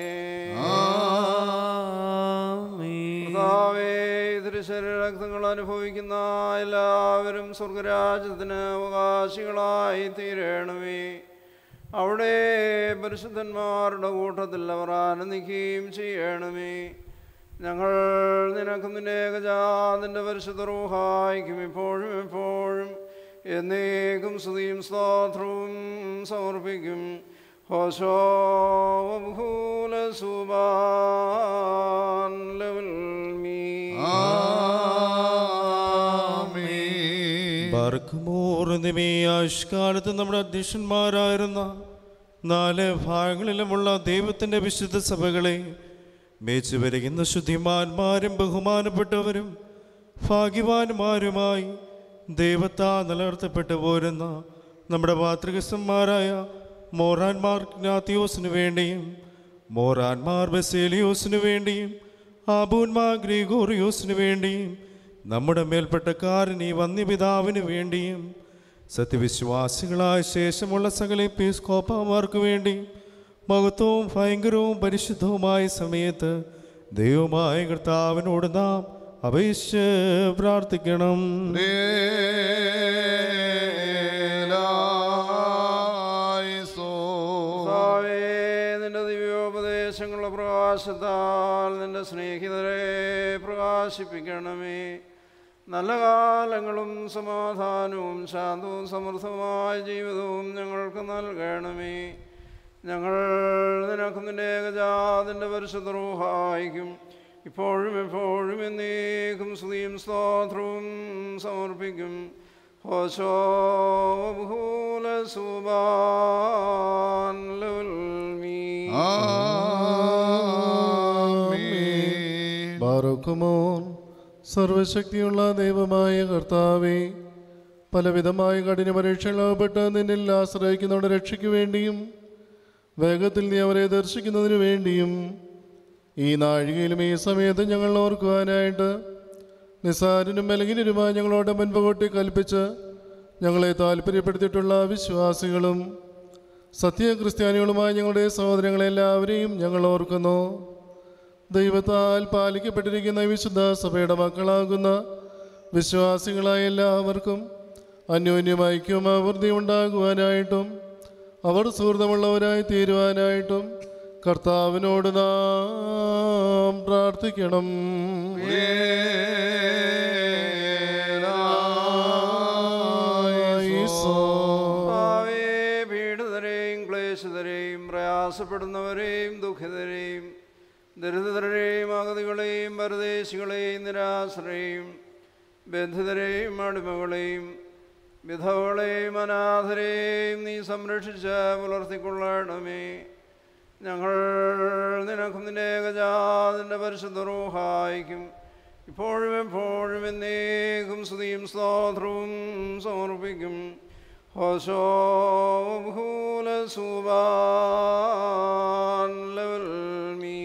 ശരീരരക്തങ്ങൾ അനുഭവിക്കുന്ന എല്ലാവരും സ്വർഗരാജ്യത്തിന് അവകാശികളായി തീരണമേ. അവിടെ പരിശുദ്ധന്മാരുടെ കൂട്ടത്തിൽ അവർ ആനന്ദിക്കുകയും ചെയ്യണമേ. ഞങ്ങൾ നിനക്കും നിന്റെ ഏകജാതന്റെ പരിശുദ്ധ റൂഹായിക്കും ഇപ്പോഴും എപ്പോഴും എന്നേക്കും സ്തുതിയും സ്തോത്രവും സമർപ്പിക്കും. ഹോശോ വബൂല സുബാൻ ലവൽ മീ. ആഷ്കാലത്ത് നമ്മുടെ അധ്യക്ഷന്മാരായിരുന്ന 4 ഭാഗങ്ങളിലുമുള്ള ദൈവത്തിൻ്റെ വിശുദ്ധ സഭകളെ മേച്ചു വരികുന്ന ശുദ്ധിമാന്മാരും ബഹുമാനപ്പെട്ടവരും ഭാഗ്യവാന്മാരുമായി ദൈവത്താ നിലനിർത്തപ്പെട്ടു പോരുന്ന നമ്മുടെ പാത്രികസ്തന്മാരായ മോറാൻമാർ ഗ്നാത്തിയോസിനു വേണ്ടിയും മോറാൻമാർ ബസേലിയോസിനു വേണ്ടിയും ആബൂന്മാർ ഗ്രിഗോറിയോസിനു വേണ്ടിയും നമ്മുടെ മേൽപ്പെട്ടക്കാരൻ ഈ വന്യപിതാവിന് വേണ്ടിയും സത്യവിശ്വാസികളായ ശേഷമുള്ള സകല എപ്പിസ്കോപ്പമാർക്ക് വേണ്ടി മഹത്വവും ഭയങ്കരവും പരിശുദ്ധവുമായ സമയത്ത് ദൈവമായ കർത്താവിനോട് നാം അപേക്ഷിച്ച് പ്രാർത്ഥിക്കണം. നിന്റെ ദിവ്യോപദേശങ്ങളുടെ പ്രകാശത്താൽ നിന്റെ സ്നേഹിതരെ പ്രകാശിപ്പിക്കണമേ. നല്ല കാലങ്ങളും സമാധാനവും ശാന്തവും സമൃദ്ധമായ ജീവിതവും ഞങ്ങൾക്ക് നൽകണമേ. ഞങ്ങൾ നിനക്കും നിന്റെ ഏകജാതന്റെ പരിശുദ്ധ റൂഹായിക്കും ഇപ്പോഴും എപ്പോഴും എന്നേക്കും സ്തുതിയും സ്തോത്രവും സമർപ്പിക്കും. ഹോശോ ബഹൂല സുബാൻ ലവൽമീ. ബാറക്കുമോൻ. സർവശക്തിയുള്ള ദൈവമായ കർത്താവേ, പലവിധമായ കഠിന പരീക്ഷകളാകപ്പെട്ട് നിന്നിൽ ആശ്രയിക്കുന്നവരുടെ രക്ഷയ്ക്ക് വേണ്ടിയും വേഗത്തിൽ നീ അവരെ ദർശിക്കുന്നതിനു വേണ്ടിയും ഈ നാഴികയിലും ഈ സമയത്ത് ഞങ്ങൾ ഓർക്കുവാനായിട്ട് നിസ്സാരനും ബലഹീനരുമായി ഞങ്ങളോട് മുൻപ് കൽപ്പിച്ച് ഞങ്ങളെ താല്പര്യപ്പെടുത്തിയിട്ടുള്ള വിശ്വാസികളും സത്യക്രിസ്ത്യാനികളുമായ ഞങ്ങളുടെ സഹോദരങ്ങളെല്ലാവരെയും ഞങ്ങൾ ഓർക്കുന്നു. ദൈവത്താൽ പാലിക്കപ്പെട്ടിരിക്കുന്ന വിശുദ്ധ സഭയുടെ മക്കളാകുന്ന വിശ്വാസികളായ എല്ലാവർക്കും അന്യോന്യം ഐക്യവും അഭിവൃദ്ധിയും ഉണ്ടാകുവാനായിട്ടും അവർ സുഹൃതമുള്ളവരായി തീരുവാനായിട്ടും കർത്താവിനോട് നാം പ്രാർത്ഥിക്കണം. പീഡിതരെയും ക്ലേശിതരെയും പ്രയാസപ്പെടുന്നവരെയും ദുഃഖിതരെയും ദരിദ്രരെയും അഗതികളെയും പരദേശികളെയും നിരാശ്രയെയും ബന്ധിതരെയും അടിമകളെയും വിധവകളെയും അനാഥരെയും നീ സംരക്ഷിച്ച് പുലർത്തിക്കൊള്ളണമേ. ഞങ്ങൾ നിനക്കും നിന്റെ ഏകജാതന്റെ പരിശുദ്ധ റൂഹായിക്കും ഇപ്പോഴും എപ്പോഴും എന്നേക്കും സ്തുതിയും സ്തോത്രവും സമർപ്പിക്കും. ഹോശോ ബഹൂല സുബാൻ ലവൽമീ.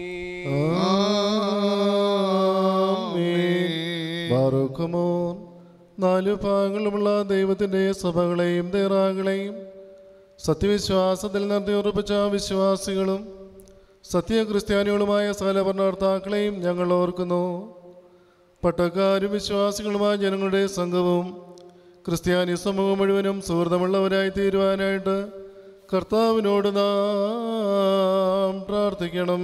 ബാറക്കുമോൻ. 4 ഭാഗങ്ങളുമുള്ള ദൈവത്തിൻ്റെ സഭകളെയും ദേറാകളെയും സത്യവിശ്വാസത്തിൽ നിർത്തി ഉറപ്പിച്ച വിശ്വാസികളും സത്യക്രിസ്ത്യാനികളുമായ സകല ഭരണകർത്താക്കളെയും ഞങ്ങൾ ഓർക്കുന്നു. പട്ടക്കാരും വിശ്വാസികളുമായ ജനങ്ങളുടെ സംഘവും ക്രിസ്ത്യാനി സമൂഹം മുഴുവനും സുഹൃതമുള്ളവരായി തീരുവാനായിട്ട് കർത്താവിനോട് നാം പ്രാർത്ഥിക്കണം.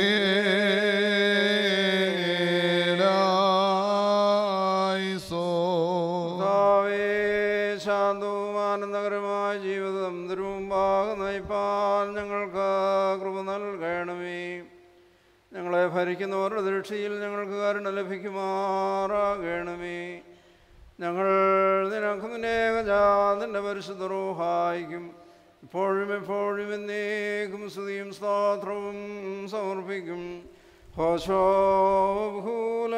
ശാന്തവും ആനന്ദകരമായ ജീവിതം തിരുമുമ്പാകെ നയിപ്പാൻ ഞങ്ങൾക്ക് കൃപ നൽകണമേ. ഞങ്ങളെ ഭരിക്കുന്നവരുടെ ദൃഷ്ടിയിൽ ഞങ്ങൾക്ക് കരുണ ലഭിക്കുമാറാകണമേ. ഞങ്ങൾ നിനക്കും നിന്റെ ഏകജാതന്റെ പരിശുദ്ധ റൂഹായിക്കും ഇപ്പോഴും എപ്പോഴും എന്നേക്കും സ്തുതിയും സ്തോത്രവും സമർപ്പിക്കും. ഹോശോ ബഹൂല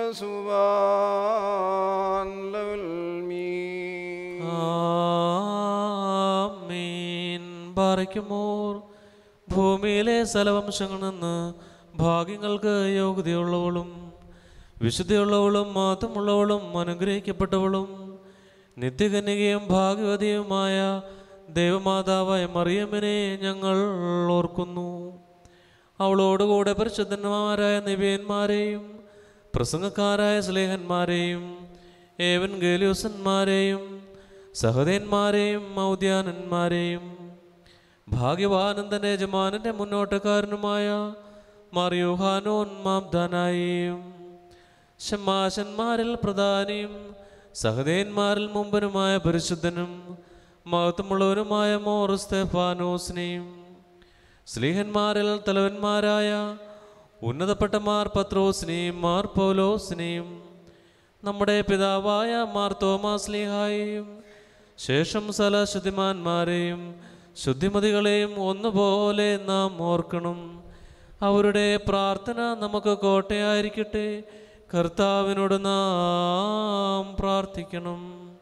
സുബാൻ ലവൽമീ. ആമീൻ. ബാറയ്ക്കുമോർ. ഭൂമിയിലെ സലവംശങ്ങളിൽ നിന്ന് ഭാഗ്യങ്ങൾക്ക് യോഗ്യതയുള്ളവളും വിശുദ്ധിയുള്ളവളും മാത്രമുള്ളവളും അനുഗ്രഹിക്കപ്പെട്ടവളും നിത്യകന്യകയും ഭാഗ്യവതിയുമായ ദൈവമാതാവായ മറിയമ്മിനെ ഞങ്ങൾ ഓർക്കുന്നു. അവളോടുകൂടെ പരിശുദ്ധന്മാരായ നിബിയന്മാരെയും പ്രസംഗക്കാരായ സ്ലേഹന്മാരെയും ഏവൻഗേലിയോസന്മാരെയും സഹോദയന്മാരെയും മൗദ്യാനന്മാരെയും ഭാഗ്യവാനന്ദൻ്റെ യജമാനൻ്റെ മുന്നോട്ടക്കാരനുമായ മറിയൂഹാനോൻ മാബ്ദാനായും ശമാശന്മാരിൽ പ്രധാനിയും സഹദേന്മാരിൽ മുമ്പനുമായ പരിശുദ്ധനും മഹത്വമുള്ളവനുമായ മോർ സ്തെഫാനോസിനെയും സ്ലീഹന്മാരിൽ തലവന്മാരായ ഉന്നതപ്പെട്ട മാർ പത്രോസിനെയും മാർ പൗലോസിനെയും നമ്മുടെ പിതാവായ മാർ തോമാസ്ലീഹായെയും ശേഷം സകല ശുദ്ധിമാന്മാരെയും ശുദ്ധിമതികളെയും ഒന്നുപോലെ നാം ഓർക്കണം. അവരുടെ പ്രാർത്ഥന നമുക്ക് കോട്ടയായിരിക്കട്ടെ. കർത്താവിനോട് നാം പ്രാർത്ഥിക്കണം.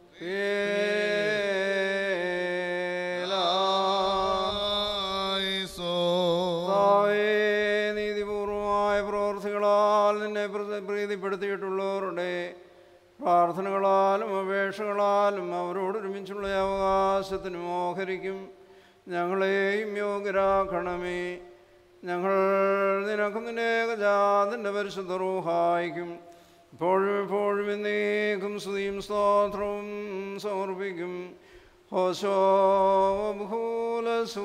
നീതിപൂർവമായ പ്രവൃത്തികളാൽ നിന്നെ പ്രീതിപ്പെടുത്തിയിട്ടുള്ളവരുടെ പ്രാർത്ഥനകളാലും അപേക്ഷകളാലും അവരോടൊരുമിച്ചുള്ള അവകാശത്തിന് മോഹരിക്കും. ഞങ്ങളെയും യോഗ്യരാക്കണമേ. ഞങ്ങൾ നിനക്കും നിന്റെ ഏകജാതന്റെ പരിശുദ്ധ റൂഹായിക്കും ഇപ്പോഴും എപ്പോഴും എന്നേക്കും സ്തുതിയും സ്തോത്രവും സമർപ്പിക്കും. ഹോശോ ബഹൂല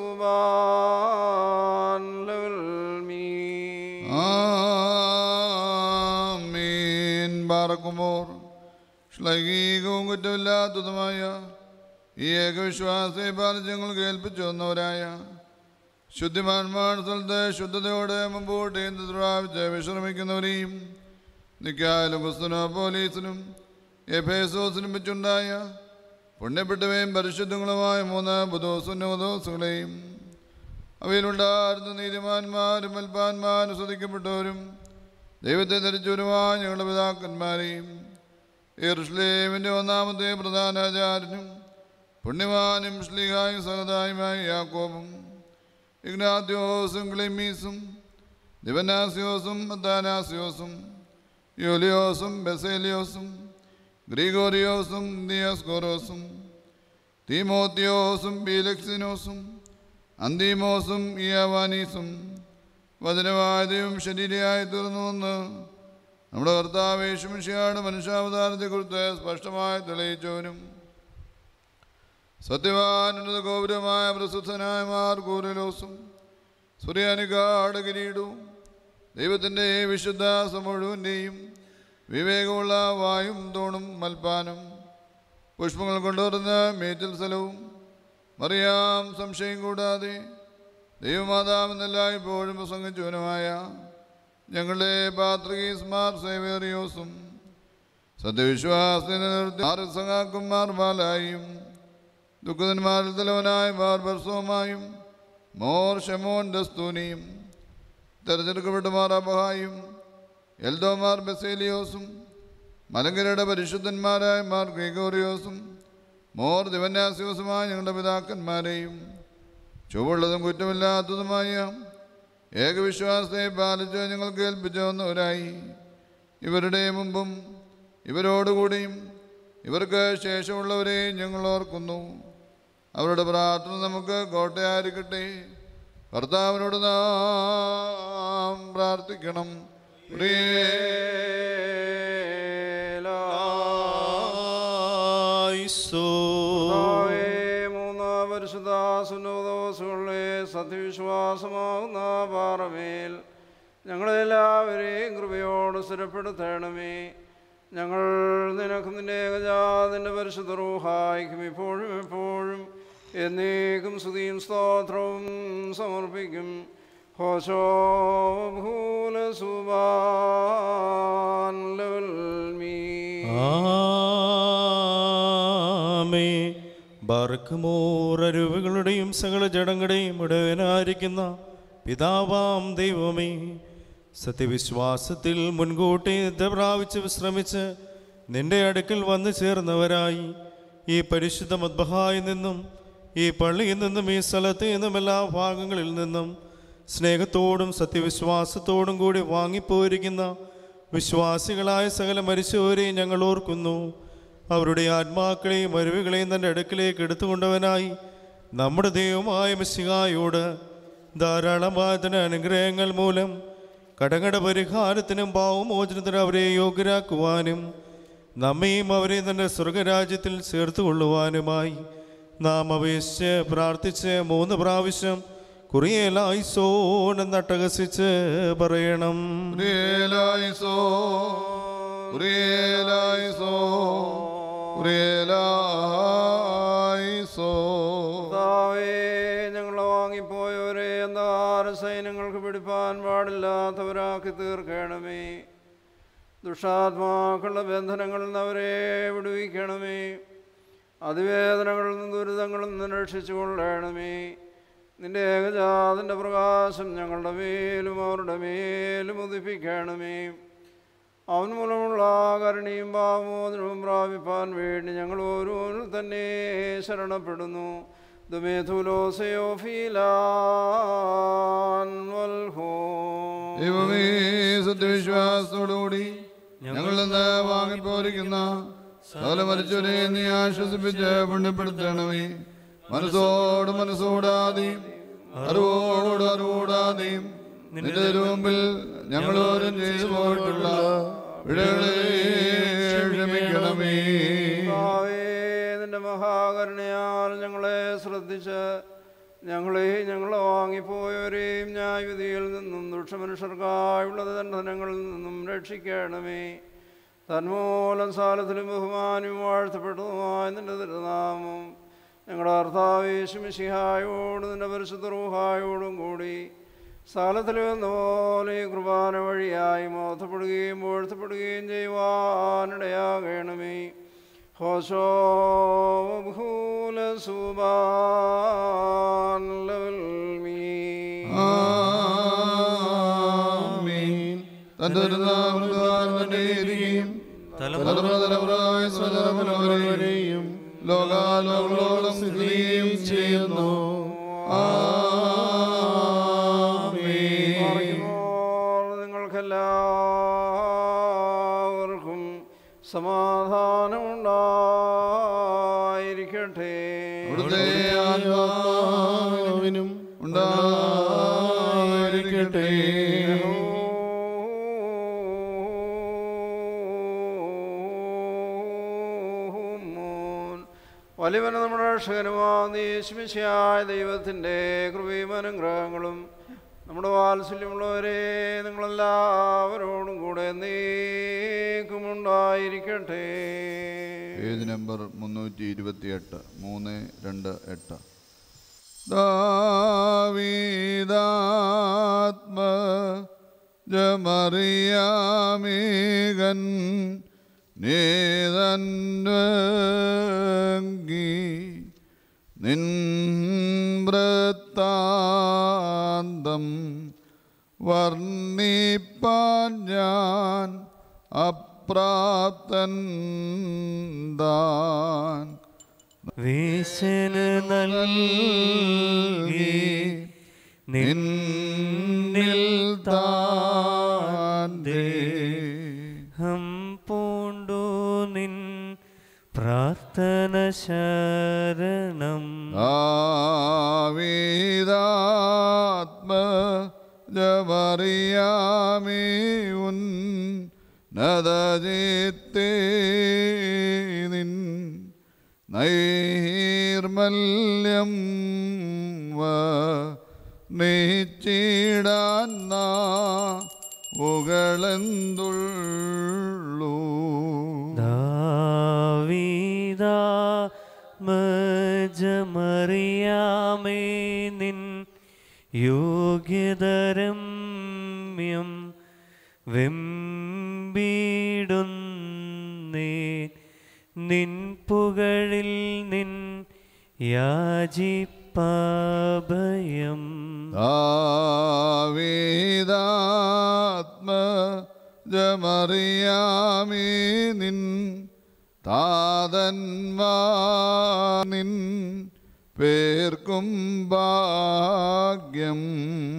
സുബാൻ ലവൽമീ. ആമീൻ. ബാറക്കുമോർ. ലൈംഗികവും കുറ്റമില്ലാത്തതുമായ ഈ ഏകവിശ്വാസത്തെ പാലിച്ച് ഞങ്ങൾ കേൾപ്പിച്ചു വന്നവരായ ശുദ്ധിമാന്മാർ സ്ഥലത്ത് ശുദ്ധതയോടെ മുമ്പോട്ട് പ്രാപിച്ച് വിശ്രമിക്കുന്നവരെയും നിക്കായാലും പോലീസിനും എഫേസോസിനും വെച്ചുണ്ടായ പുണ്യപ്പെട്ടവയും പരിശുദ്ധങ്ങളുമായ 3 ബുധോസുകളെയും അവയിലുണ്ടായിരുന്ന നീതിമാന്മാരും മൽപ്പാന്മാരും ശ്രദ്ധിക്കപ്പെട്ടവരും ദൈവത്തെ ധരിച്ചവരുമായ ഞങ്ങളുടെ പിതാക്കന്മാരെയും യെരൂശലേമിൻ്റെ 1-ാമത്തെ പ്രധാനാചാര്യനും പുണ്യവാനും ശ്ലീഹായും സഹതായുമായ യാക്കോബും ഇഗ്നാത്യോസും ക്ലെമീസും ദിവനാസ്യോസും അത്താനാസ്യോസും യൂലിയോസും ബെസേലിയോസും ഗ്രിഗോറിയോസും ദിയസ്കോറോസും തീമോത്തിയോസും ബീലക്സിനോസും അന്തീമോസും ഇയാവാനീസും വചനവാദ്യവും ശരീരയായി തീർന്നുവെന്ന് നമ്മുടെ കർത്താവ് യേശുമിശിഹായുടെ മനുഷ്യാവതാരത്തെക്കുറിച്ച് സ്പഷ്ടമായി തെളിയിച്ചവനും സത്യവാനുന്നത ഗൗരവമായ പ്രസിദ്ധനായ മാർ കൂരലോസും സുറിയാനിക്കാട് കിരീടവും ദൈവത്തിൻ്റെ വിശുദ്ധ മുഴുവൻ്റെയും വിവേകമുള്ള വായും തോണും മൽപ്പാനും പുഷ്പങ്ങൾ കൊണ്ടുവരുന്ന മേച്ചിൽ സ്ഥലവും മറിയാം സംശയം കൂടാതെ ദൈവമാതാവെന്നെല്ലായ്പ്പോഴും പ്രസംഗിച്ചവനുമായ ഞങ്ങളുടെ പാത്രികീസ്മാർ സേവേറിയോസും സത്യവിശ്വാസത്തിന് നിർത്തി സഖാക്കന്മാർ ബാലായും ദുഃഖിതന്മാരിൽ തലവനായ മാർ ബർസോമായും മോർ ഷെമോൻ ദസ്തൂനിയും തെരഞ്ഞെടുക്കപ്പെട്ട മാർ അബഹായും എൽദോമാർ ബെസേലിയോസും മലങ്കരയുടെ പരിശുദ്ധന്മാരായ മാർ ഗ്രിഗോറിയോസും മോർ ദിവന്യാസ്യോസുമായ ഞങ്ങളുടെ പിതാക്കന്മാരെയും ചുവള്ളതും കുറ്റമില്ലാത്തതുമായ ഏകവിശ്വാസത്തെ പാലിച്ച് ഞങ്ങൾ കേൾപ്പിച്ചു വന്നവരായി ഇവരുടെ മുമ്പും ഇവരോടുകൂടിയും ഇവർക്ക് ശേഷമുള്ളവരെയും ഞങ്ങൾ ഓർക്കുന്നു. അവരുടെ പ്രാർത്ഥന നമുക്ക് കോട്ടയായിരിക്കട്ടെ. കർത്താവിനോട് നാം പ്രാർത്ഥിക്കണം. പരിശുദ്ധാസുനോദോസുകളെ സത്യവിശ്വാസമാവുന്ന പാറമേൽ ഞങ്ങളെല്ലാവരെയും കൃപയോട് സ്ഥിരപ്പെടുത്തണമേ. ഞങ്ങൾ നിനക്ക് നിന്റെ ഏകജാതന്റെ പരിശുദ്ധ റൂഹായിക്കും ഇപ്പോഴും എപ്പോഴും എന്നേക്കും സ്തുതിയും സ്തോത്രവും സമർപ്പിക്കും. ഹോശോ ഭൂല സുബാൻ ബാർക്കുമോറരുവികളുടെയും സകല ജഡങ്ങളുടെയും ഇടവനായിരിക്കുന്ന പിതാവാം ദൈവമേ, സത്യവിശ്വാസത്തിൽ മുൻകൂട്ടി പ്രാപിച്ച് വിശ്രമിച്ച് നിന്റെ അടുക്കൽ വന്നു ചേർന്നവരായി ഈ പരിശുദ്ധ മദ്ബഹായിൽ നിന്നും ഈ പള്ളിയിൽ നിന്നും ഈ സ്ഥലത്ത് നിന്നും എല്ലാ ഭാഗങ്ങളിൽ നിന്നും സ്നേഹത്തോടും സത്യവിശ്വാസത്തോടും കൂടി വാങ്ങിപ്പോയിരിക്കുന്ന വിശ്വാസികളായ സകല മരിച്ചവരെയും ഞങ്ങൾ ഓർക്കുന്നു. അവരുടെ ആത്മാക്കളെയും അരുവികളെയും തൻ്റെ അടുക്കിലേക്ക് എടുത്തുകൊണ്ടവനായി നമ്മുടെ ദൈവമായ മിശിഹായോട് ധാരാളമായ തന്നെ അനുഗ്രഹങ്ങൾ മൂലം കടകട പരിഹാരത്തിനും പാവമോചനത്തിനും അവരെ യോഗ്യരാക്കുവാനും നമ്മയും അവരെ തൻ്റെ സ്വർഗരാജ്യത്തിൽ ചേർത്തുകൊള്ളുവാനുമായി നാം അപേക്ഷിച്ച് പ്രാർത്ഥിച്ച് 3 പ്രാവശ്യം കുറിയേലായിസോൻ എന്നട്ടഹസിച്ച് പറയണം. ഞങ്ങൾ വാങ്ങിപ്പോയവരെ എന്താറ് സൈന്യങ്ങൾക്ക് പിടിപ്പാൻ പാടില്ലാത്തവരാക്കി തീർക്കണമേ. ദുഷ്ടാത്മാക്കളുടെ ബന്ധനങ്ങളിൽ നിന്ന് അവരെ വിടുവിക്കണമേ. അതിവേദനകളിൽ നിന്നും ദുരിതങ്ങളിൽ നിന്ന് രക്ഷിച്ചു കൊള്ളണമേ. നിന്റെ ഏകജാതന്റെ പ്രകാശം ഞങ്ങളുടെ മേലും അവരുടെ മേലും ഉദിപ്പിക്കണമേ. അവൻ മൂലമുള്ള കരുണയും പാവമോചനവും പ്രാപിപ്പാൻ വേണ്ടി ഞങ്ങൾ ഓരോന്നിൽ തന്നെ ശരണപ്പെടുന്നു. സത്യവിശ്വാസത്തോടുകൂടി ഞങ്ങൾ നിന്ന് വാങ്ങിപ്പോരിക്കുന്ന സകല മരിച്ചവരെ നീ ആശ്വസിപ്പിച്ച് പുണ്യപ്പെടുത്തണമേ. മനസ്സോടാതെയും അറിവോടാതെയും നിന്റെ മുമ്പിൽ ഞങ്ങളോരും ചെയ്തു പോയിട്ടുള്ള പിഴകളെ ക്ഷമിക്കണമേ. നിന്റെ മഹാകരുണയാൽ ഞങ്ങളെ ശ്രദ്ധിച്ച് ഞങ്ങളെ വാങ്ങിപ്പോയവരെയും ന്യായവിധിയിൽ നിന്നും ദുഷ്ടമനുഷ്യർക്കായുള്ള ദണ്ഡനങ്ങളിൽ നിന്നും രക്ഷിക്കണമേ. തന്മൂലം സാലത്തിലും ബഹുമാനവും വാഴ്ത്തപ്പെട്ടതുമായ നിന്റെ തിരുനാമം ഞങ്ങളുടെ കർത്താവ് യേശു മിശിഹായോട് നിന്റെ പരിശുദ്ധ റൂഹായോടും കൂടി സാലത്തിൽ വന്നപോലെ ഈ കുർബാന വഴിയായി മോത്തപ്പെടുകയും വാഴ്ത്തപ്പെടുകയും ചെയ്യുവാനിടയാകണമേ. ഹോശോ ബഹൂല സുബാൻ തന്റെ തലമുറയും ലോകാലോകളോളം സ്ഥിതിയും ചെയ്യുന്നു. നിങ്ങൾക്കെല്ലാവർക്കും സമാധാനമുണ്ടായിരിക്കട്ടെ. ആത്മാവിനും ഉണ്ടായിരിക്കട്ടെ. വലിയവനും നമ്മുടെ രക്ഷകനുമായ യേശുമിശിഹായ ദൈവത്തിൻ്റെ കൃപയും അനുഗ്രഹങ്ങളും നമ്മുടെ വാത്സല്യമുള്ളവരെ നിങ്ങളെല്ലാവരോടും കൂടെ എന്നേക്കുമുണ്ടായിരിക്കട്ടെ. Page number 328 328. ദാവീദാത്മജമറിയാമേകൻ നേതന്വങ്കി നിൻ വൃത്താന്തം വർണ്ണിപ്പാൻ ഞാൻ അപ്രാപ്തൻ താൻ. വീശന് നൽകി നിന്നിൽ താൻ ദേഹം പൂണ്ടു നിൻ പ്രാർത്ഥന ശരണം. ആവേദാത്മജമറിയാമേ ഉന്നതജിത്തേ നിൻ നൈർമല്യം നീച്ചിടാൻ നാവുകളെന്തുള്ളൂ. ദാവീദാത്മജമറിയാമേ നിൻ യോഗ്യതരമ്യം വെമ്പിടുന്നേ നിൻ പുകഴിൽ നിൻ യാചിപ്പാഭയം. ദാവീദാത്മജമറിയാമേ നിൻ താതന്മാനിൻ പേർക്കും ഭാഗ്യം.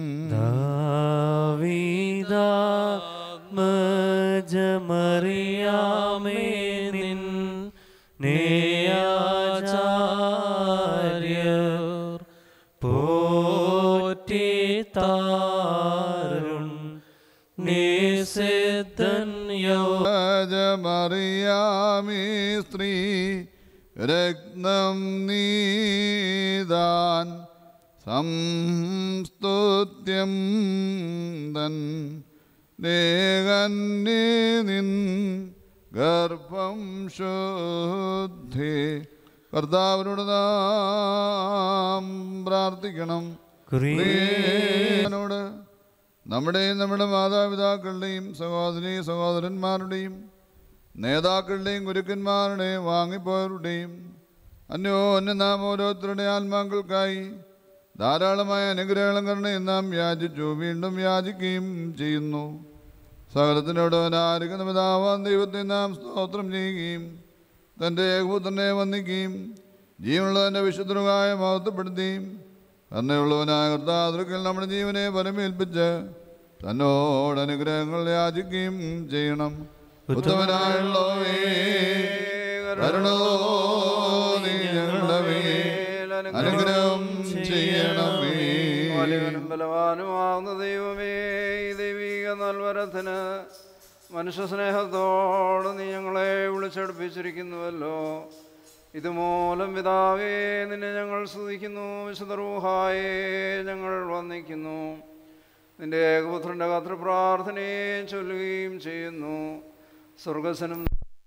ദാവീദാത്മജമറിയാമേ നിൻ നേയാചാര്യർ പോറ്റി താരുൺ നിസിദ്ധൻ യൗജമറിയാമേ സ്ത്രീ രത്നം നീതാൻ സംസ്തുത്യം തൻ ലേഖന്യേ നിൻ ഗർഭം ശുദ്ധി. കർത്താവിനോട് നാം പ്രാർത്ഥിക്കണം. ോട് നമ്മുടെയും നമ്മുടെ മാതാപിതാക്കളുടെയും സഹോദരീ സഹോദരന്മാരുടെയും നേതാക്കളുടെയും ഗുരുക്കന്മാരുടെയും വാങ്ങിപ്പോയവരുടെയും അന്യോന്യം നാം ഓരോരുത്തരുടെ ആത്മാക്കൾക്കായി ധാരാളമായ അനുഗ്രഹങ്ങളും കരുണയും നാം യാചിച്ചു, വീണ്ടും യാചിക്കുകയും ചെയ്യുന്നു. സകലത്തിനോടവനായിരിക്കുന്ന പിതാവാം ദൈവത്തെ നാം സ്തോത്രം ചെയ്യുകയും തൻ്റെ ഏകപുത്രനെ വന്ദിക്കുകയും ജീവനുള്ളവൻ്റെ വിശുദ്ധമായ മഹത്വപ്പെടുത്തുകയും കരുണയുള്ളവനായ കർത്താതൃക്കൽ നമ്മുടെ ജീവനെ പരമേൽപ്പിച്ച് തന്നോട് അനുഗ്രഹങ്ങൾ യാചിക്കുകയും ചെയ്യണം. ഉത്തമനായുള്ളവേ കരുണോദി ഞങ്ങളുടെ മേൽ അനുഗ്രഹം ചെയ്യണമേ. വലിയവനും ബലവാനുമാകുന്ന ദൈവമേ, ഈ ദൈവിക നൽവരത്തിന് മനുഷ്യ സ്നേഹത്തോട് നീ ഞങ്ങളെ വിളിച്ചടുപ്പിച്ചിരിക്കുന്നുവല്ലോ. ഇതുമൂലം പിതാവേ നിന്നെ ഞങ്ങൾ സ്തുതിക്കുന്നു. വിശുദ്ധ റൂഹായെ ഞങ്ങൾ വന്ദിക്കുന്നു. നിന്റെ ഏകപുത്രൻ്റെ കർത്തൃപ്രാർത്ഥനയെ ചൊല്ലുകയും ചെയ്യുന്നു. സ്വർഗസ്വനും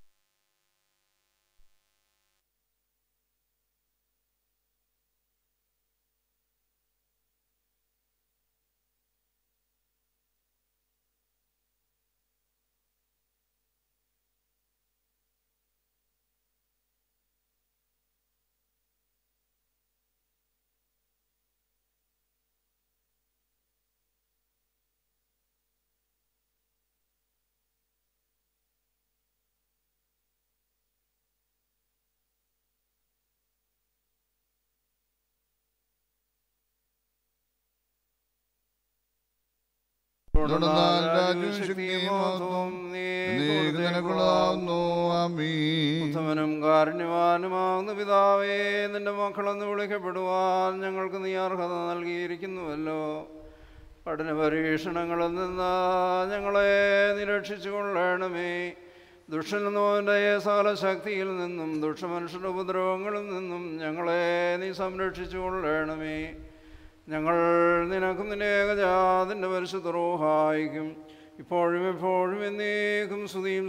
ഉത്തമനും കാരുണ്യവാനുമാകുന്ന പിതാവേ, നിന്റെ മക്കളെന്ന് വിളിക്കപ്പെടുവാൻ ഞങ്ങൾക്ക് നീ അർഹത നൽകിയിരിക്കുന്നുവല്ലോ. കഠിന പരീക്ഷണങ്ങളിൽ നിന്ന് ഞങ്ങളെ നിരക്ഷിച്ചു കൊള്ളണമേ. ദുഷ്ടനെന്നവൻ്റെ സകല ശക്തിയിൽ നിന്നും ദുഷ്ടമനുഷ്യരുടെ ഉപദ്രവങ്ങളിൽ നിന്നും ഞങ്ങളെ നീ സംരക്ഷിച്ചു കൊള്ളണമേ. ഞങ്ങൾ നിനക്കും നിന്റെ ഏകജാതന്റെ പരിശുദ്ധ റൂഹായിക്കും ഇപ്പോഴും എപ്പോഴും എന്നേക്കും സ്തുതിയും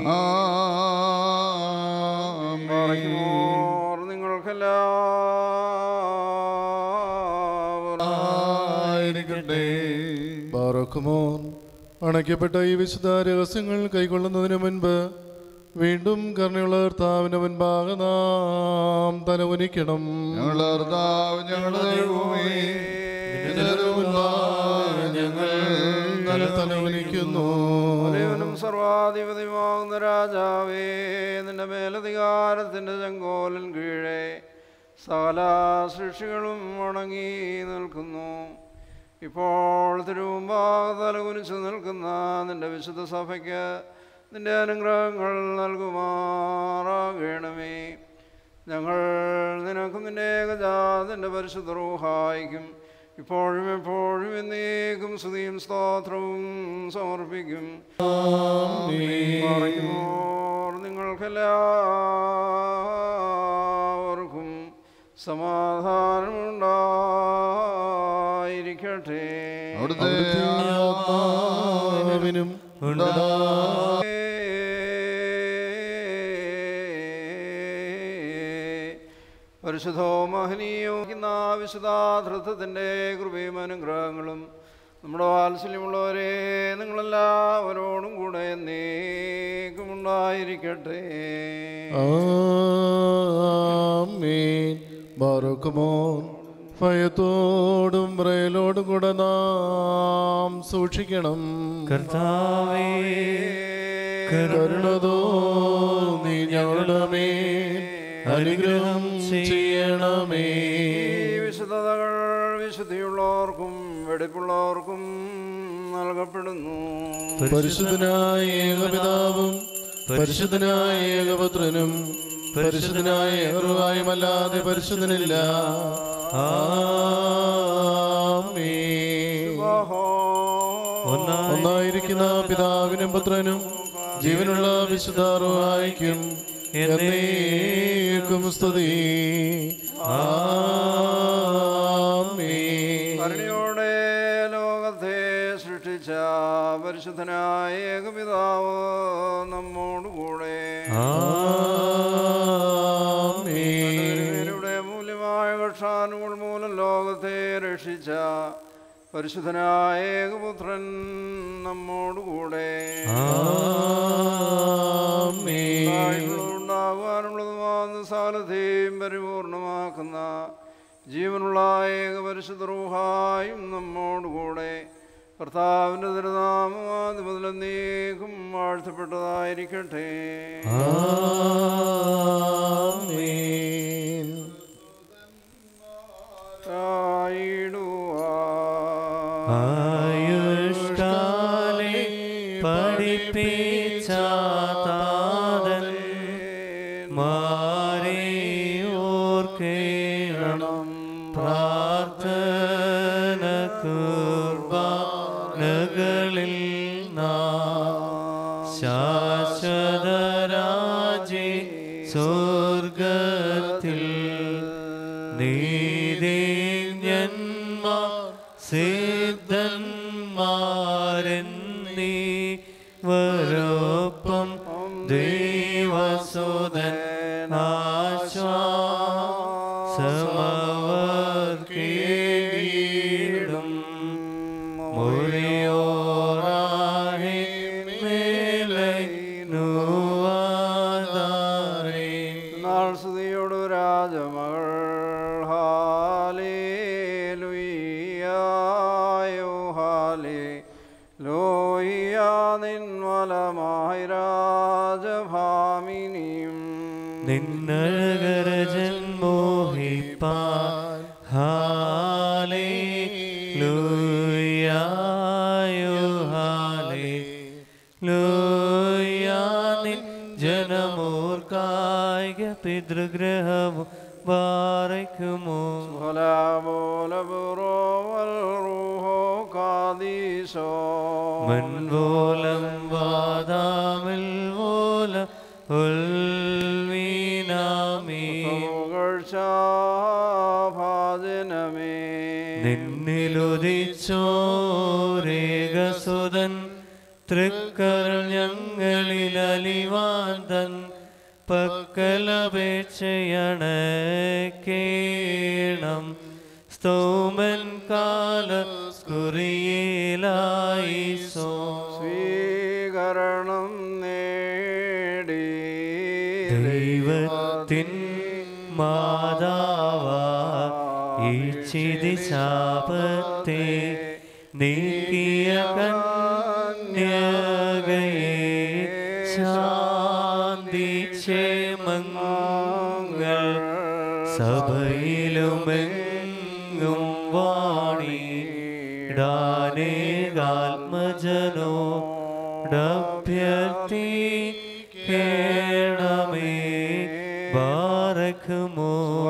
നിങ്ങൾക്കെല്ലാവർക്കും അണയ്ക്കപ്പെട്ട ഈ വിശുദ്ധ രഹസ്യങ്ങൾ കൈക്കൊള്ളുന്നതിന് മുൻപ് വീണ്ടും കരുണയുള്ള കർത്താവിന്റെ മുൻപാകെ നാം തലകുനിക്കണം. ഞങ്ങൾ തലകുനിക്കുന്നു. സർവാധിപതിയുമാകുന്ന രാജാവേ, നിന്റെ മേലധികാരത്തിന്റെ ചെങ്കോലിൻ കീഴെ സകല സൃഷ്ടികളും വണങ്ങി നിൽക്കുന്നു. ഇപ്പോൾ തിരുമുമ്പാകെ തലകുനിച്ചു നിൽക്കുന്ന നിന്റെ വിശുദ്ധ സഭയ്ക്ക് നിന്റെ അനുഗ്രഹങ്ങൾ നൽകുമാറാകണമേ. ഞങ്ങൾ നിനക്കും നിന്റെ ഏകജാതന്റെ പരിശുദ്ധ റൂഹായിക്കും ഇപ്പോഴും എപ്പോഴും എന്നേക്കും സ്തുതിയും സ്തോത്രവും സമർപ്പിക്കും. നിങ്ങൾക്കെല്ലാവർക്കും സമാധാനമുണ്ടായിരിക്കട്ടെ. പരിശുദ്ധോ മഹനീയോ വിശുദ്ധാധൃത്വത്തിൻ്റെ കൃപയും അനുഗ്രഹങ്ങളും നമ്മുടെ വാത്സല്യമുള്ളവരെ നിങ്ങളെല്ലാവരോടും കൂടെ എന്നേക്കും ഉണ്ടായിരിക്കട്ടെ. ഭയത്തോടും പ്രയലോടും കൂടെ നാം സൂക്ഷിക്കണം. കർത്താവേ, കരുണതോ നീ ഞങ്ങളുടെ മേൽ അനുഗ്രഹം ചെയ്യണമേ. വിശുദ്ധതകൾ വിശുദ്ധിയുള്ളവർക്കും വെടിപ്പുള്ളവർക്കും നൽകപ്പെടുന്നു. പരിശുദ്ധനായ ഏകപിതാവും പരിശുദ്ധനായ ഏകപുത്രനും പരിശുദ്ധനായ ഏകറുവായുമല്ലാതെ പരിശുദ്ധനില്ല. ഒന്നായിരിക്കുന്ന പിതാവിനും പുത്രനും ജീവനുള്ള വിശുദ്ധ റൂഹായിക്കും എന്നേക്കും സ്തുതി. കരുണയോടെ ലോകത്തെ സൃഷ്ടിച്ച പരിശുദ്ധനായ ഏകപിതാവ് നമ്മോടുകൂടെ മൂല്യമായ കക്ഷാനുകൾ മൂലം ലോകത്തെ രക്ഷിച്ച പരിശുദ്ധനായ ഏകപുത്രൻ നമ്മോടുകൂടെ ഉണ്ടാകുവാനുള്ളതുമാകുന്ന സകലത്തെയും പരിപൂർണമാക്കുന്ന ജീവനുള്ള ഏകപരിശുദ്ധ റൂഹായും നമ്മോടുകൂടെ കർത്താവിന്റെ തിരുനാമം ആദ്യം മുതൽ എന്നേക്കും വാഴ്ത്തപ്പെട്ടതായിരിക്കട്ടെ. ആയുഷ്കാലേ പഠിപ്പിച്ച താതൻ മാരെ ഓർക്കേണം. പ്രാർത്ഥന കുർബാനകളിൽ ശാശ്വത രാജ്യ സ്വർഗത്തിൽ നീതിജ്ഞന്മാർ സിദ്ധന്മാരെന്നീ വരോപ്പം ഏകീടും മുറിയോറാഹി മേലൈനുവാദാരേ. നാൾ സ്തുതിയോടു രാജമകൾ ഹാലേലുയ്യായോ ഹാലേലൂയ നിൻവലമായി രാജഭാമിനിയും നിന്നഴകരജൻ മോഹിപ്പാൻ ഹാലേലൂയായോ ഹാലേലൂയ നിൻ ജനമോർക്കായിക പിതൃഗ്രഹവും ബാറയ്ക്കുമോ. മൻവോലം വാദാമിൽ വോലം ഉൽവീനാമീ. നിന്നിലുദിച്ചോരേകസുതൻ തൃക്കരൾ ഞങ്ങളിൽ അലിവാൻ തൻ പക്കലപേക്ഷയണക്കേണം. സ്തോമൻ കാല സ്കുറിയിലായിസോ. സ്വീകരണം നേടി ദൈവത്തിൻ മാതാവാ ഈച്ചിതി ശാപത്തെ നീക്കിയ കന്യകയെ ശാന്തി ക്ഷേമങ്ങൾ സഭയിലുമെങ്ങും വാണിടാനേകാത്മജനോടഭ്യർത്ഥിക്കേണമേ. ബാറക്കുമോ.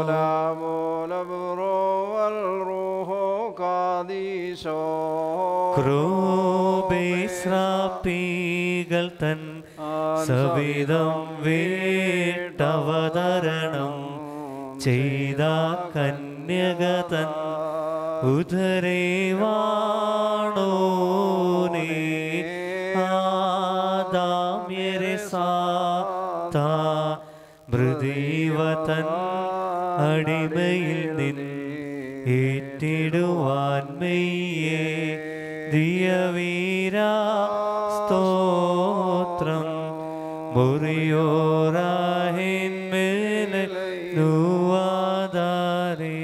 ക്രോബേസ്രാപ്പികൾ തൻ സവിധം വീട്ടവതരണം ചെയ്ത കന്യക തൻ ഉദരേവാണോനേ. ആദാമ്യരെ സാത്താ മൃദീവതൻ അടിമയിൽ നിൻ ഏറ്റിടുവാൻ മെയ്യേ. ദിയവീരാ സ്തോത്രം മുറിയോറാഹിന്മേലുവാദാരേ.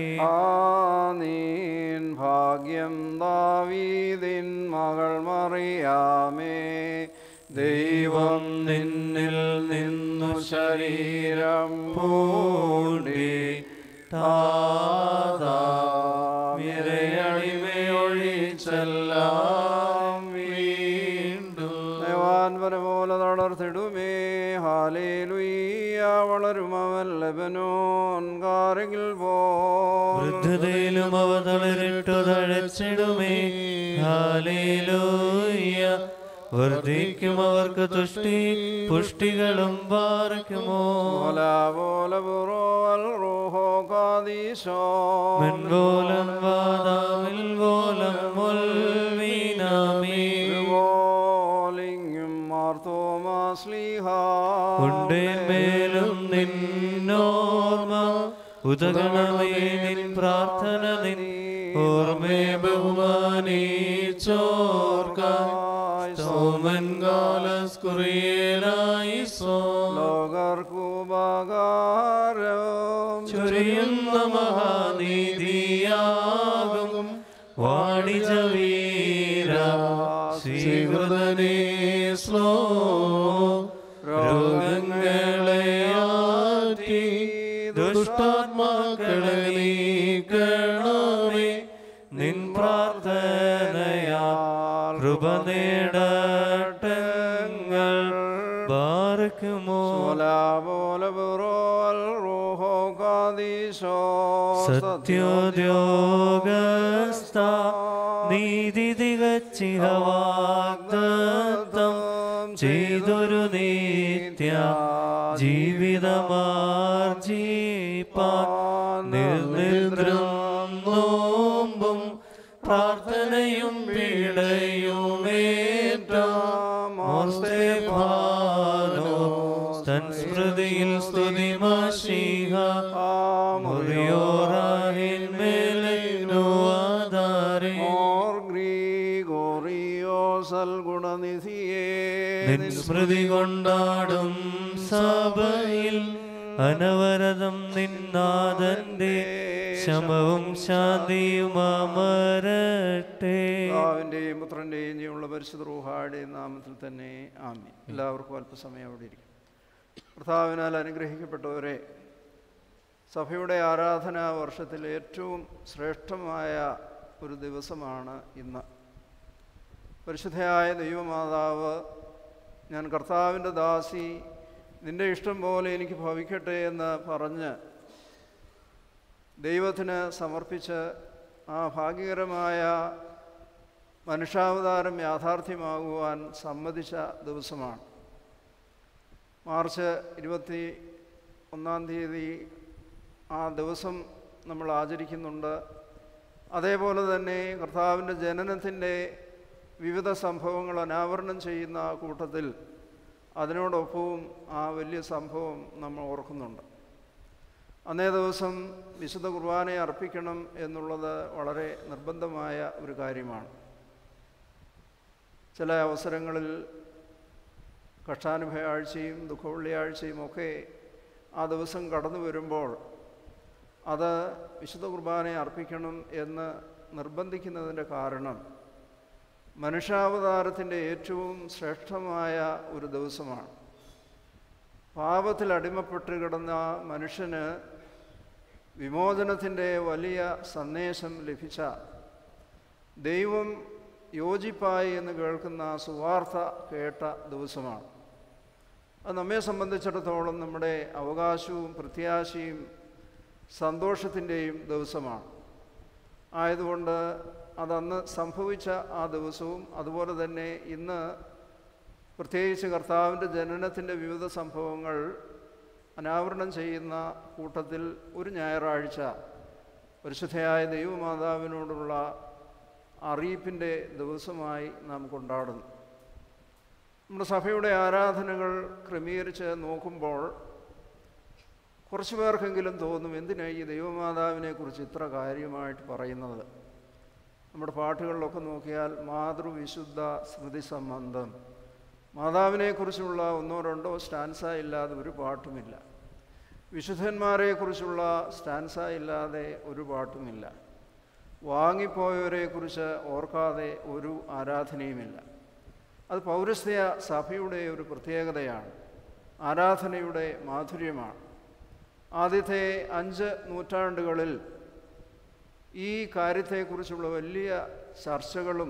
നീൻ ഭാഗ്യം ദാവീദിൻ മകൾ മറിയാമേ. ദൈവം നിന്നിൽ നിന്നു ശരീരം പൂണ്ടി താതാമിരയടിമയൊഴിച്ചെല്ലാം വീണ്ടും ദേവാൻ പോലെ തളർത്തിടുമേ. ഹാലേലുയ്യ വളരുമവൻ ലെബനോൻ കാരകിൽ പോ. വൃദ്ധതയിലും അവ തളരിട്ടു തഴച്ചിടുമേ. ഹാലേലൂയ വർദ്ധിക്കും അവർക്ക് തുഷ്ടി പുഷ്ടികളും പാർക്കുമോ. മെൻപോലം വാദാമിൽ പോലം ഉണ്ടേന്മേലും നിന്നോർമ്മ ഉദഗണമേ. നിൻ പ്രാർത്ഥന നിൻ ഓർമ്മേ ബഹുമാനിച്ചോർക്കാം. ചൊരിയുന്ന മഹാനീതിയാകും വാണിജവീര സ്വീകൃതനേ. സ്ലോ രോഗങ്ങളെ ആറ്റി ദുഷ്ടാത്മാക്കളെ നീക്കണമേ. നിൻ പ്രാർത്ഥനയാ കൃപ നേടട്ടങ്ങൾ ബാർക്കുമോ. സത്യോദ്യോഗസ്ഥ നീതി തികച്ചിഹ വാഗ്ദത്തം ചെയ്തൊരു നിത്യ ജീവിതമാർജിപ്പാൻ നിർനിദ്രം നോമ്പും പ്രാർത്ഥനയും പീഡയുമേറ്റോ. തൻ സ്മൃതിയിൽ സ്തുതിമശീഹ മുറിയോറാഹിന്മേലൈനോ സൽഗുണനിധിയേ നിൻ സ്മൃതി കൊണ്ടാടും സഭയിൽ അനവരതം നിന്നാഥന്റെ ശമവും ശാന്തിയും അമരട്ടെ. പിതാവിൻ്റെയും പുത്രൻ്റെയും ജീവനുള്ള പരിശുദ്ധ റൂഹായുടെയും നാമത്തിൽ തന്നെ ആമീൻ. എല്ലാവർക്കും അല്പസമയം അവിടെ ഇരിക്കും. കർത്താവിനാൽ അനുഗ്രഹിക്കപ്പെട്ടവരെ, സഭയുടെ ആരാധനാ വർഷത്തിൽ ഏറ്റവും ശ്രേഷ്ഠമായ ഒരു ദിവസമാണ് ഇന്ന്. പരിശുദ്ധയായ ദൈവമാതാവ്, ഞാൻ കർത്താവിൻ്റെ ദാസി, നിൻ്റെ ഇഷ്ടം പോലെ എനിക്ക് ഭവിക്കട്ടെ എന്ന് പറഞ്ഞ് ദൈവത്തിന് സമർപ്പിച്ച് ആ ഭാഗ്യകരമായ മനുഷ്യാവതാരം യാഥാർത്ഥ്യമാകുവാൻ സമ്മതിച്ച ദിവസമാണ്. മാർച്ച് 21 ആ ദിവസം നമ്മൾ ആചരിക്കുന്നുണ്ട്. അതേപോലെ തന്നെ കർത്താവിൻ്റെ ജനനത്തിൻ്റെ വിവിധ സംഭവങ്ങൾ അനാവരണം ചെയ്യുന്ന കൂട്ടത്തിൽ അതിനോടൊപ്പവും ആ വലിയ സംഭവം നമ്മൾ ഓർക്കുന്നുണ്ട്. അന്നേ ദിവസം വിശുദ്ധ കുർബാനയെ അർപ്പിക്കണം എന്നുള്ളത് വളരെ നിർബന്ധമായ ഒരു കാര്യമാണ്. ചില അവസരങ്ങളിൽ കഷ്ടാനുഭവ ആഴ്ചയും ദുഃഖവെള്ളിയാഴ്ചയും ഒക്കെ ആ ദിവസം കടന്നു വരുമ്പോൾ അത് വിശുദ്ധ കുർബാനയെ അർപ്പിക്കണം എന്ന് നിർബന്ധിക്കുന്നതിൻ്റെ കാരണം മനുഷ്യാവതാരത്തിൻ്റെ ഏറ്റവും ശ്രേഷ്ഠമായ ഒരു ദിവസമാണ്. പാപത്തിൽ അടിമപ്പെട്ട് കിടന്ന മനുഷ്യന് വിമോചനത്തിൻ്റെ വലിയ സന്ദേശം ലഭിച്ച, ദൈവം യോജിപ്പായി എന്ന് കേൾക്കുന്ന സുവാർത്ത കേട്ട ദിവസമാണ്. അത് നമ്മെ സംബന്ധിച്ചിടത്തോളം നമ്മുടെ അവകാശവും പ്രത്യാശയും സന്തോഷത്തിൻ്റെയും ദിവസമാണ്. ആയതുകൊണ്ട് അതന്ന് സംഭവിച്ച ആ ദിവസവും അതുപോലെ തന്നെ ഇന്ന് പ്രത്യേകിച്ച് കർത്താവിൻ്റെ ജനനത്തിൻ്റെ വിവിധ സംഭവങ്ങൾ അനാവരണം ചെയ്യുന്ന കൂട്ടത്തിൽ ഒരു ഞായറാഴ്ച പരിശുദ്ധയായ ദൈവമാതാവിനോടുള്ള അറിയിപ്പിൻ്റെ ദിവസമായി നാം കൊണ്ടാടുന്നു. നമ്മുടെ സഭയുടെ ആരാധനകൾ ക്രമീകരിച്ച് നോക്കുമ്പോൾ കുറച്ച് പേർക്കെങ്കിലും തോന്നും, എന്തിനാണ് ഈ ദൈവമാതാവിനെക്കുറിച്ച് ഇത്ര കാര്യമായിട്ട് പറയുന്നത്? നമ്മുടെ പാട്ടുകളിലൊക്കെ നോക്കിയാൽ മാതൃവിശുദ്ധ സ്മൃതി സംബന്ധം, മാതാവിനെക്കുറിച്ചുള്ള 1-2 സ്റ്റാൻസ ഇല്ലാതെ ഒരു പാട്ടുമില്ല. വിശുദ്ധന്മാരെക്കുറിച്ചുള്ള സ്റ്റാൻസ ഇല്ലാതെ ഒരു പാട്ടുമില്ല. വാങ്ങിപ്പോയവരെക്കുറിച്ച് ഓർക്കാതെ ഒരു ആരാധനയുമില്ല. അത് പൗരസ്ത്യ സഭയുടെ ഒരു പ്രത്യേകതയാണ്, ആരാധനയുടെ മാധുര്യമാണ്. ആദ്യത്തെ 5 നൂറ്റാണ്ടുകളിൽ ഈ കാര്യത്തെക്കുറിച്ചുള്ള വലിയ ചർച്ചകളും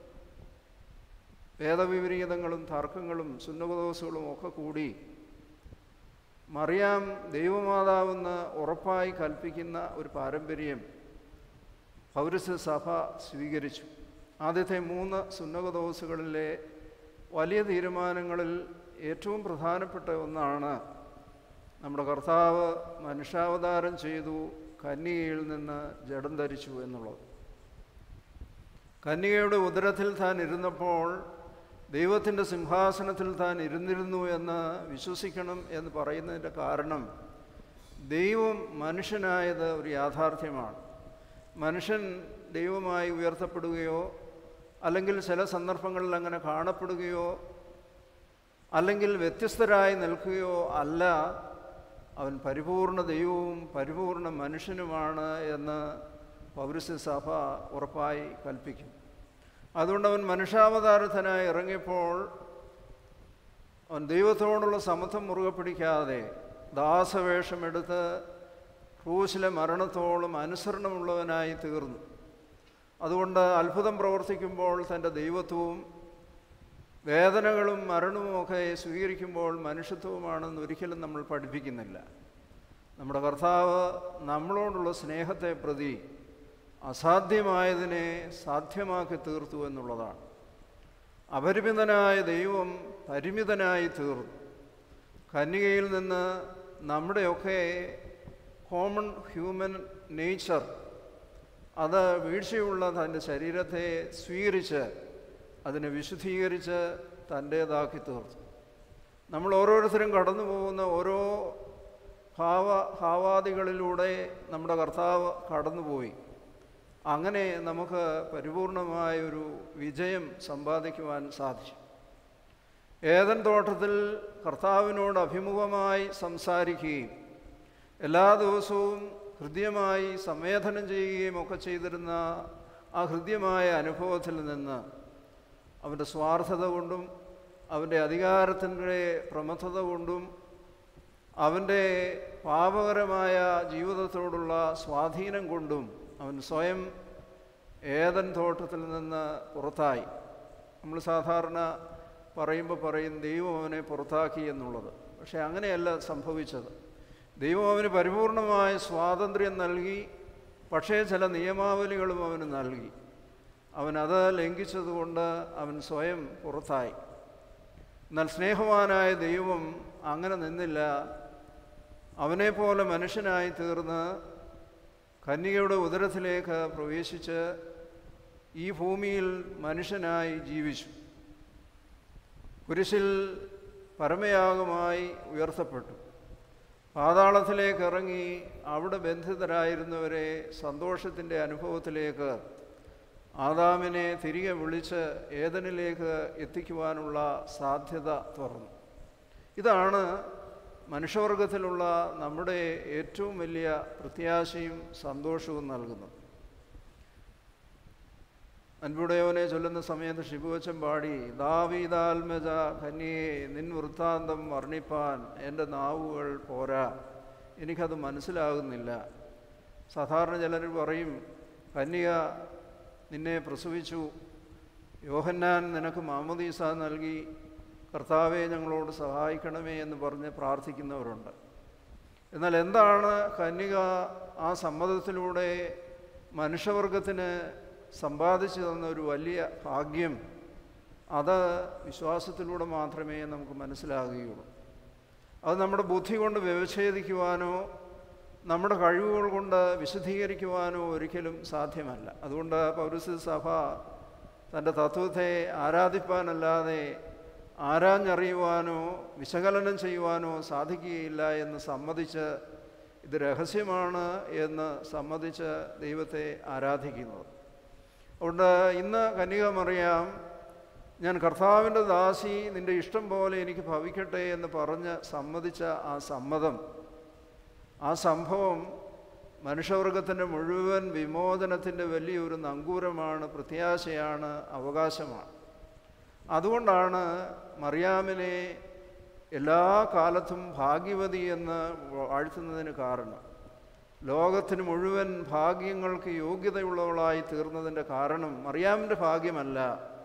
വേദവിപരീതങ്ങളും തർക്കങ്ങളും സുന്നകദോസുകളും ഒക്കെ കൂടി മറിയാം ദൈവമാതാവെന്ന് ഉറപ്പായി കൽപ്പിക്കുന്ന ഒരു പാരമ്പര്യം പൗരസ്ത്യ സഭ സ്വീകരിച്ചു. ആദ്യത്തെ 3 സുന്നകദോസുകളിലെ വലിയ തീരുമാനങ്ങളിൽ ഏറ്റവും പ്രധാനപ്പെട്ട ഒന്നാണ് നമ്മുടെ കർത്താവ് മനുഷ്യാവതാരം ചെയ്തു, കന്യകയിൽ നിന്ന് ജഡം ധരിച്ചു എന്നുള്ളത്. കന്യകയുടെ ഉദരത്തിൽ താൻ ഇരുന്നപ്പോൾ ദൈവത്തിൻ്റെ സിംഹാസനത്തിൽ താൻ ഇരുന്നിരുന്നു എന്ന് വിശ്വസിക്കണം എന്ന് പറയുന്നതിൻ്റെ കാരണം, ദൈവം മനുഷ്യനായത് ഒരു യാഥാർത്ഥ്യമാണ്. മനുഷ്യൻ ദൈവമായി ഉയർത്തപ്പെടുകയോ അല്ലെങ്കിൽ ചില സന്ദർഭങ്ങളിൽ അങ്ങനെ കാണപ്പെടുകയോ അല്ലെങ്കിൽ വ്യത്യസ്തരായി നിൽക്കുകയോ അല്ല, അവൻ പരിപൂർണ ദൈവവും പരിപൂർണ മനുഷ്യനുമാണ് എന്ന് പൗരസ്ത്യ സഭ ഉറപ്പായി കൽപ്പിക്കും. അതുകൊണ്ട് അവൻ മനുഷ്യാവതാരത്തിനായി ഇറങ്ങിയപ്പോൾ അവൻ ദൈവത്തോടുള്ള സമത്വം മുറുകെ പിടിക്കാതെ ദാസവേഷമെടുത്ത് ക്രൂശിലെ മരണത്തോളം അനുസരണമുള്ളവനായി തീർന്നു. അതുകൊണ്ട് അത്ഭുതം പ്രവർത്തിക്കുമ്പോൾ തൻ്റെ ദൈവത്വവും വേദനകളും മരണവുമൊക്കെ സ്വീകരിക്കുമ്പോൾ മനുഷ്യത്വമാണെന്ന് ഒരിക്കലും നമ്മൾ പഠിപ്പിക്കുന്നില്ല. നമ്മുടെ കർത്താവ് നമ്മളോടുള്ള സ്നേഹത്തെ പ്രതി അസാധ്യമായതിനെ സാധ്യമാക്കി തീർത്തു എന്നുള്ളതാണ്. അപരിമിതനായ ദൈവം പരിമിതനായി തീർന്നു. കന്യകയിൽ നിന്ന് നമ്മുടെയൊക്കെ കോമൺ ഹ്യൂമൻ നേച്ചർ, അത് വീഴ്ചയുള്ള തൻ്റെ ശരീരത്തെ സ്വീകരിച്ച് അതിനെ വിശുദ്ധീകരിച്ച് തൻ്റേതാക്കി തീർത്തു. നമ്മൾ ഓരോരുത്തരും കടന്നു പോകുന്ന ഓരോ ഭാവാദികളിലൂടെ നമ്മുടെ കർത്താവ് കടന്നുപോയി. അങ്ങനെ നമുക്ക് പരിപൂർണമായൊരു വിജയം സമ്പാദിക്കുവാൻ സാധിച്ചു. ഏദൻ തോട്ടത്തിൽ കർത്താവിനോട് അഭിമുഖമായി സംസാരിക്കുകയും എല്ലാ ദിവസവും ഹൃദ്യമായി സംവേദനം ചെയ്യുകയും ഒക്കെ ചെയ്തിരുന്ന ആ ഹൃദ്യമായ അനുഭവത്തിൽ നിന്ന് അവൻ്റെ സ്വാർത്ഥത കൊണ്ടും അവൻ്റെ അധികാരത്തിൻ്റെ പ്രമത്തത കൊണ്ടും അവൻ്റെ പാപകരമായ ജീവിതത്തോടുള്ള സ്വാധീനം കൊണ്ടും അവൻ സ്വയം ഏദൻ തോട്ടത്തിൽ നിന്ന് പുറത്തായി. നമ്മൾ സാധാരണ പറയുമ്പോൾ പറയും ദൈവം അവനെ പുറത്താക്കി എന്നുള്ളത്. പക്ഷേ അങ്ങനെയല്ല സംഭവിച്ചത്. ദൈവം അവന് പരിപൂർണമായ സ്വാതന്ത്ര്യം നൽകി. പക്ഷേ ചില നിയമാവലികളും അവന് നൽകി. അവനത് ലംഘിച്ചതുകൊണ്ട് അവൻ സ്വയം പുറത്തായി. എന്നാൽ സ്നേഹവാനായ ദൈവം അങ്ങനെ നിന്നില്ല. അവനെപ്പോലെ മനുഷ്യനായി തീർന്ന് കന്യകയുടെ ഉദരത്തിലേക്ക് പ്രവേശിച്ച് ഈ ഭൂമിയിൽ മനുഷ്യനായി ജീവിച്ചു. കുരിശിൽ പരമയാഗമായി ഉയർത്തപ്പെട്ടു. പാതാളത്തിലേക്ക് ഇറങ്ങി അവിടെ ബന്ധിതരായിരുന്നവരെ സന്തോഷത്തിൻ്റെ അനുഭവത്തിലേക്ക് ആദാമിനെ തിരികെ വിളിച്ച് ഏദനിലേക്ക് എത്തിക്കുവാനുള്ള സാധ്യത തുറന്നു. ഇതാണ് മനുഷ്യവർഗത്തിലുള്ള നമ്മുടെ ഏറ്റവും വലിയ പ്രത്യാശയും സന്തോഷവും നൽകുന്നത്. അൻപുടയോനെ ചൊല്ലുന്ന സമയത്ത് ഷിബുവച്ചൻ പാടി, ദാവീദാത്മജ കന്യേ നിൻ വൃത്താന്തം വർണ്ണിപ്പാൻ എൻ്റെ നാവുകൾ പോരാ, എനിക്കത് മനസ്സിലാകുന്നില്ല. സാധാരണ ചിലർ പറയും, കന്യക നിന്നെ പ്രസവിച്ചു, യോഹന്നാൻ നിനക്ക് മാമോദീസ നൽകി, കർത്താവെ ഞങ്ങളോട് സഹായിക്കണമേ എന്ന് പറഞ്ഞ് പ്രാർത്ഥിക്കുന്നവരുണ്ട്. എന്നാൽ എന്താണ് കന്യക ആ സമ്മതത്തിലൂടെ മനുഷ്യവർഗത്തിന് സമ്പാദിച്ചു തന്ന ഒരു വലിയ ഭാഗ്യം? അത് വിശ്വാസത്തിലൂടെ മാത്രമേ നമുക്ക് മനസ്സിലാകുകയുള്ളൂ. അത് നമ്മുടെ ബുദ്ധി കൊണ്ട് വ്യവച്ഛേദിക്കുവാനോ നമ്മുടെ കഴിവുകൾ കൊണ്ട് വിശദീകരിക്കുവാനോ ഒരിക്കലും സാധ്യമല്ല. അതുകൊണ്ട് പൗരസ്ത്യ സഭ തൻ്റെ തത്വത്തെ ആരാധിപ്പാനല്ലാതെ ആരാഞ്ഞറിയുവാനോ വിശകലനം ചെയ്യുവാനോ സാധിക്കുകയില്ല എന്ന് സമ്മതിച്ച്, ഇത് രഹസ്യമാണ് എന്ന് സമ്മതിച്ച് ദൈവത്തെ ആരാധിക്കുന്നത്. അതുകൊണ്ട് ഇന്ന് കന്യക മറിയാം, ഞാൻ കർത്താവിൻ്റെ ദാസി, നിൻ്റെ ഇഷ്ടം പോലെ എനിക്ക് ഭവിക്കട്ടെ എന്ന് പറഞ്ഞ് സമ്മതിച്ച ആ സമ്മതം, ആ സംഭവം മനുഷ്യവർഗത്തിൻ്റെ മുഴുവൻ വിമോചനത്തിൻ്റെ വലിയൊരു നങ്കൂരമാണ്, പ്രത്യാശയാണ്, അവകാശമാണ്. അതുകൊണ്ടാണ് മറിയാമിനെ എല്ലാ കാലത്തും ഭാഗ്യവതി എന്ന് വാഴ്ത്തുന്നതിന് കാരണം. ലോകത്തിന് മുഴുവൻ ഭാഗ്യങ്ങൾക്ക് യോഗ്യതയുള്ളവളായി തീർന്നതിൻ്റെ കാരണം മറിയാമിൻ്റെ ഭാഗ്യമല്ല,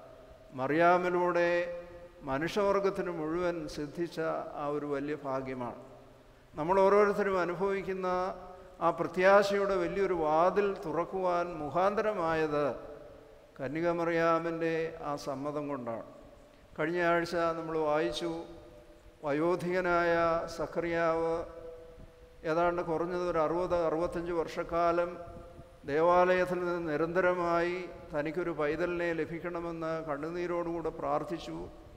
മറിയാമിലൂടെ മനുഷ്യവർഗത്തിന് മുഴുവൻ സിദ്ധിച്ച ആ ഒരു വലിയ ഭാഗ്യമാണ്. നമ്മൾ ഓരോരുത്തരും അനുഭവിക്കുന്ന ആ പ്രത്യാശയുടെ വലിയൊരു വാതിൽ തുറക്കുവാൻ മുഖാന്തരമായത് കന്യക മറിയാമിൻ്റെ ആ സമ്മതം കൊണ്ടാണ്. കഴിഞ്ഞ ആഴ്ച നമ്മൾ വായിച്ചു, വയോധികനായ സഖറിയാവ് ഏതാണ്ട് കുറഞ്ഞത് ഒരു 60-65 വർഷക്കാലം ദേവാലയത്തിൽ നിന്ന് നിരന്തരമായി തനിക്കൊരു പൈതലിനെ ലഭിക്കണമെന്ന് കണ്ണുനീരോടുകൂടെ പ്രാർത്ഥിച്ചു.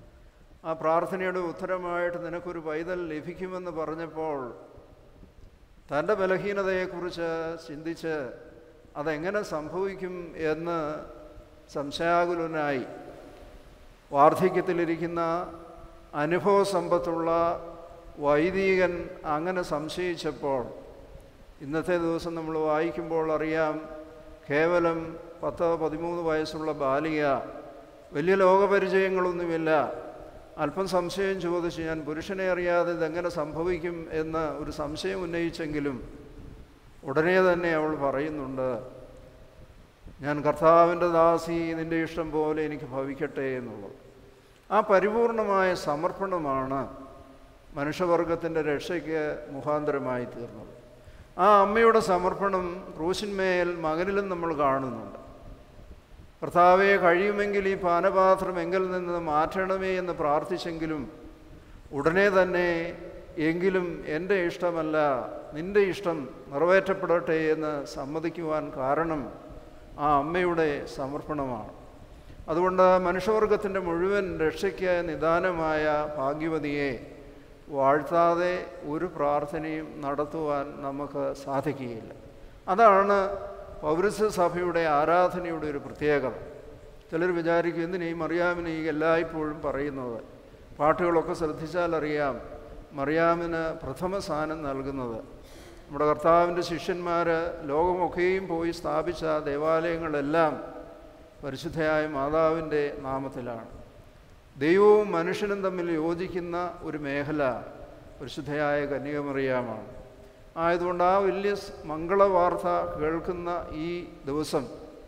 ആ പ്രാർത്ഥനയുടെ ഉത്തരമായിട്ട് നിനക്കൊരു പൈതൽ ലഭിക്കുമെന്ന് പറഞ്ഞപ്പോൾ തൻ്റെ ബലഹീനതയെക്കുറിച്ച് ചിന്തിച്ച് അതെങ്ങനെ സംഭവിക്കും എന്ന് സംശയാകുലനായി വാർദ്ധക്യത്തിലിരിക്കുന്ന അനുഭവസമ്പത്തുള്ള വൈദികൻ അങ്ങനെ സംശയിച്ചപ്പോൾ, ഇന്നത്തെ ദിവസം നമ്മൾ വായിക്കുമ്പോൾ അറിയാം, കേവലം 10-13 വയസ്സുള്ള ബാലിക, വലിയ ലോകപരിചയങ്ങളൊന്നുമില്ല, അല്പം സംശയം ചോദിച്ച് ഞാൻ പുരുഷനെ അറിയാതെ ഇതെങ്ങനെ സംഭവിക്കും എന്ന് ഒരു സംശയം ഉന്നയിച്ചെങ്കിലും ഉടനെ തന്നെ അവൾ പറയുന്നുണ്ട്, ഞാൻ കർത്താവിൻ്റെ ദാസി, നിൻ്റെ ഇഷ്ടം പോലെ എനിക്ക് ഭവിക്കട്ടെ എന്നുള്ളത്. ആ പരിപൂർണമായ സമർപ്പണമാണ് മനുഷ്യവർഗത്തിൻ്റെ രക്ഷയ്ക്ക് മുഖാന്തരമായി തീർന്നത്. ആ അമ്മയുടെ സമർപ്പണം ക്രൂശിന്മേൽ മകനിലും നമ്മൾ കാണുന്നുണ്ട്. കർത്താവെ, കഴിയുമെങ്കിൽ ഈ പാനപാത്രം എങ്കിൽ നിന്ന് മാറ്റണമേ എന്ന് പ്രാർത്ഥിച്ചെങ്കിലും ഉടനെ തന്നെ എങ്കിലും എൻ്റെ ഇഷ്ടമല്ല നിൻ്റെ ഇഷ്ടം നിറവേറ്റപ്പെടട്ടെ എന്ന് സമ്മതിക്കുവാൻ കാരണം ആ അമ്മയുടെ സമർപ്പണമാണ്. അതുകൊണ്ട് മനുഷ്യവർഗത്തിൻ്റെ മുഴുവൻ രക്ഷയ്ക്ക് നിദാനമായ ഭാഗ്യവതിയെ വാഴ്ത്താതെ ഒരു പ്രാർത്ഥനയും നടത്തുവാൻ നമുക്ക് സാധിക്കുകയില്ല. അതാണ് പൗരസ്ത്യ സഭയുടെ ആരാധനയുടെ ഒരു പ്രത്യേകത. ചിലർ വിചാരിക്കും എന്തിനാ ഈ മറിയാമിനെ ഈ എല്ലായ്പ്പോഴും പറയുന്നത്. പാട്ടുകളൊക്കെ ശ്രദ്ധിച്ചാൽ അറിയാം മറിയാമിന് പ്രഥമ സ്ഥാനം നൽകുന്നത്. നമ്മുടെ കർത്താവിൻ്റെ ശിഷ്യന്മാർ ലോകമൊക്കെയും പോയി സ്ഥാപിച്ച ദേവാലയങ്ങളെല്ലാം പരിശുദ്ധയായ മാതാവിൻ്റെ നാമത്തിലാണ്. ദൈവവും മനുഷ്യനും തമ്മിൽ യോജിക്കുന്ന ഒരു മേഖല പരിശുദ്ധയായ കന്യകമറിയാമാണ്. ആയതുകൊണ്ട് ആ വലിയ മംഗളവാർത്ത കേൾക്കുന്ന ഈ ദിവസം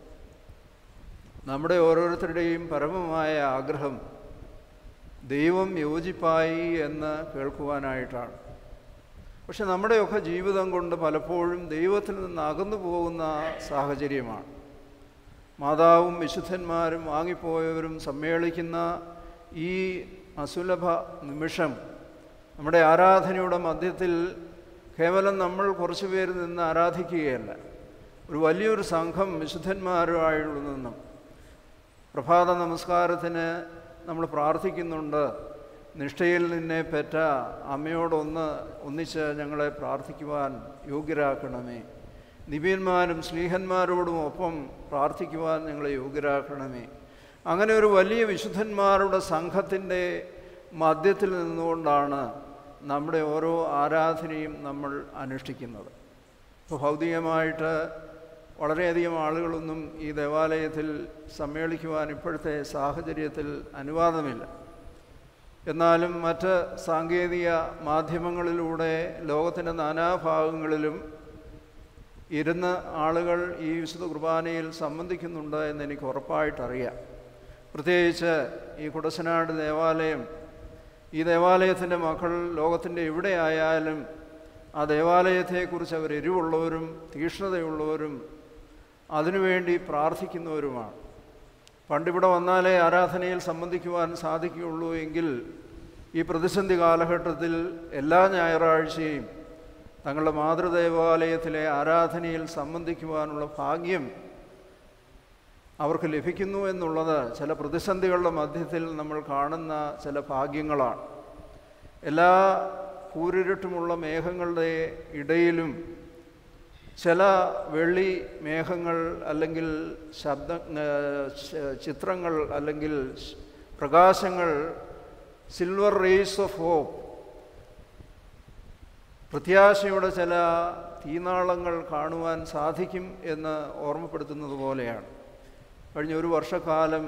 നമ്മുടെ ഓരോരുത്തരുടെയും പരമമായ ആഗ്രഹം ദൈവം യോജിപ്പായി എന്ന് കേൾക്കുവാനായിട്ടാണ്. പക്ഷെ നമ്മുടെയൊക്കെ ജീവിതം കൊണ്ട് പലപ്പോഴും ദൈവത്തിൽ നിന്ന് അകന്നു പോകുന്ന സാഹചര്യമാണ്. മാതാവും വിശുദ്ധന്മാരും വാങ്ങിപ്പോയവരും സമ്മേളിക്കുന്ന ഈ അസുലഭ നിമിഷം നമ്മുടെ ആരാധനയുടെ മധ്യത്തിൽ കേവലം നമ്മൾ കുറച്ചു പേര് നിന്ന് ആരാധിക്കുകയല്ല, ഒരു വലിയൊരു സംഘം വിശുദ്ധന്മാരുമായുള്ള നിന്നും പ്രഭാത നമസ്കാരത്തിന് നമ്മൾ പ്രാർത്ഥിക്കുന്നുണ്ട്. നിഷ്ഠയിൽ നിന്നെ പെറ്റ ഒന്നിച്ച് ഞങ്ങളെ പ്രാർത്ഥിക്കുവാൻ യോഗ്യരാക്കണമേ. നിബിയന്മാരും സ്ലീഹന്മാരോടും ഒപ്പം പ്രാർത്ഥിക്കുവാൻ ഞങ്ങളെ യോഗ്യരാക്കണമേ. അങ്ങനെ ഒരു വലിയ വിശുദ്ധന്മാരുടെ സംഘത്തിൻ്റെ മധ്യത്തിൽ നിന്നുകൊണ്ടാണ് നമ്മുടെ ഓരോ ആരാധനയും നമ്മൾ അനുഷ്ഠിക്കുന്നത്. ഇപ്പോൾ ഭൗതികമായിട്ട് വളരെയധികം ആളുകളൊന്നും ഈ ദേവാലയത്തിൽ സമ്മേളിക്കുവാൻ ഇപ്പോഴത്തെ സാഹചര്യത്തിൽ അനുവാദമില്ല. എന്നാലും മറ്റ് സാങ്കേതിക മാധ്യമങ്ങളിലൂടെ ലോകത്തിൻ്റെ നാനാഭാഗങ്ങളിലും ഇരുന്ന് ആളുകൾ ഈ വിശുദ്ധ കുർബാനയിൽ സംബന്ധിക്കുന്നുണ്ട് എന്നെനിക്ക് ഉറപ്പായിട്ടറിയാം. പ്രത്യേകിച്ച് ഈ കുടശനാട് ദേവാലയം, ഈ ദേവാലയത്തിൻ്റെ മക്കൾ ലോകത്തിൻ്റെ എവിടെയായാലും ആ ദേവാലയത്തെക്കുറിച്ച് അവർ എരിവുള്ളവരും തീക്ഷ്ണതയുള്ളവരും അതിനുവേണ്ടി പ്രാർത്ഥിക്കുന്നവരുമാണ്. പണ്ടിവിടെ വന്നാലേ ആരാധനയിൽ സംബന്ധിക്കുവാൻ സാധിക്കുകയുള്ളൂ എങ്കിൽ ഈ പ്രതിസന്ധി കാലഘട്ടത്തിൽ എല്ലാ ഞായറാഴ്ചയും തങ്ങളുടെ മാതൃദേവാലയത്തിലെ ആരാധനയിൽ സംബന്ധിക്കുവാനുള്ള ഭാഗ്യം അവർക്ക് ലഭിക്കുന്നു എന്നുള്ളത് ചില പ്രതിസന്ധികളുടെ മധ്യത്തിൽ നമ്മൾ കാണുന്ന ചില ഭാഗ്യങ്ങളാണ്. എല്ലാ കൂരിരുട്ടുമുള്ള മേഘങ്ങളുടെ ഇടയിലും ചില വെള്ളി മേഘങ്ങൾ അല്ലെങ്കിൽ ചിത്രങ്ങൾ അല്ലെങ്കിൽ പ്രകാശങ്ങൾ, സിൽവർ റേസ് ഓഫ് ഹോപ്പ്, പ്രത്യാശയുടെ ചില തീനാളങ്ങൾ കാണുവാൻ സാധിക്കും എന്ന് ഓർമ്മപ്പെടുത്തുന്നത് പോലെയാണ്. കഴിഞ്ഞ ഒരു വർഷക്കാലം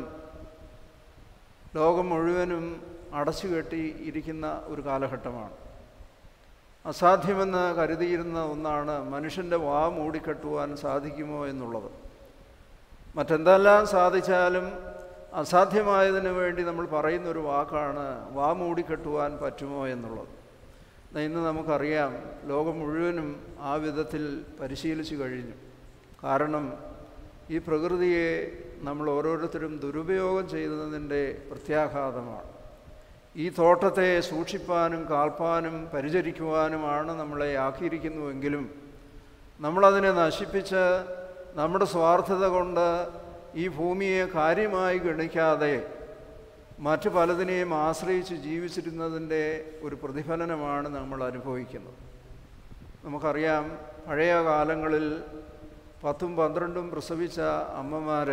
ലോകം മുഴുവനും അടച്ചുകെട്ടി ഇരിക്കുന്ന ഒരു കാലഘട്ടമാണ്. അസാധ്യമെന്ന് കരുതിയിരുന്ന ഒന്നാണ് മനുഷ്യൻ്റെ വാ മൂടിക്കെട്ടുവാൻ സാധിക്കുമോ എന്നുള്ളത്. മറ്റെന്തെല്ലാം സാധിച്ചാലും അസാധ്യമായതിനു വേണ്ടി നമ്മൾ പറയുന്നൊരു വാക്കാണ് വാ മൂടിക്കെട്ടുവാൻ പറ്റുമോ എന്നുള്ളത്. ഇന്ന് നമുക്കറിയാം ലോകം മുഴുവനും ആ വിധത്തിൽ പരിശീലിച്ചു കഴിഞ്ഞു. കാരണം ഈ പ്രകൃതിയെ നമ്മൾ ഓരോരുത്തരും ദുരുപയോഗം ചെയ്യുന്നതിൻ്റെ പ്രത്യാഘാതമാണ്. ഈ തോട്ടത്തെ സൂക്ഷിപ്പാനും കാൽപ്പാനും പരിചരിക്കുവാനുമാണ് നമ്മളെ ആക്കിയിരിക്കുന്നുവെങ്കിലും നമ്മളതിനെ നശിപ്പിച്ച് നമ്മുടെ സ്വാർത്ഥത കൊണ്ട് ഈ ഭൂമിയെ കാര്യമായി ഗണിക്കാതെ മറ്റു പലതിനെയും ആശ്രയിച്ച് ജീവിച്ചിരുന്നതിൻ്റെ ഒരു പ്രതിഫലനമാണ് നമ്മൾ അനുഭവിക്കുന്നത്. നമുക്കറിയാം പഴയ കാലങ്ങളിൽ 10ഉം 12ഉം പ്രസവിച്ച അമ്മമാർ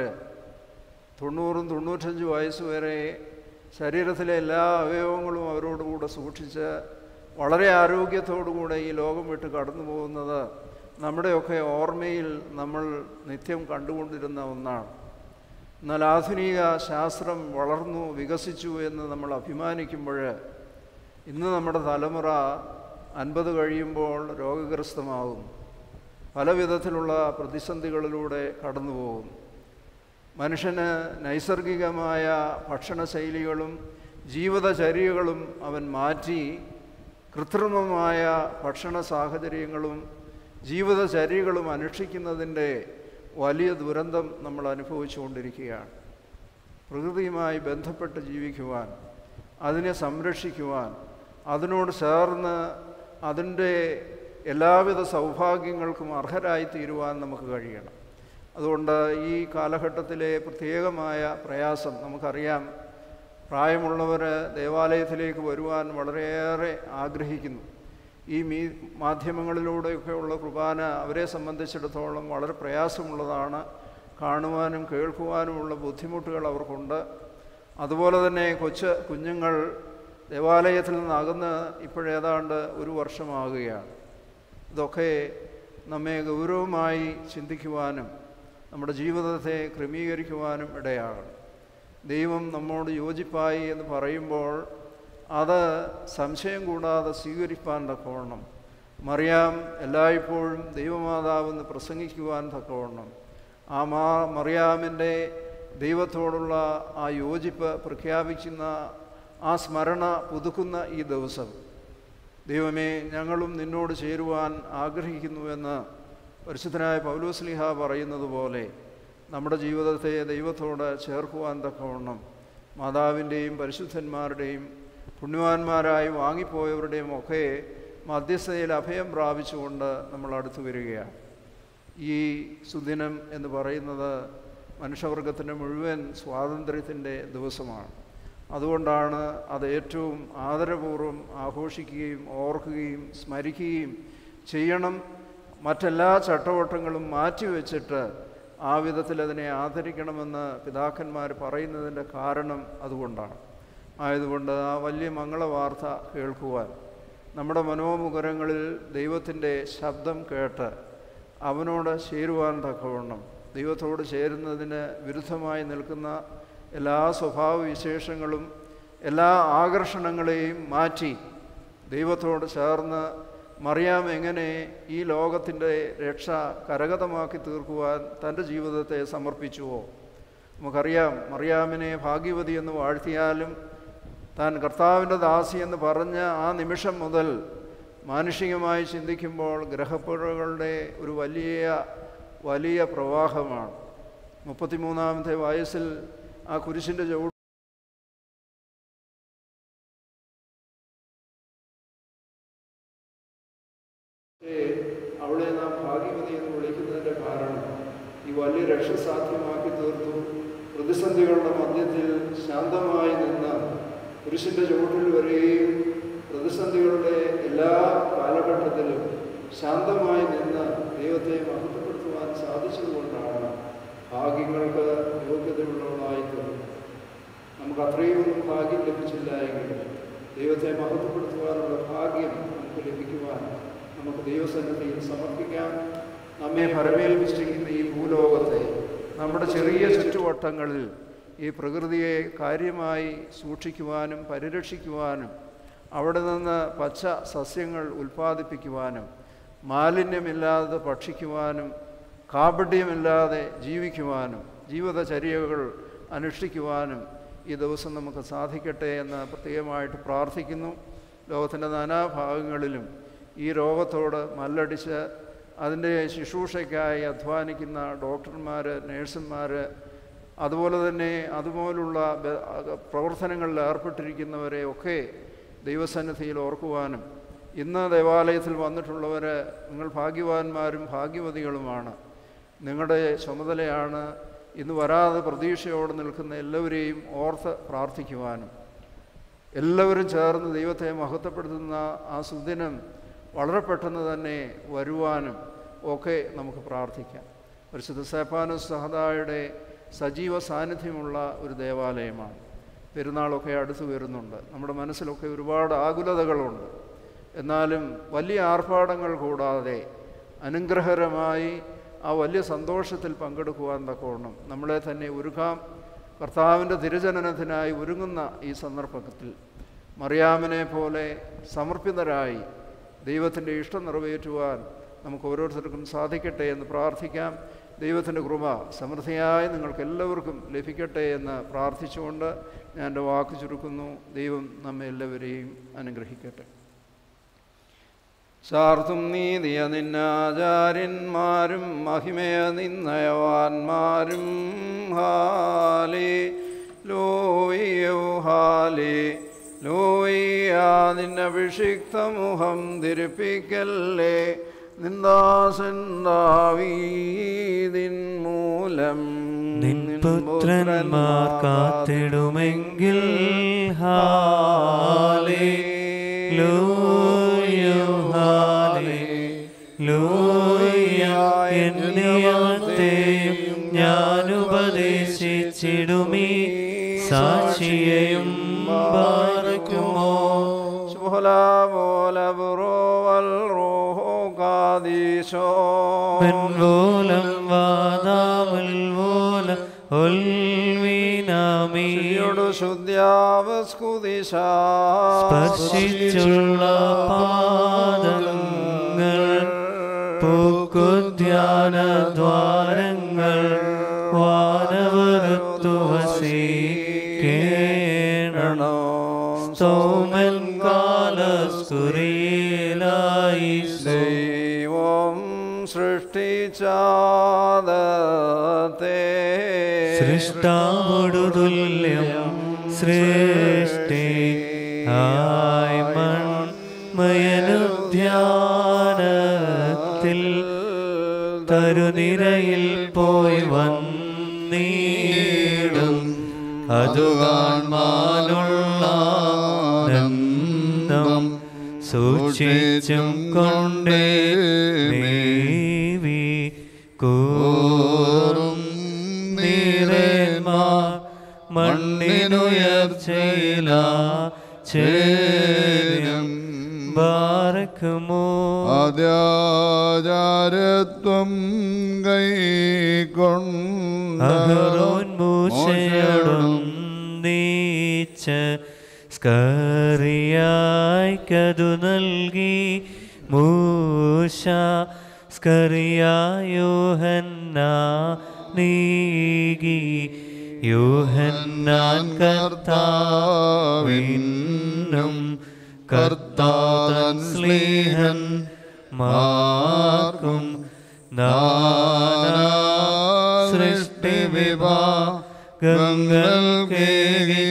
90-95 വയസ്സ് വരെ ശരീരത്തിലെ എല്ലാ അവയവങ്ങളും അവരോടുകൂടെ സൂക്ഷിച്ച് വളരെ ആരോഗ്യത്തോടുകൂടെ ഈ ലോകം വിട്ട് കടന്നു പോകുന്നത് നമ്മുടെയൊക്കെ ഓർമ്മയിൽ നമ്മൾ നിത്യം കണ്ടുകൊണ്ടിരുന്ന ഒന്നാണ്. എന്നാൽ ആധുനിക ശാസ്ത്രം വളർന്നു വികസിച്ചു എന്ന് നമ്മൾ അഭിമാനിക്കുമ്പോൾ ഇന്ന് നമ്മുടെ തലമുറ 50 കഴിയുമ്പോൾ രോഗഗ്രസ്തമാകും, പല വിധത്തിലുള്ള പ്രതിസന്ധികളിലൂടെ കടന്നു പോകും. മനുഷ്യന് നൈസർഗികമായ ഭക്ഷണശൈലികളും ജീവിതചര്യകളും അവൻ മാറ്റി കൃത്രിമമായ ഭക്ഷണ സാഹചര്യങ്ങളും ജീവിതചര്യകളും അനുഷ്ഠിക്കുന്നതിൻ്റെ വലിയ ദുരന്തം നമ്മൾ അനുഭവിച്ചുകൊണ്ടിരിക്കുകയാണ്. പ്രകൃതിയുമായി ബന്ധപ്പെട്ട് ജീവിക്കുവാൻ, അതിനെ സംരക്ഷിക്കുവാൻ, അതിനോട് ചേർന്ന് അതിൻ്റെ എല്ലാവിധ സൗഭാഗ്യങ്ങൾക്കും അർഹരായി തീരുവാൻ നമുക്ക് കഴിയണം. അതുകൊണ്ട് ഈ കാലഘട്ടത്തിലെ പ്രത്യേകമായ പ്രയാസം നമുക്കറിയാം. പ്രായമുള്ളവർ ദേവാലയത്തിലേക്ക് വരുവാൻ വളരെയേറെ ആഗ്രഹിക്കുന്നു. ഈ മാധ്യമങ്ങളിലൂടെയൊക്കെയുള്ള കുർബാന അവരെ സംബന്ധിച്ചിടത്തോളം വളരെ പ്രയാസമുള്ളതാണ്. കാണുവാനും കേൾക്കുവാനുമുള്ള ബുദ്ധിമുട്ടുകൾ അവർക്കുണ്ട്. അതുപോലെ തന്നെ കുഞ്ഞുങ്ങൾ ദേവാലയത്തിൽ നിന്നകന്ന് ഇപ്പോഴേതാണ്ട് 1 വർഷമാകുകയാണ്. ഇതൊക്കെ നമ്മെ ഗൗരവമായി ചിന്തിക്കുവാനും നമ്മുടെ ജീവിതത്തെ ക്രമീകരിക്കുവാനും ഇടയാകണം. ദൈവം നമ്മോട് യോജിപ്പായി എന്ന് പറയുമ്പോൾ അത് സംശയം കൂടാതെ സ്വീകരിപ്പാൻ തക്കവണ്ണം, മറിയാം എല്ലായ്പ്പോഴും ദൈവമാതാവെന്ന് പ്രസംഗിക്കുവാൻ തക്കവണ്ണം, ആ മറിയാമിൻ്റെ ദൈവത്തോടുള്ള ആ യോജിപ്പ് പ്രഖ്യാപിക്കുന്ന ആ സ്മരണ പുതുക്കുന്ന ഈ ദിവസം, ദൈവമേ ഞങ്ങളും നിന്നോട് ചേരുവാൻ ആഗ്രഹിക്കുന്നുവെന്ന് പരിശുദ്ധനായ പൗലോസ്ലീഹ പറയുന്നത് പോലെ നമ്മുടെ ജീവിതത്തെ ദൈവത്തോട് ചേർക്കുവാൻ തക്കവണ്ണം മാതാവിൻ്റെയും പരിശുദ്ധന്മാരുടെയും പുണ്യവാന്മാരായി വാങ്ങിപ്പോയവരുടെയും ഒക്കെ മധ്യസ്ഥതയിൽ അഭയം പ്രാപിച്ചുകൊണ്ട് നമ്മൾ അടുത്തു വരികയാണ്. ഈ സുദിനം എന്ന് പറയുന്നത് മനുഷ്യവർഗത്തിൻ്റെ മുഴുവൻ സ്വാതന്ത്ര്യത്തിൻ്റെ ദിവസമാണ്. അതുകൊണ്ടാണ് അത് ഏറ്റവും ആദരപൂർവ്വം ആഘോഷിക്കുകയും ഓർക്കുകയും സ്മരിക്കുകയും ചെയ്യണം. മറ്റെല്ലാ ചട്ടവട്ടങ്ങളും മാറ്റിവെച്ചിട്ട് ആ വിധത്തിൽ അതിനെ ആദരിക്കണമെന്ന് പിതാക്കന്മാർ പറയുന്നതിൻ്റെ കാരണം അതുകൊണ്ടാണ്. ആയതുകൊണ്ട് ആ വലിയ മംഗളവാർത്ത കേൾക്കുവാൻ, നമ്മുടെ മനോമുഖരങ്ങളിൽ ദൈവത്തിൻ്റെ ശബ്ദം കേട്ട് അവനോട് ചേരുവാൻ തക്കവണ്ണം, ദൈവത്തോട് ചേരുന്നതിന് വിരുദ്ധമായി നിൽക്കുന്ന എല്ലാ സ്വഭാവവിശേഷങ്ങളും എല്ലാ ആകർഷണങ്ങളെയും മാറ്റി ദൈവത്തോട് ചേർന്ന് മറിയാം എങ്ങനെ ഈ ലോകത്തിൻ്റെ രക്ഷ കരഗതമാക്കി തീർക്കുവാൻ തൻ്റെ ജീവിതത്തെ സമർപ്പിച്ചുവോ. നമുക്കറിയാം, മറിയാമിനെ ഭാഗ്യവതി എന്ന് വാഴ്ത്തിയാലും താൻ കർത്താവിൻ്റെ ദാസി എന്ന് പറഞ്ഞ ആ നിമിഷം മുതൽ മാനുഷികമായി ചിന്തിക്കുമ്പോൾ ഗ്രഹപ്പുഴകളുടെ ഒരു വലിയ പ്രവാഹമാണ്. 33-ാമത്തെ വയസ്സിൽ ആ കുരിശിൻ്റെ ചുവട് അവളെ നാം ഭാഗ്യവതി എന്ന് വിളിക്കുന്നതിൻ്റെ കാരണം ഈ വലിയ രക്ഷ സാധ്യമാക്കി തീർത്തു. പ്രതിസന്ധികളുടെ മധ്യത്തിൽ ശാന്തമായി നിന്ന് കുരിശിൻ്റെ ചുവട്ടിൽ വരെയും പ്രതിസന്ധികളുടെ എല്ലാ കാലഘട്ടത്തിലും ശാന്തമായി നിന്ന് ദൈവത്തെ മഹത്വപ്പെടുത്തുവാൻ സാധിച്ചതുകൊണ്ടാണ് ഭാഗ്യങ്ങൾക്ക് യോഗ്യതയുള്ളവളായി തീർന്നത്. നമുക്ക് അത്രയൊന്നും ഭാഗ്യം ലഭിച്ചില്ല എങ്കിലും ദൈവത്തെ മഹത്വപ്പെടുത്തുവാനുള്ള ഭാഗ്യം നമുക്ക് ലഭിക്കുവാൻ നമുക്ക് ദൈവസന്നിധിയിൽ സമർപ്പിക്കാം. നമ്മെ ഭരമേൽപ്പിച്ചിരിക്കുന്ന ഈ ഭൂലോകത്തെ, നമ്മുടെ ചെറിയ ചുറ്റുവട്ടങ്ങളിൽ ഈ പ്രകൃതിയെ കാര്യമായി സൂക്ഷിക്കുവാനും പരിരക്ഷിക്കുവാനും അവിടെ നിന്ന് പച്ച സസ്യങ്ങൾ ഉൽപ്പാദിപ്പിക്കുവാനും മാലിന്യമില്ലാതെ ഭക്ഷിക്കുവാനും കാപട്യമില്ലാതെ ജീവിക്കുവാനും ജീവിതചര്യകൾ അനുഷ്ഠിക്കുവാനും ഈ ദിവസം നമുക്ക് സാധിക്കട്ടെ എന്ന് പ്രത്യേകമായിട്ട് പ്രാർത്ഥിക്കുന്നു. ലോകത്തിൻ്റെ നാനാഭാഗങ്ങളിലും ഈ രോഗത്തോട് മല്ലടിച്ച് അതിൻ്റെ ശുശ്രൂഷയ്ക്കായി അധ്വാനിക്കുന്ന ഡോക്ടർമാർ, നേഴ്സുമാർ, അതുപോലെ തന്നെ അതുപോലുള്ള പ്രവർത്തനങ്ങളിൽ ഏർപ്പെട്ടിരിക്കുന്നവരെ ഒക്കെ ദൈവസന്നിധിയിൽ ഓർക്കുവാനും, ഇന്ന് ദേവാലയത്തിൽ വന്നിട്ടുള്ളവർ നിങ്ങൾ ഭാഗ്യവാന്മാരും ഭാഗ്യവതികളുമാണ്, നിങ്ങളുടെ ചുമതലയാണ് ഇന്ന് വരാതെ പ്രതീക്ഷയോടെ നിൽക്കുന്ന എല്ലാവരെയും ഓർത്ത് പ്രാർത്ഥിക്കുവാനും, എല്ലാവരും ചേർന്ന് ദൈവത്തെ മഹത്വപ്പെടുത്തുന്ന ആ സുദിനം വളരെ പെട്ടെന്ന് തന്നെ വരുവാനും ഒക്കെ നമുക്ക് പ്രാർത്ഥിക്കാം. പരിശുദ്ധ സ്തെഫാനോസ് സഹദായുടെ സജീവ സാന്നിധ്യമുള്ള ഒരു ദേവാലയമാണ്. പെരുന്നാളൊക്കെ അടുത്ത് വരുന്നുണ്ട്. നമ്മുടെ മനസ്സിലൊക്കെ ഒരുപാട് ആകുലതകളുണ്ട്. എന്നാലും വലിയ ആർഭാടങ്ങൾ കൂടാതെ അനുഗ്രഹകരമായി ആ വലിയ സന്തോഷത്തിൽ പങ്കെടുക്കുവാൻ തക്കവണ്ണം നമ്മളെ തന്നെ ഒരുക്കാം. കർത്താവിൻ്റെ തിരുജനനത്തിനായി ഒരുങ്ങുന്ന ഈ സന്ദർഭത്തിൽ മറിയാമിനെ പോലെ സമർപ്പിതരായി ദൈവത്തിൻ്റെ ഇഷ്ടം നിറവേറ്റുവാൻ നമുക്ക് ഓരോരുത്തർക്കും സാധിക്കട്ടെ എന്ന് പ്രാർത്ഥിക്കാം. ദൈവത്തിൻ്റെ കൃപ സമൃദ്ധിയായി നിങ്ങൾക്കെല്ലാവർക്കും ലഭിക്കട്ടെ എന്ന് പ്രാർത്ഥിച്ചുകൊണ്ട് ഞാൻ എൻ്റെ വാക്ക് ചുരുക്കുന്നു. ദൈവം നമ്മെ എല്ലാവരെയും അനുഗ്രഹിക്കട്ടെ. ചാർത്തും നീതിയ നിന്നാചാര്യന്മാരും മഹിമയ നിന്നയവാന്മാരും ഹാലേ ലോയോ ഹാലേ ലോയ നിന്നഭിഷിക്ത മുഖം ധരിപ്പിക്കല്ലേ നിന്ദാസൻ ദാവീദിൻ മൂലം നിൻ പുത്രന്മാർ കാത്തിടുമെങ്കിൽ ഹാലേ ലോയ ദർശിച്ചിടുമീ സാക്ഷിയെയും ബാറക്കുമോ മെൻവോലം വാദാമുൽ വോല ഒൽവീനാമീ സ്പർശിച്ചുള്ള പാദങ്ങൾ പൂക്കുദ്യാന ദ്വാരങ്ങൾ വാനവരത്തു വസിക്കേണോ സ്തോമൻ കാലസ്കുറിയിലായി ദൈവം സൃഷ്ടിച്ചാദത്തെ സൃഷ്ടാവോടു തുല്യം സൃഷ്ടി ആയി മയനുദ്യാനത്തിൽ തരുനിരയിൽ പോയി വന്നീടും അതു കാൺമാനുള്ള ആനന്ദം സൂക്ഷിച്ചും കൊണ്ടേ മേവി കൂറും നീരന്മാർ മണ്ണിനുയർച്ചയില ചേരും ബാറക്കുമോ ആദ്യാചാരത്വം അഹറോൻ മൂശയോടും നീച്ച് സ്കറിയായ്ക്കതു നൽകി മൂശ സ്കറിയായോഹന്നാ നീകി യോഹന്നാൻ കർത്താവിനും കർത്താതൻ സ്ലീഹൻ മാർക്കും നാനാ സൃഷ്ടി വിഭാഗങ്ങൾ കേകി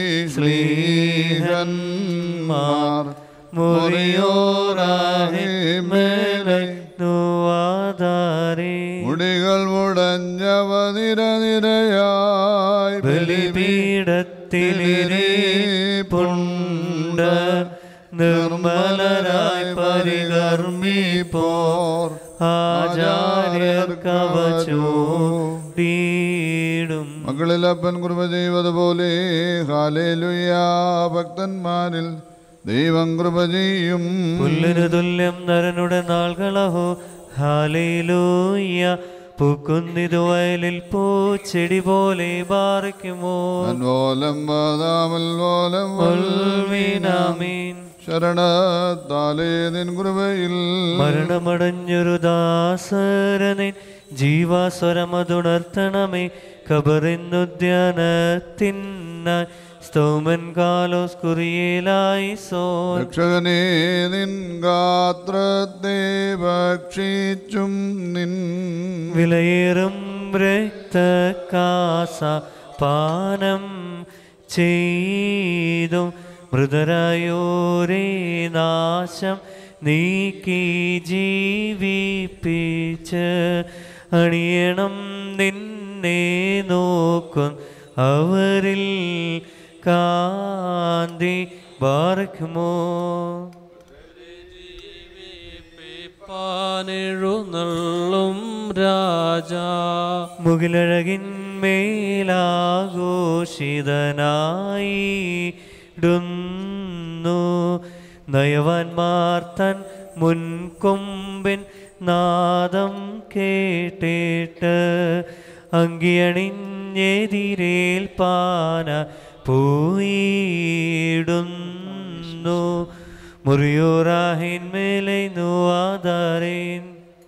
സ്ലീഹന്മാർ മുറിയോറാഹിമേലെ നുവാദാരേ മുടികൾ മുടഞ്ഞവ നിരനിരയായി ബലിപീഠത്തിലിരിപ്പുണ്ട് നിർമ്മലരായി പരികർമ്മിപ്പോർ ആചാര്യർ കവചോടീടും മക്കളിലപ്പൻ കൃപ ചെയ്വതുപോലെ ഹാലേലുയാ ഭക്തന്മാരിൽ ദൈവം കൃപ ചെയ്യും പുല്ലിനു തുല്യം നരനുടെ നാൾകളഹോ ഹാലേലൂയ പൂക്കുന്നിതു വയലിൽ പൂച്ചെടി പോലെ ബാറയ്ക്കുമോ ശരണത്താലേ നിൻ കൃപയിൽ മരണമടഞ്ഞൊരു ദാസരനിൻ ജീവാസ്വരമതുണർത്തണമേ കബറിന്നുദ്യാനത്തിനായി സ്തോമൻ കാലോസ് കുറിയേലായി സോ രക്ഷകനേ നിൻ ഗാത്രത്തെ ഭക്ഷിച്ചും നിൻ വിലയേറും രക്തകാസ പാനം ചെയ്തും മൃതരായോരേ നാശം നീക്കി ജീവിപ്പിച്ച് അണിയണം നിന്നെ നോക്കും അവരിൽ കാന്തി ബാറക്കുമോ പാനെഴുന്നള്ളും രാജാ മുകിലഴകിന്മേലാഘോഷിതനായിടുന്നു നയവാൻമാർ തൻ മുൻകൊമ്പിൻ നാദം കേട്ടിട്ട് അങ്കിയണിഞ്ഞെതിരേൽപ്പാന പോയിടുന്നു മുറിയോറാഹിന്മേലെ നുവാദാരേൻ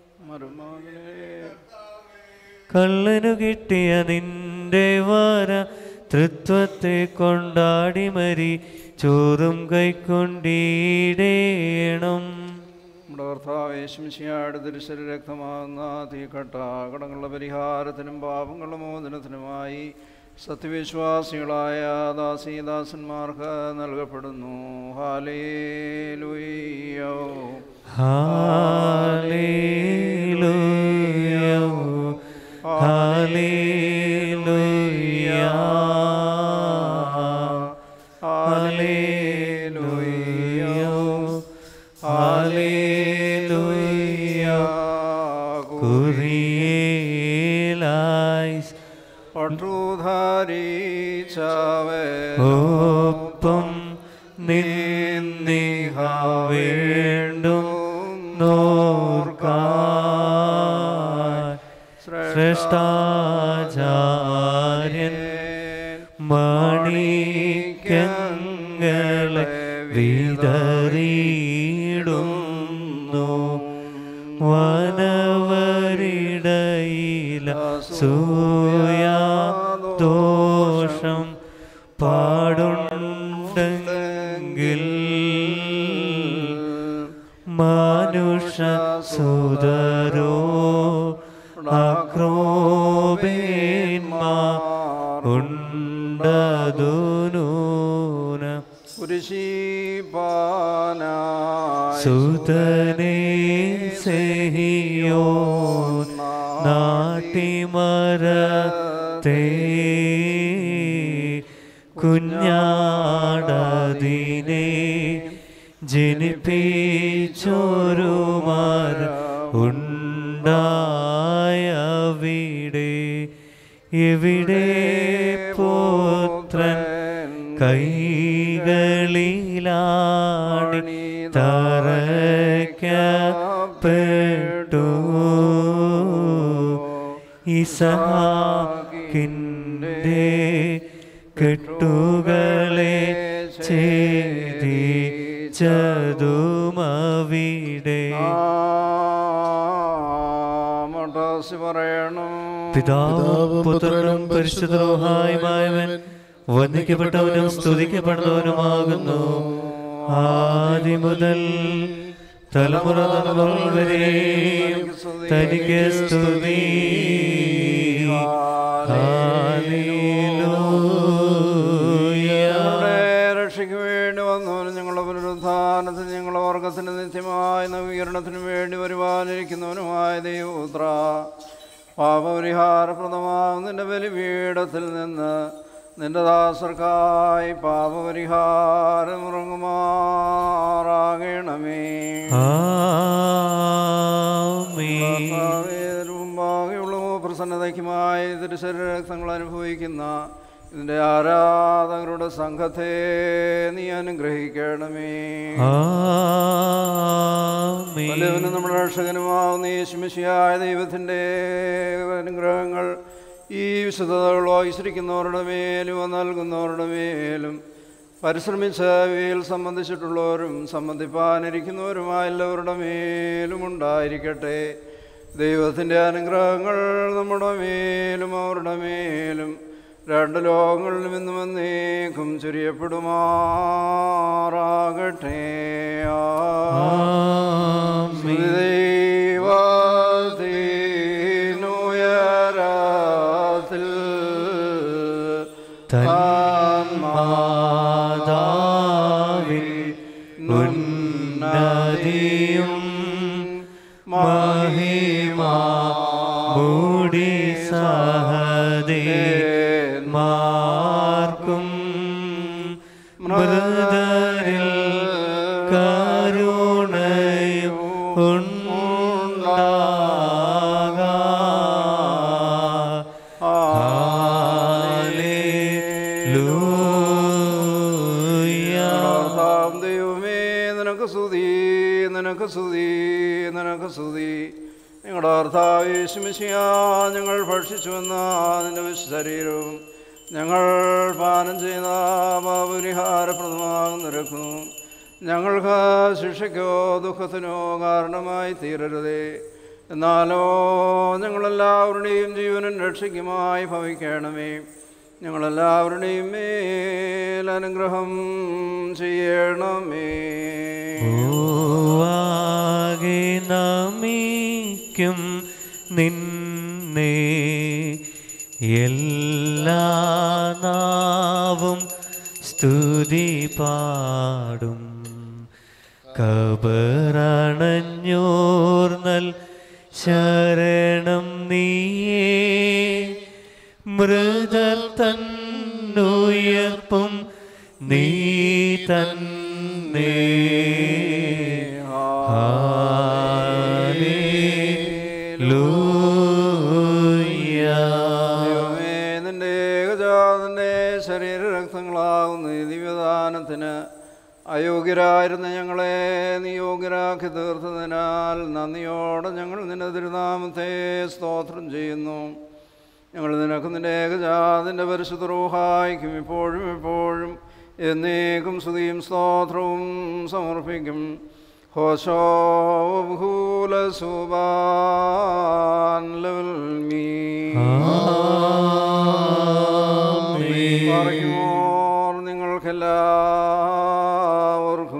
കള്ളനു കിട്ടിയ നിന്റെ വര തൃത്വത്തെ കൊണ്ടാടി മരി ചോറും കൈക്കൊണ്ടിടേണം. നമ്മുടെ കർത്താവ് യേശുമിശിഹായുടെ തിരുശരീര രക്തമാകുന്ന തീക്കട്ട കടങ്ങളുടെ പരിഹാരത്തിനും പാപങ്ങളുടെ മോചനത്തിനുമായി സത്യവിശ്വാസികളായ ദാസീദാസന്മാർക്ക് നൽകപ്പെടുന്നു. ഹാലേലൂയ്യോ ഹാലേലൂയ്യോ ഹാലേലൂയ്യ ഹാലേലൂയ്യോ ഹാലേലൂയ്യ കുറിയേലായി പട്ടുധ ഒപ്പം നിന്നിഹ വീണ്ടും നോർക്കാൻ ശ്രേഷ്ഠാചാര്യൻ മാണിക്യങ്ങളെ വിതറിയിടുന്നു വനവരിടയില സൂയാദോഷം പാടുണ്ടെങ്കിൽ മനുഷ്യ സുതരോ അക്രോബേന്മാർ ഉണ്ടതുനൂന സുതനേ സെഹിയോൻ നാട്ടിമരത്തെ കുഞ്ഞാടതിനെ ജനിപ്പിച്ചൊരു മര ഉണ്ടായവിടെ എവിടെ പുത്രൻ കൈകളിലാണി തറയ്ക്കപ്പെട്ടു ഇസഹാക്കിൻ്റെ കെട്ടുകളെ ഛേദിച്ചതുമവിടെ പിതാവും പുത്രനും പരിശുദ്ധനുമായവൻ വന്ദിക്കപ്പെട്ടവനും സ്തുതിക്കപ്പെടുന്നവനുമാകുന്നു ആദി മുതൽ തലമുറ തലമുറ വരെ തനിക്ക് സ്തുതി. രക്ഷയ്ക്ക് വേണ്ടി വന്നവനും ഞങ്ങളുടെ പുനരുദ്ധാനത്തിന് ഞങ്ങളുടെ വർഗത്തിന് നിത്യമായ നവീകരണത്തിനു വേണ്ടി വരുവാനിരിക്കുന്നവനുമായ ദൈവപുത്ര, പാപപരിഹാരപ്രദമാകും നിന്റെ ബലിപീഠത്തിൽ നിന്ന് നിന്റെ ദാസർക്കായി പാപപരിഹാരം ഇറങ്ങുമാറാകണമേ. മുമ്പാകെയുള്ള പ്രസന്നതയ്ക്കുമായി തിരുശരീരങ്ങൾ അനുഭവിക്കുന്ന ഇതിൻ്റെ ആരാധകരുടെ സംഘത്തെ നീ അനുഗ്രഹിക്കണമേ. വല്ലവനും നമ്മുടെ രക്ഷകനുമാവുന്ന യേശുമിശിഹായ ദൈവത്തിൻ്റെ അനുഗ്രഹങ്ങൾ ഈ വിശുദ്ധതകൾ വായിച്ചിരിക്കുന്നവരുടെ മേലും നൽകുന്നവരുടെ മേലും പരിശ്രമിച്ച് ഇവയിൽ സംബന്ധിച്ചിട്ടുള്ളവരും സംബന്ധിപ്പാനിരിക്കുന്നവരുമായ എല്ലാവരുടെ മേലും ഉണ്ടായിരിക്കട്ടെ. ദൈവത്തിൻ്റെ അനുഗ്രഹങ്ങൾ നമ്മുടെ മേലും അവരുടെ മേലും രണ്ട് ലോകങ്ങളിലും ഇന്നും എന്നേക്കും ചൊരിയപ്പെടുമാറാകട്ടെ. ദൈവത്തിനുയരത്തിൽ തന്മാതാവിൽ ഉന്നതിയും മഹിമാ മൂടി സഹദേന്മാർക്കും മൃതരിൽ കരുണയും ഞങ്ങളുടെ കർത്താവ് യേശുമിശിഹാ, ഞങ്ങൾ ഭക്ഷിച്ചുവെന്ന നിന്റെ ശരീരവും ഞങ്ങൾ പാനം ചെയ്ത പാപപരിഹാരപ്രദമാകുന്ന നിരക്കുന്നു ഞങ്ങൾക്ക് ശിക്ഷയ്ക്കോ ദുഃഖത്തിനോ കാരണമായി തീരരുതേ. എന്നാലോ ഞങ്ങളെല്ലാവരുടെയും ജീവനും രക്ഷയ്ക്കുമായി ഭവിക്കണമേ. ഞങ്ങളെല്ലാവരുടെയും മേലനുഗ്രഹം ചെയ്യണമേ. നമിക്കും നിന്നെ എല്ലാ നാവും സ്തുതി പാടും. കബറണഞ്ഞോർന്നൽ ശരണം നീയേ, മൃതർ തന്നുയർപ്പും നീ തന്നെ. നിന്റെ ഏകജാതൻ്റെ ശരീരരക്തങ്ങളാകുന്ന ഈ ദിവ്യദാനത്തിന് അയോഗ്യരായിരുന്ന ഞങ്ങളെ നീ യോഗ്യരാക്കി തീർത്തതിനാൽ നന്ദിയോടെ ഞങ്ങൾ നിന്റെ തിരുനാമത്തെ സ്തോത്രം ചെയ്യുന്നു. ഞങ്ങൾ നിനക്ക് നിന്റെ ഏകജാതൻ്റെ പരിശുദ്ധ റൂഹായിക്കും ഇപ്പോഴും എപ്പോഴും എന്നേക്കും സ്തുതിയും സ്തോത്രവും സമർപ്പിക്കും. ഹോശോ ഭൂല സുബാൻ നിങ്ങൾക്കെല്ലാവർക്കും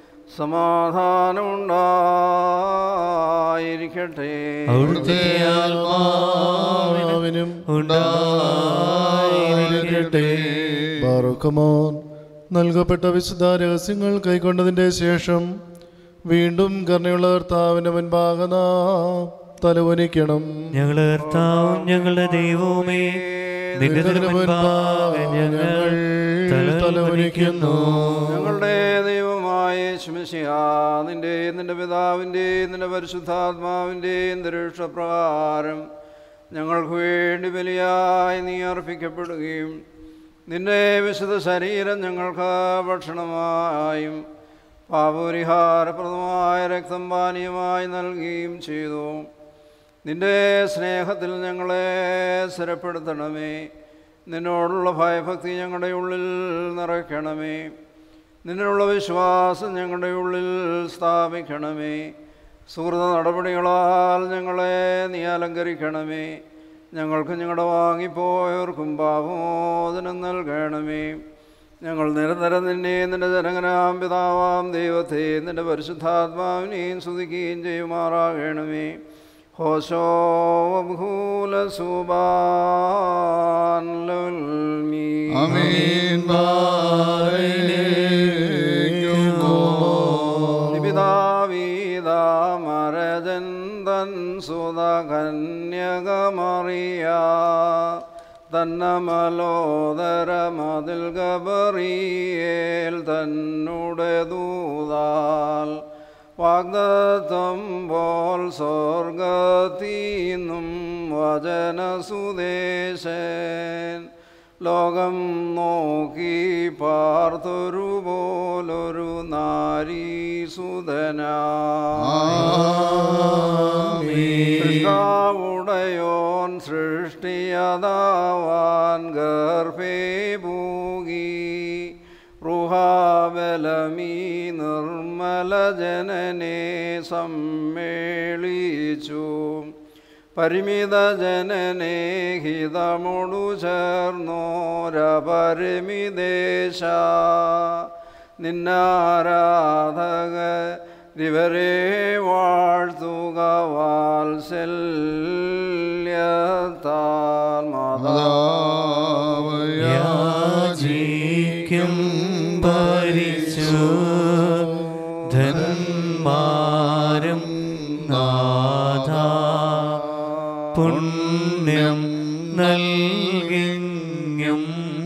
സമാധാനമുണ്ടായിരിക്കട്ടെ. അവിടുത്തെ ആത്മാവിനും ഉണ്ടായിരിക്കട്ടെ. ബാറുക്കമോൻ നൽകപ്പെട്ട വിശുദ്ധ രഹസ്യങ്ങൾ കൈക്കൊണ്ടതിൻ്റെ ശേഷം വീണ്ടും കരുണയുള്ള കർത്താവിൻ്റെ മുൻപാകെ നാം തലവനിക്കണം. ഞങ്ങളുടെ കർത്താവും ഞങ്ങളുടെ ദൈവവുമേ, നിന്റെ തിരുമുൻപാകെ ഞങ്ങൾ തലവനിക്കുന്നു. ഞങ്ങളുടെ ദൈവമായ ശിമശിഹാ, നിന്റെ പിതാവിൻ്റെയും നിന്റെ പരിശുദ്ധാത്മാവിൻ്റെയും ദൃഷ്ടപ്രകാരം ഞങ്ങൾക്ക് വേണ്ടി ബലിയായി നീ അർപ്പിക്കപ്പെടുകയും നിന്റെ വിശുദ്ധ ശരീരം ഞങ്ങൾക്ക് ഭക്ഷണമായും പാപപരിഹാരപ്രദമായ രക്തം പാനീയമായി നൽകുകയും ചെയ്തു. നിന്റെ സ്നേഹത്തിൽ ഞങ്ങളെ സ്ഥിരപ്പെടുത്തണമേ. നിന്നോടുള്ള ഭയഭക്തി ഞങ്ങളുടെ ഉള്ളിൽ നിറയ്ക്കണമേ. നിന്നിലുള്ള വിശ്വാസം ഞങ്ങളുടെ ഉള്ളിൽ സ്ഥാപിക്കണമേ. സുഹൃത നടപടികളാൽ ഞങ്ങളെ നീ അലങ്കരിക്കണമേ. ഞങ്ങൾക്ക് ഞങ്ങളുടെ വാങ്ങിപ്പോയവർക്കും പാപമോചനം നൽകണമേ. ഞങ്ങൾ നിരന്തരം നിന്നെയും നിന്റെ ജനകനാം പിതാവാം ദൈവത്തെ നിന്റെ പരിശുദ്ധാത്മാവിനെയും സ്തുതിക്കുകയും ചെയ്യുമാറാകണമേ. ഹോശോ ഭൂല സുബാൻ നിപിതാവീതാമരജന്തൻ സുത കന്യകമറിയ തന്നമലോദരമതിൽ ഗബറിയേൽ തന്നുടെ ദൂതാൽ വാഗ്ദത്തം പോൽ സ്വർഗത്തീന്നും വചനസുദേശൻ ലോകം നോക്കി പാർത്തൊരു പോലൊരു നാരീസുധനാവുടയോൻ സൃഷ്ടിയതാവാൻ ഗർഭേ പൂകി റുഹാബലമീ നിർമ്മല ജനനെ സമ്മേളിച്ചു. പരിമിത ജനനെ ഹിതമൊടു ചേർന്നോരപരിമിദേശ നിന്നാരാധകരിവരെ വാഴ്ത്തുക വാത്സല്യത്താൽ യാചിക്കും പരിശുദ്ധന്മാരും നാഥ പുണ്യം നൽകിയും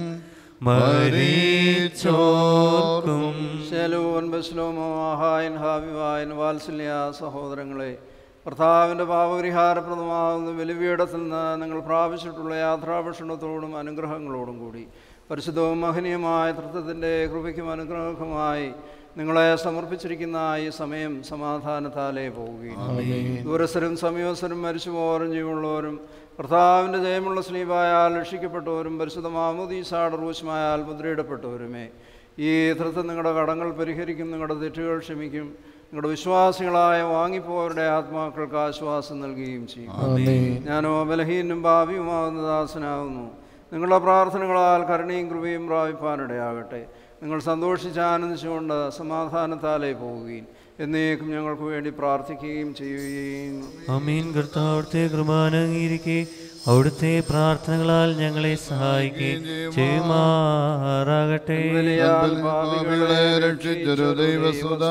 മരിച്ചോർക്കും. ശലോൻ ബസ്ലോമോ ആഹായൻ ഹാവിവായൻ വാത്സല്യ സഹോദരങ്ങളെ, കർത്താവിൻ്റെ പാപപരിഹാരപ്രദമാകുന്ന ബലിപീഠത്തിൽ നിന്ന് നിങ്ങൾ പ്രാപിച്ചിട്ടുള്ള യാത്രാഭക്ഷണത്തോടും അനുഗ്രഹങ്ങളോടും കൂടി പരിശുദ്ധവും മഹനീയമായ തൃത്വത്തിൻ്റെ കൃപയ്ക്കും അനുഗ്രഹവുമായി നിങ്ങളെ സമർപ്പിച്ചിരിക്കുന്ന ഈ സമയം സമാധാനത്താലേ പോവുകയും ദൂരസ്ഥരും സമീപസ്ഥരും മരിച്ചുപോരും ജീവനുള്ളവരും കർത്താവിൻ്റെ ജയമുള്ള സ്ലീബായാൽ രക്ഷിക്കപ്പെട്ടവരും പരിശുദ്ധ മാമോദീസായുടെ റൂശമായാൽ മുദ്രയിടപ്പെട്ടവരുമേ, ഈ തൃത്വം നിങ്ങളുടെ കടങ്ങൾ പരിഹരിക്കും, നിങ്ങളുടെ തെറ്റുകൾ ക്ഷമിക്കും, നിങ്ങളുടെ വിശ്വാസികളായ വാങ്ങിപ്പോവരുടെ ആത്മാക്കൾക്ക് ആശ്വാസം നൽകുകയും ചെയ്യും. ഞാനോ ബലഹീനും ഭാവിയുമാകുന്ന ദാസനാകുന്നു. നിങ്ങളുടെ പ്രാർത്ഥനകളാൽ കരുണയും കൃപയും പ്രാപിപ്പാനിടയാകട്ടെ. നിങ്ങൾ സന്തോഷിച്ച് ആനന്ദിച്ചുകൊണ്ട് സമാധാനത്താലേ പോവുകയും എന്നേക്കും ഞങ്ങൾക്ക് വേണ്ടി പ്രാർത്ഥിക്കുകയും ചെയ്യുകയും. ആമീൻ. കർത്താവ് അവിടുത്തെ കൃപാനംഗീകരിക്കെ അവിടുത്തെ പ്രാർത്ഥനകളാൽ ഞങ്ങളെ സഹായിക്കുകയും ചെയ്യുമാറാകട്ടെ. രക്ഷിച്ചൊരു ദൈവസുതാ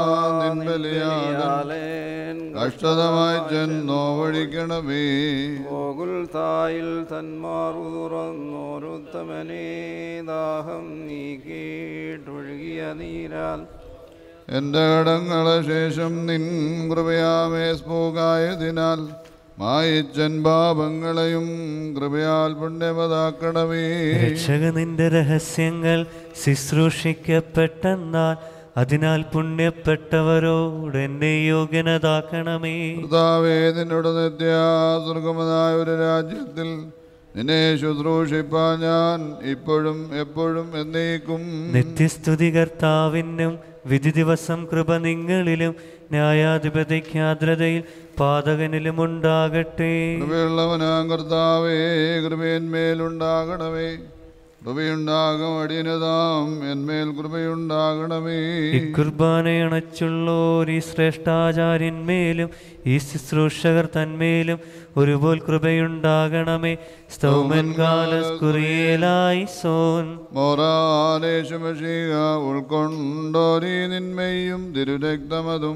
കഷ്ടതമായി ചെന്നോവഴിക്കണമേ. ഗോകുൽ തായിൽ തന്മാറു തുറന്നോരുത്തമനേ ദാഹം നീക്കിയിട്ടൊഴുകിയ നീരാൽ എൻ്റെ കടങ്ങളെ ശേഷം നിൻ കൃപയാമേ സ്ഫൂകായതിനാൽ മായിച്ചൻ പാപങ്ങളെയും കൃപയാൽ പുണ്യമതാക്കണമേ. രക്ഷക നിന്റെ രഹസ്യങ്ങൾ ശുശ്രൂഷിക്കപ്പെട്ടെന്നാൽ അതിനാൽ പുണ്യപ്പെട്ടവരോട് എന്നെ യോഗ്യനതാക്കണമേ. കർത്താവേ, നിന്നോട് നിത്യ സ്വർഗമതായ ഒരു രാജ്യത്തിൽ നിന്നെ ശുശ്രൂഷിപ്പാൻ ഞാൻ ഇപ്പോഴും എപ്പോഴും എന്നേക്കും. നിത്യസ്തുതി കർത്താവിനും വിധി ദിവസം കൃപ നിങ്ങളിലും ന്യായാധിപതിക്ക് ആദ്രതയിൽ പാതകനിലും ഉണ്ടാകട്ടെ. കൃപയുള്ളവനാം കർത്താവേ, കൃപയന്മേലുണ്ടാകണമേ. കൃപയുണ്ടാകും അടിയനതാം എന്മേൽ കൃപയുണ്ടാകണമേ. ഇക്കുർബാനയണച്ചുള്ളോർ ഈ ശ്രേഷ്ഠാചാര്യന്മേലും ഈ ശുശ്രൂഷകർ തന്മേലും ഒരുപോൽ കൃപയുണ്ടാകണമേ. സ്തൗമൻ കാലസ് കുറിയേലായി സോൻ മോറാലേശുമശീക ഉൾക്കൊണ്ടോരീ നിന്മയും തിരുരക്തമതും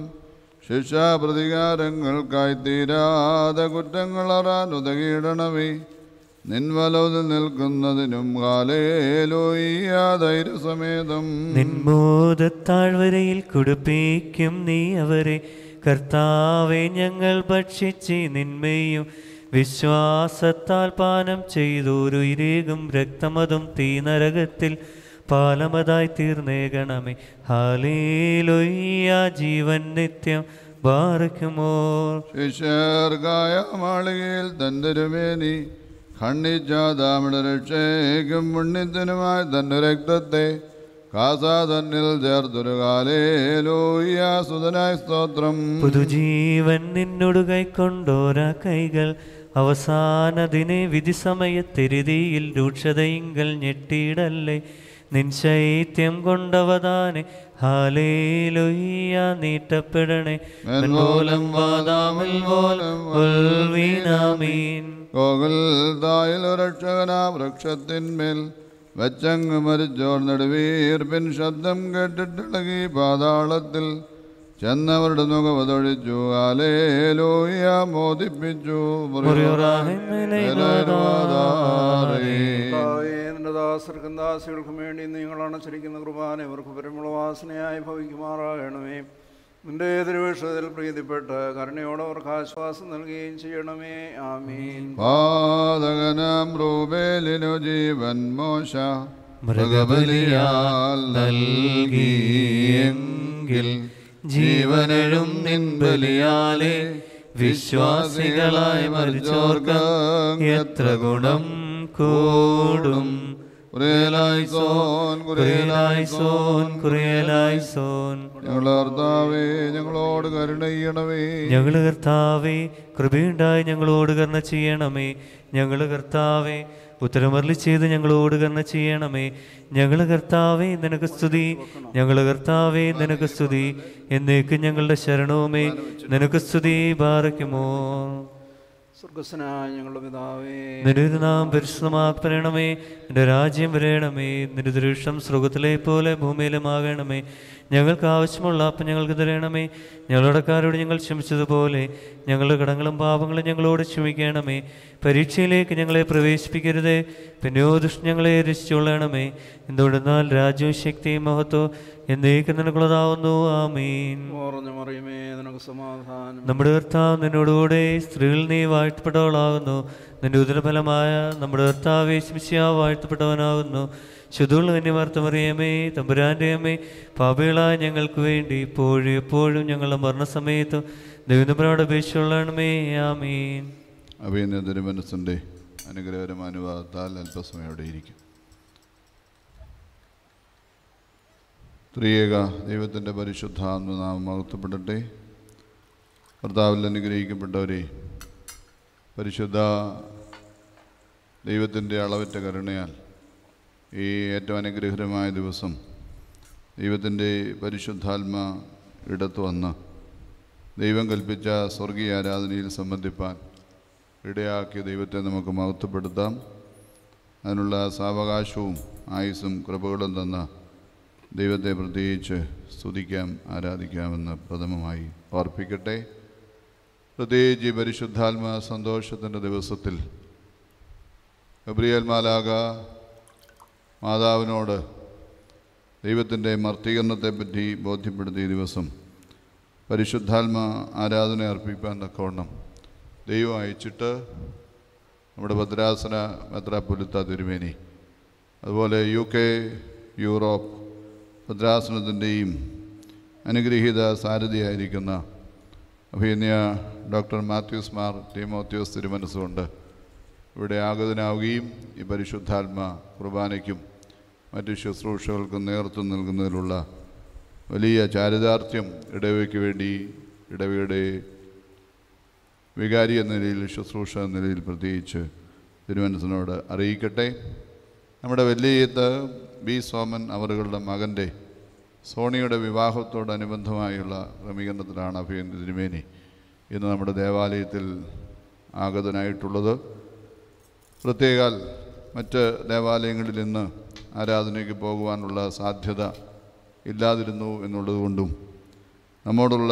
ശിക്ഷാപ്രതികാരങ്ങൾക്കായി തീരാതെ കുറ്റങ്ങൾ അറാൻ ഉതകിയിടണമേ. നിൻവലവിൽ നിൽക്കുന്നതിനും ഹാലേലൂയ ധൈര്യസമേതം നിൻമോദത്താഴ്വരയിൽ കുടിപ്പിക്കും നീ അവരെ. കർത്താവെ, ഞങ്ങൾ ഭക്ഷിച്ച് നിന്മയും വിശ്വാസത്താൽ പാനം ചെയ്തൊരു ഇരേകും രക്തമതും തീനരകത്തിൽ പാലമതായി തീർന്നേകണമേ. ഹാലേലൂയ ജീവൻ നിത്യം ബാറക്കുമോ. ശിഷ്യർക്കായ മാളികയിൽ തന്തിരുമേനി ഖണ്ഡിച്ചാതാമിട രക്ഷയ്ക്കും പുണ്യത്തിനുമായി തന്റെ രക്തത്തെ കാസാ തന്നിൽ ചേർത്തൊരു കാലേലൂയ സുതനായി സ്തോത്രം. പുതുജീവൻ നിന്നോട് കൈക്കൊണ്ടോരാ കൈകൾ അവസാനദിനെ വിധി സമയത്തെരുതിയിൽ രൂക്ഷതയിങ്കൽ ഞെട്ടിയിടല്ലേ. നിൻ ശൈത്യം കൊണ്ടവതാനെ ഹാലേലൂയ നീട്ടപ്പെടണേ. മെൻപോലം വാദാമിൽ പോലം ഉൾവീനാമീൻ. ഗോകുൽതായിൽ രക്ഷകനാം വൃക്ഷത്തിന്മേൽ വെച്ചങ്ങ് മരിച്ചോർ നെടുവീർപ്പിൻ ശബ്ദം കേട്ടിട്ടിളകി പാതാളത്തിൽ ചെന്നവരുടെ മുഖവതൊഴിച്ചു. ഹാലേലൂയ മോദിപ്പിച്ചു. നിന്റെ ദാസർക്കും ദാസികൾക്കും വേണ്ടി നിങ്ങൾ അണച്ചിരിക്കുന്ന കുർബാന ഇവർക്ക് പരിമള വാസനയായി ഭവിക്കുമാറാകണമേ. നിന്റെ തിരുവിഷത്തിൽ പ്രീതിപ്പെട്ട് കരുണയോടെ അവർക്ക് ആശ്വാസം നൽകുകയും ചെയ്യണമേ. ആമീൻ. പാതകനാം റൂബേലിനു ജീവൻ മോശ മൃഗബലിയാൽ നൽകിയെങ്കിൽ ജീവനെഴും നിൻ ബലിയാലെ വിശ്വാസികളായി മരിച്ചോർക്ക് എത്ര ഗുണം കൂടും. ഞങ്ങളോട് കരുണ ചെയ്യണമേ. ഞങ്ങള് കർത്താവേ, കൃപയുണ്ടായി ഞങ്ങളോട് കരുണ ചെയ്യണമേ. ഞങ്ങള് കർത്താവേ, ഉത്തരമരളി ചെയ്ത് ഞങ്ങളോട് കരുണ ചെയ്യണമേ. ഞങ്ങള് കർത്താവേ, നിനക്ക് സ്തുതി. ഞങ്ങള് കർത്താവേ, നിനക്ക് സ്തുതി. എന്നേക്കും ഞങ്ങളുടെ ശരണവുമേ, നിനക്ക് സ്തുതി. ബാറക്കുമോ. സ്വർഗസ്വനായ ഞങ്ങളുടെ പിതാവേ, നിന്റെ നാം പരിശുദ്ധമാക്കപ്പെടണമേ. നിന്റെ രാജ്യം വരേണമേ. നിന്റെ ദൃഷ്ടം സ്വർഗത്തിലെ പോലെ ഭൂമിയിലുമാകണമേ. ഞങ്ങൾക്ക് ആവശ്യമുള്ള അപ്പം ഞങ്ങൾക്ക് തരണമേ. ഞങ്ങളുടെക്കാരോട് ഞങ്ങൾ ക്ഷമിച്ചതുപോലെ ഞങ്ങളുടെ കടങ്ങളും പാപങ്ങളും ഞങ്ങളോട് ക്ഷമിക്കണമേ. പരീക്ഷയിലേക്ക് ഞങ്ങളെ പ്രവേശിപ്പിക്കരുതേ, പിന്നെയോ ദുഷ്ടൻ ഞങ്ങളെ രക്ഷിച്ചുകൊള്ളണമേ. എന്തുകൊണ്ടെന്നാൽ രാജ്യവും ശക്തിയും മഹത്വവും എന്നേക്കും നിനക്കുള്ളതാവുന്നു. ആമീൻ. മറിയമേ, നിനക്ക് സമാധാനം. നമ്മുടെ കർത്താവ് നിന്നോടുകൂടെ സ്ത്രീകൾ നീ വാഴ്ത്തപ്പെട്ടവളാകുന്നു. നിന്റെ ഉദരഫലമായ നമ്മുടെ കർത്താവ് യേശുമിശിഹാ വാഴ്ത്തപ്പെട്ടവനാകുന്നു. ശുദ്ധുള്ള കന്യമാർത്തമറിയമേ, തമ്പുരാൻ്റെ അമ്മേ, പാപികളായ ഞങ്ങൾക്ക് വേണ്ടി ഇപ്പോഴും എപ്പോഴും ഞങ്ങളുടെ മരണസമയത്തും ദൈവത്തിനോട് അപേക്ഷിച്ചുകൊള്ളണമേ. ആമീൻ. അഭിനന്ദ തിരുമനസ്സിൻ്റെ അനുഗ്രഹകരമായ അനുവാദത്താൽ അല്പസമയം അവിടെ ഇരിക്കും. ത്രിയേക ദൈവത്തിൻ്റെ പരിശുദ്ധാത്മ നാമം മഹത്വപ്പെടട്ടെ. കർത്താവിൽ അനുഗ്രഹിക്കപ്പെട്ടവരെ, പരിശുദ്ധ ദൈവത്തിൻ്റെ അളവറ്റ കരുണയാൽ ഈ ഏറ്റവും അനുഗ്രഹകരമായ ദിവസം ദൈവത്തിൻ്റെ പരിശുദ്ധാത്മ ഇടത്ത് വന്ന് ദൈവം കൽപ്പിച്ച സ്വർഗീയ ആരാധനയിൽ സംബന്ധിപ്പാൻ ഇടയാക്കിയ ദൈവത്തെ നമുക്ക് മഹത്വപ്പെടുത്താം. അതിനുള്ള സാവകാശവും ആയുസ്സും കൃപകളും തന്ന ദൈവത്തെ പ്രത്യേകിച്ച് സ്തുതിക്കാം, ആരാധിക്കാമെന്ന് പ്രഥമമായി ഓർപ്പിക്കട്ടെ. പ്രത്യേകിച്ച് ഈ പരിശുദ്ധാത്മ സന്തോഷത്തിൻ്റെ ദിവസത്തിൽ ഗബ്രിയേൽ മാലാഖ മാതാവിനോട് ദൈവത്തിൻ്റെ മർത്തീകരണത്തെപ്പറ്റി ബോധ്യപ്പെടുത്തിയ ദിവസം പരിശുദ്ധാത്മ ആരാധന അർപ്പിക്കാൻ തക്കവണ്ണം ദൈവം അയച്ചിട്ട് നമ്മുടെ ഭദ്രാസന മെത്രാപ്പൊലീത്ത തിരുമേനി, അതുപോലെ UK, യൂറോപ്പ് ഭദ്രാസനത്തിൻ്റെയും അനുഗ്രഹീത സാരഥിയായിരിക്കുന്ന അഭിനയ ഡോക്ടർ മാത്യൂസ് മാർ ടീമോത്യോസ് തിരുമനസ്സുകൊണ്ട് ഇവിടെ ആഗതനാവുകയും ഈ പരിശുദ്ധാത്മ കുർബാനയ്ക്കും മറ്റു ശുശ്രൂഷകൾക്കും നേതൃത്വം നൽകുന്നതിലുള്ള വലിയ ചാരിതാർത്ഥ്യം ഇടവയ്ക്ക് വേണ്ടി ഇടവയുടെ വികാരി എന്ന നിലയിൽ, ശുശ്രൂഷ എന്ന നിലയിൽ പ്രത്യേകിച്ച് തിരുമനസ്സിനോട് അറിയിക്കട്ടെ. നമ്മുടെ വെള്ളിയത്ത് ബി സോമൻ അവറുകളുടെ മകൻ്റെ സോണിയുടെ വിവാഹത്തോടനുബന്ധമായുള്ള ക്രമീകരണത്തിലാണ് അഭിനന്ദ തിരുമേനി ഇന്ന് നമ്മുടെ ദേവാലയത്തിൽ ആഗതനായിട്ടുള്ളത്. പ്രത്യേകാൽ മറ്റ് ദേവാലയങ്ങളിൽ ഇന്ന് ആരാധനയ്ക്ക് പോകുവാനുള്ള സാധ്യത ഇല്ലാതിരുന്നു എന്നുള്ളതുകൊണ്ടും നമ്മോടുള്ള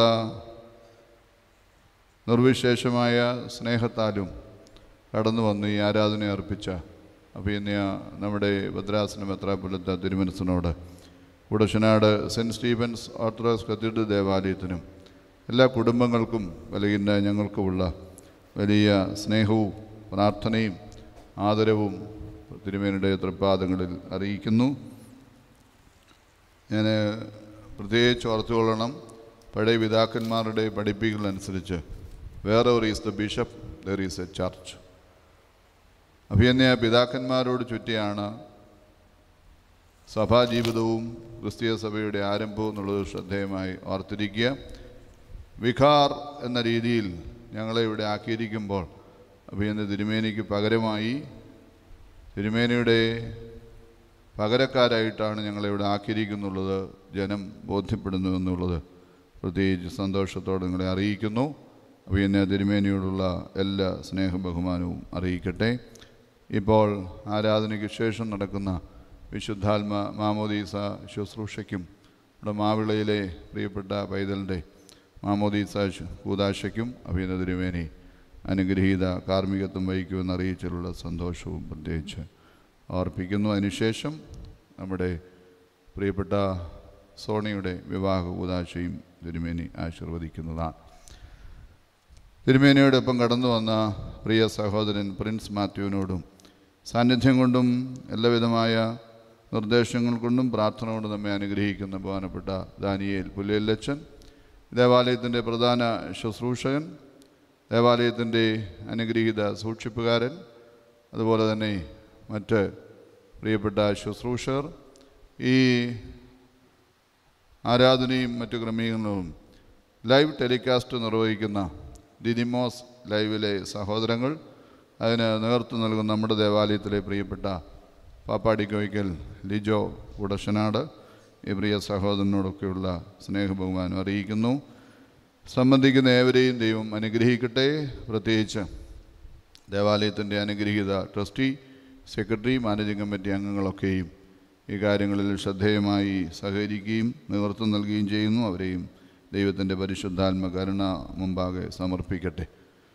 നിർവിശേഷമായ സ്നേഹത്താലും കടന്നു വന്ന് ഈ ആരാധന അർപ്പിച്ച അഭിനയ നമ്മുടെ ഭദ്രാസന മെത്രാപ്പൊലീത്ത തിരുമനസ്സിനോട് Kudassanad saint Stephen's Orthodox cathedral ദേവാലയത്തിനും എല്ലാ കുടുംബങ്ങൾക്കും അല്ലെങ്കിൽ ഞങ്ങൾക്കുമുള്ള വലിയ സ്നേഹവും പ്രാർത്ഥനയും ആദരവും തിരുമേനിയുടെ തൃപ്പാദങ്ങളിൽ അറിയിക്കുന്നു. ഞാൻ പ്രത്യേകിച്ച് ഓർത്തുകൊള്ളണം, പഴയ പിതാക്കന്മാരുടെ പഠിപ്പിക്കലനുസരിച്ച് wherever is the bishop there is a church. അഭിനയ പിതാക്കന്മാരോട് ചുറ്റിയാണ് സഭാജീവിതവും ക്രിസ്തീയ സഭയുടെ ആരംഭവും എന്നുള്ളത് ശ്രദ്ധേയമായി ഓർത്തിരിക്കുക. വികാർ എന്ന രീതിയിൽ ഞങ്ങളെ ഇവിടെ ആക്കിയിരിക്കുമ്പോൾ അഭിനന്ദ തിരുമേനിക്ക് പകരമായി തിരുമേനിയുടെ പകരക്കാരായിട്ടാണ് ഞങ്ങളിവിടെ ആക്കിയിരിക്കുന്നുള്ളത് ജനം ബോധ്യപ്പെടുന്നു എന്നുള്ളത് പ്രത്യേകിച്ച് സന്തോഷത്തോടെ നിങ്ങളെ അറിയിക്കുന്നു. അഭിനന്ദ തിരുമേനിയോടുള്ള എല്ലാ സ്നേഹ ബഹുമാനവും അറിയിക്കട്ടെ. ഇപ്പോൾ ആരാധനയ്ക്ക് ശേഷം നടക്കുന്ന വിശുദ്ധാത്മ മാമോദീസ ശുശ്രൂഷയ്ക്കും നമ്മുടെ മാവിളയിലെ പ്രിയപ്പെട്ട പൈതലിൻ്റെ മാമോദീസ കൂദാശയ്ക്കും അഭിനന്ദ തിരുമേനി അനുഗ്രഹീത കാർമ്മികത്വം വഹിക്കുമെന്ന് അറിയിച്ചിട്ടുള്ള സന്തോഷവും പ്രത്യേകിച്ച് ഓർപ്പിക്കുന്നു. അതിനുശേഷം നമ്മുടെ പ്രിയപ്പെട്ട സോണിയുടെ വിവാഹ കൂദാശയും തിരുമേനി ആശീർവദിക്കുന്നതാണ്. തിരുമേനിയോടൊപ്പം കടന്നു വന്ന പ്രിയ സഹോദരൻ പ്രിൻസ് മാത്യുവിനോടും സാന്നിധ്യം കൊണ്ടും എല്ലാവിധമായ നിർദ്ദേശങ്ങൾ കൊണ്ടും പ്രാർത്ഥന കൊണ്ടും നമ്മെ അനുഗ്രഹിക്കുന്ന ബഹുമാനപ്പെട്ട ദാനിയേൽ പുല്ലേലച്ചൻ, ദേവാലയത്തിൻ്റെ പ്രധാന ശുശ്രൂഷകൻ, ദേവാലയത്തിൻ്റെ അനുഗ്രഹീത സൂക്ഷിപ്പുകാരൻ, അതുപോലെ തന്നെ മറ്റ് പ്രിയപ്പെട്ട ശുശ്രൂഷകർ, ഈ ആരാധനയും മറ്റു ക്രമീകരണവും ലൈവ് ടെലികാസ്റ്റ് നിർവഹിക്കുന്ന ദിദിമോസ് ലൈവിലെ സഹോദരങ്ങൾ, അതിന് നേതൃത്വം നൽകുന്ന നമ്മുടെ ദേവാലയത്തിലെ പ്രിയപ്പെട്ട പാപ്പാടിക്കോയ്ക്കൽ ലിജോ കുടശനാട്, ഈ പ്രിയ സഹോദരനോടൊക്കെയുള്ള സ്നേഹബഹുമാനം അറിയിക്കുന്നു. സംബന്ധിക്കുന്ന ഏവരെയും ദൈവം അനുഗ്രഹിക്കട്ടെ. പ്രത്യേകിച്ച് ദേവാലയത്തിൻ്റെ അനുഗ്രഹീത ട്രസ്റ്റി, സെക്രട്ടറി, മാനേജിംഗ് കമ്മിറ്റി അംഗങ്ങളൊക്കെയും ഈ കാര്യങ്ങളിൽ ശ്രദ്ധേയമായി സഹകരിക്കുകയും നേതൃത്വം നൽകുകയും ചെയ്യുന്നു. അവരെയും ദൈവത്തിൻ്റെ പരിശുദ്ധാത്മ കരുണ മുമ്പാകെ സമർപ്പിക്കട്ടെ.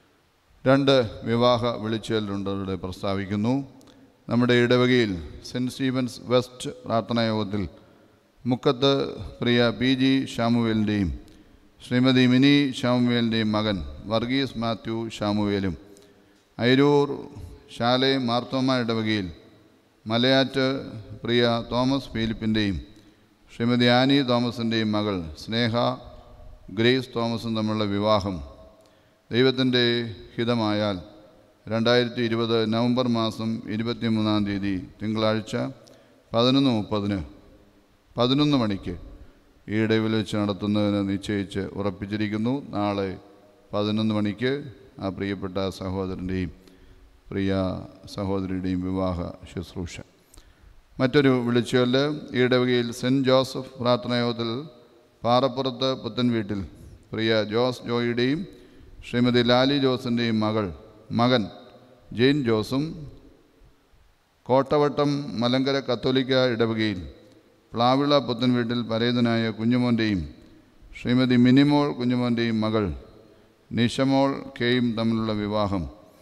2 വിവാഹ വിളിച്ചേലുണ്ടവരുടെ പ്രസ്താവിക്കുന്നു. നമ്മുടെ ഇടവകയിൽ സെൻറ്റ് സ്റ്റീഫൻസ് വെസ്റ്റ് പ്രാർത്ഥനായോഗത്തിൽ മുക്കത്ത് പ്രിയ PG ഷാമുവേലിൻ്റെയും ശ്രീമതി മിനി ഷാമുവേലിൻ്റെയും മകൻ വർഗീസ് മാത്യു ഷാമുവേലും, അയിരൂർ ശാലെ മാർത്തോമ ഇടവകയിൽ മലയാറ്റ് പ്രിയ തോമസ് ഫിലിപ്പിൻ്റെയും ശ്രീമതി ആനി തോമസിൻ്റെയും മകൾ സ്നേഹ ഗ്രേസ് തോമസും തമ്മിലുള്ള വിവാഹം ദൈവത്തിൻ്റെ ഹിതമായാൽ 2020 നവംബർ മാസം 23-ാം തീയതി തിങ്കളാഴ്ച 11:30 11 മണിക്ക് ഈ ഇടവിൽ വെച്ച് നടത്തുന്നതിന് നിശ്ചയിച്ച് ഉറപ്പിച്ചിരിക്കുന്നു. നാളെ 11 മണിക്ക് ആ പ്രിയപ്പെട്ട സഹോദരൻ്റെയും പ്രിയ സഹോദരിയുടെയും വിവാഹ ശുശ്രൂഷ. മറ്റൊരു വിളിച്ചുകൊല്ല് ഈ ഇടവകയിൽ സെൻറ്റ് ജോസഫ് പ്രാർത്ഥനായോഗത്തിൽ പാറപ്പുറത്ത് പുത്തൻ വീട്ടിൽ പ്രിയ ജോസ് ജോയിയുടെയും ശ്രീമതി ലാലി ജോസിൻ്റെയും മകൻ ജെയിൻ ജോസും, കോട്ടവട്ടം മലങ്കര കത്തോലിക്ക ഇടവകയിൽ പ്ലാവിള പുത്തൻ വീട്ടിൽ പരേതനായ കുഞ്ഞുമോൻ്റെയും ശ്രീമതി മിനിമോൾ കുഞ്ഞുമോൻ്റെയും മകൾ നിഷമോൾ കെയും തമ്മിലുള്ള വിവാഹം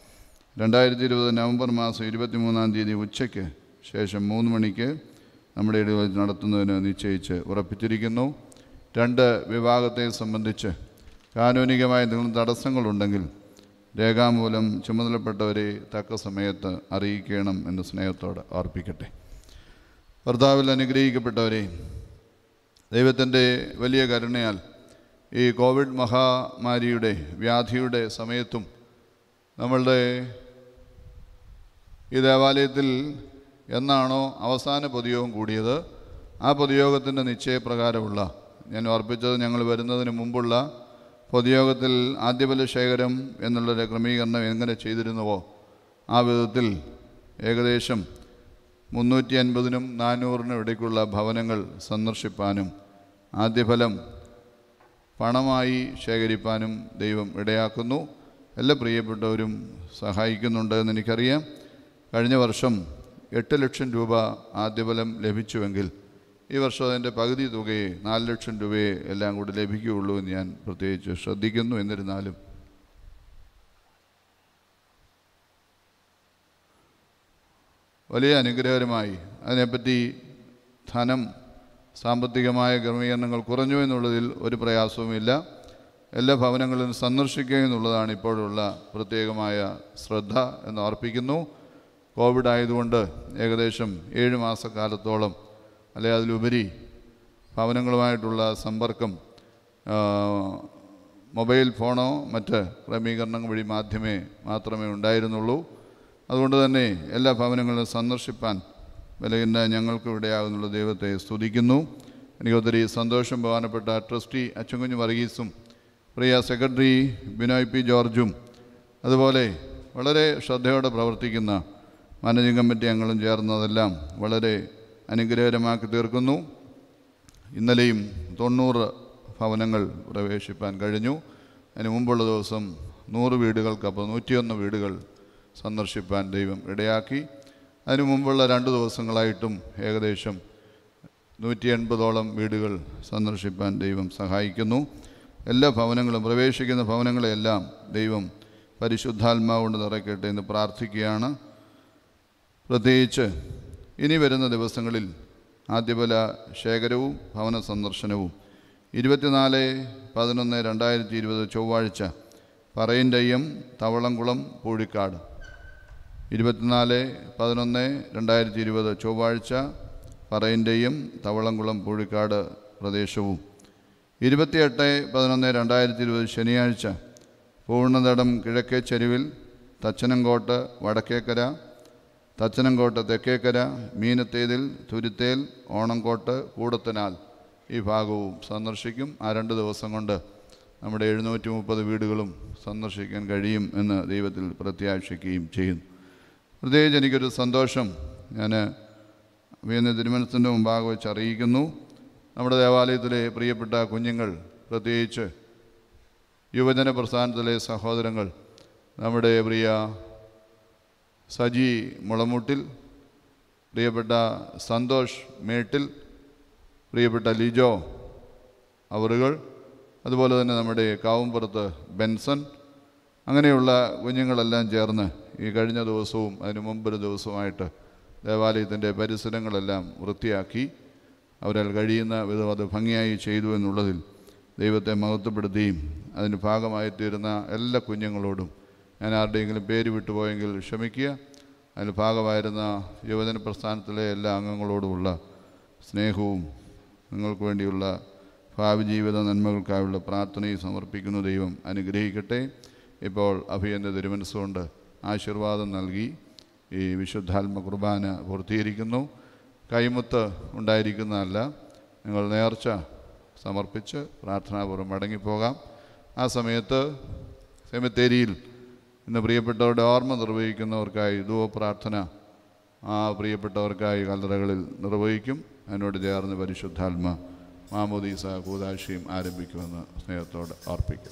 2020 നവംബർ മാസം 23-ാം തീയതി ഉച്ചയ്ക്ക് ശേഷം 3 മണിക്ക് നമ്മുടെ ഇടയിൽ നടത്തുന്നതിന് നിശ്ചയിച്ച് ഉറപ്പിച്ചിരിക്കുന്നു. 2 വിവാഹത്തെ സംബന്ധിച്ച് കാനൂനികമായ എന്തെങ്കിലും തടസ്സങ്ങളുണ്ടെങ്കിൽ രേഖാമൂലം ചുമതലപ്പെട്ടവരെ തക്ക സമയത്ത് അറിയിക്കണം എന്ന് സ്നേഹത്തോടെ ഓർപ്പിക്കട്ടെ. കർത്താവിൽ അനുഗ്രഹിക്കപ്പെട്ടവരെ, ദൈവത്തിൻ്റെ വലിയ കരുണയാൽ ഈ കോവിഡ് മഹാമാരിയുടെ വ്യാധിയുടെ സമയത്തും നമ്മളുടെ ഈ ദേവാലയത്തിൽ എന്നാണോ അവസാന പൊതുയോഗം കൂടിയത്, ആ പൊതുയോഗത്തിൻ്റെ നിശ്ചയപ്രകാരമുള്ള, ഞാൻ ഓർപ്പിച്ചത് ഞങ്ങൾ വരുന്നതിന് മുമ്പുള്ള പൊതുയോഗത്തിൽ ആദ്യബല ശേഖരം എന്നുള്ളൊരു ക്രമീകരണം എങ്ങനെ ചെയ്തിരുന്നുവോ ആ വിധത്തിൽ ഏകദേശം 350-നും 400-നും ഇടയ്ക്കുള്ള ഭവനങ്ങൾ സന്ദർശിപ്പാനും ആദ്യഫലം പണമായി ശേഖരിപ്പാനും ദൈവം ഇടയാക്കുന്നു. എല്ലാ പ്രിയപ്പെട്ടവരും സഹായിക്കുന്നുണ്ട് എന്ന് എനിക്കറിയാം. കഴിഞ്ഞ വർഷം 8 ലക്ഷം രൂപ ആദ്യഫലം ലഭിച്ചുവെങ്കിൽ ഈ വർഷം അതിൻ്റെ പകുതി തുകയെ 4 ലക്ഷം രൂപയെ എല്ലാം കൂടി ലഭിക്കുകയുള്ളൂ എന്ന് ഞാൻ പ്രത്യേകിച്ച് ശ്രദ്ധിക്കുന്നു. എന്നിരുന്നാലും വലിയ അനുഗ്രഹകരമായി അതിനെപ്പറ്റി ധനം, സാമ്പത്തികമായ ക്രമീകരണങ്ങൾ കുറഞ്ഞു എന്നുള്ളതിൽ ഒരു പ്രയാസവുമില്ല. എല്ലാ ഭവനങ്ങളിലും സന്ദർശിക്കുക എന്നുള്ളതാണ് ഇപ്പോഴുള്ള പ്രത്യേകമായ ശ്രദ്ധ എന്ന് ഓർപ്പിക്കുന്നു. കോവിഡ് ആയതുകൊണ്ട് ഏകദേശം 7 മാസക്കാലത്തോളം അല്ലെ അതിലുപരി ഭവനങ്ങളുമായിട്ടുള്ള സമ്പർക്കം മൊബൈൽ ഫോണോ മറ്റ് ക്രമീകരണങ്ങൾ വഴി മാത്രമേ ഉണ്ടായിരുന്നുള്ളൂ. അതുകൊണ്ട് തന്നെ എല്ലാ ഭവനങ്ങളിലും സന്ദർശിപ്പാൻ വിലയുന്ന ഞങ്ങൾക്ക് ഇവിടെയാകുന്നുള്ള ദൈവത്തെ സ്തുതിക്കുന്നു. എനിക്ക് ഒത്തിരി സന്തോഷം. ബഹുമാനപ്പെട്ട ട്രസ്റ്റി അച്ചൻകുഞ്ഞ് വർഗീസും പ്രിയ സെക്രട്ടറി ബിനോയ് പി ജോർജും അതുപോലെ വളരെ ശ്രദ്ധയോടെ പ്രവർത്തിക്കുന്ന മാനേജിംഗ് കമ്മിറ്റി അംഗങ്ങളും ചേർന്നതെല്ലാം വളരെ അനുഗ്രഹകരമാക്കി തീർക്കുന്നു. ഇന്നലെയും 90 ഭവനങ്ങൾ പ്രവേശിപ്പാൻ കഴിഞ്ഞു. അതിന് മുമ്പുള്ള ദിവസം 100 വീടുകൾക്കപ്പോൾ 101 വീടുകൾ സന്ദർശിപ്പാൻ ദൈവം ഇടയാക്കി. അതിനു മുമ്പുള്ള 2 ദിവസങ്ങളായിട്ടും ഏകദേശം 180ഓളം വീടുകൾ സന്ദർശിപ്പാൻ ദൈവം സഹായിക്കുന്നു. എല്ലാ ഭവനങ്ങളും, പ്രവേശിക്കുന്ന ഭവനങ്ങളെല്ലാം ദൈവം പരിശുദ്ധാത്മാവ് കൊണ്ട് നിറയ്ക്കട്ടെ എന്ന് പ്രാർത്ഥിക്കുകയാണ്. പ്രത്യേകിച്ച് ഇനി വരുന്ന ദിവസങ്ങളിൽ ആദ്യഫല ശേഖരവും ഭവന സന്ദർശനവും 24/11/2020 ചൊവ്വാഴ്ച പറയിൻ്റെയ്യം തവളംകുളം പൂഴിക്കാട്. 24/11/2020 ചൊവ്വാഴ്ച പറയിൻ്റെയ്യം തവളംകുളം പൂഴിക്കാട് പ്രദേശവും 28/11/2020 ശനിയാഴ്ച പൂർണ്ണതടം കിഴക്കേ ചെരുവിൽ, തച്ചനംകോട്ട് വടക്കേക്കര, തച്ചനംകോട്ട് തെക്കേക്കര, മീനത്തേതിൽ, തുരുത്തേൽ, ഓണംകോട്ട്, കൂടത്തനാൽ ഈ ഭാഗവും സന്ദർശിക്കും. ആ 2 ദിവസം കൊണ്ട് നമ്മുടെ 730 വീടുകളും സന്ദർശിക്കാൻ കഴിയും എന്ന് ദൈവത്തിൽ പ്രത്യാശിക്കുകയും ചെയ്യുന്നു. പ്രത്യേകിച്ച് എനിക്കൊരു സന്തോഷം ഞാൻ വീണ്ടും തിരുമനസിൻ്റെ മുമ്പാകെ വെച്ച് അറിയിക്കുന്നു. നമ്മുടെ ദേവാലയത്തിലെ പ്രിയപ്പെട്ട കുഞ്ഞുങ്ങൾ, പ്രത്യേകിച്ച് യുവജന പ്രസ്ഥാനത്തിലെ സഹോദരങ്ങൾ, നമ്മുടെ പ്രിയ സജി മുളമുട്ടിൽ, പ്രിയപ്പെട്ട സന്തോഷ് മേട്ടിൽ, പ്രിയപ്പെട്ട ലിജോ അവറുകൾ, അതുപോലെ തന്നെ നമ്മുടെ കാവുംപുറത്ത് ബെൻസൺ, അങ്ങനെയുള്ള കുഞ്ഞുങ്ങളെല്ലാം ചേർന്ന് ഈ കഴിഞ്ഞ ദിവസവും അതിന് മുമ്പൊരു ദിവസമായിട്ട് ദേവാലയത്തിൻ്റെ പരിസരങ്ങളെല്ലാം വൃത്തിയാക്കി അവരാൽ കഴിയുന്ന വിധം അത് ഭംഗിയായി ചെയ്തു എന്നുള്ളതിൽ ദൈവത്തെ മഹത്വപ്പെടുത്തുകയും അതിന് ഭാഗമായിത്തീരുന്ന എല്ലാ കുഞ്ഞുങ്ങളോടും ഞാൻ ആരുടെയെങ്കിലും പേര് വിട്ടുപോയെങ്കിൽ ക്ഷമിക്കുക. അതിന് ഭാഗമായിരുന്ന യുവജന പ്രസ്ഥാനത്തിലെ എല്ലാ അംഗങ്ങളോടുമുള്ള സ്നേഹവും നിങ്ങൾക്ക് വേണ്ടിയുള്ള ഭാവി ജീവിത നന്മകൾക്കായുള്ള പ്രാർത്ഥനയും സമർപ്പിക്കുന്നു. ദൈവം അനുഗ്രഹിക്കട്ടെ. ഇപ്പോൾ അഭിയൻ്റെ തിരുമനസ്സുകൊണ്ട് ആശീർവാദം നൽകി ഈ വിശുദ്ധാത്മ കുർബാന പൂർത്തീകരിക്കുന്നു. കൈമുത്ത് ഉണ്ടായിരിക്കുന്നതല്ല, നിങ്ങൾ നേർച്ച സമർപ്പിച്ച് പ്രാർത്ഥനാപൂർവ്വം മടങ്ങിപ്പോകാം. ആ സമയത്ത് സെമിത്തേരിയിൽ ഇന്ന് പ്രിയപ്പെട്ടവരുടെ ഓർമ്മ നിർവഹിക്കുന്നവർക്കായി ധൂപപ്രാർത്ഥന ആ പ്രിയപ്പെട്ടവർക്കായി കല്ലറകളിൽ നിർവഹിക്കും. അതിനോട് ചേർന്ന് പരിശുദ്ധാത്മ മാമോദീസ കൂദാശയും ആരംഭിക്കുമെന്ന് സ്നേഹത്തോടെ ഓർപ്പിക്കും.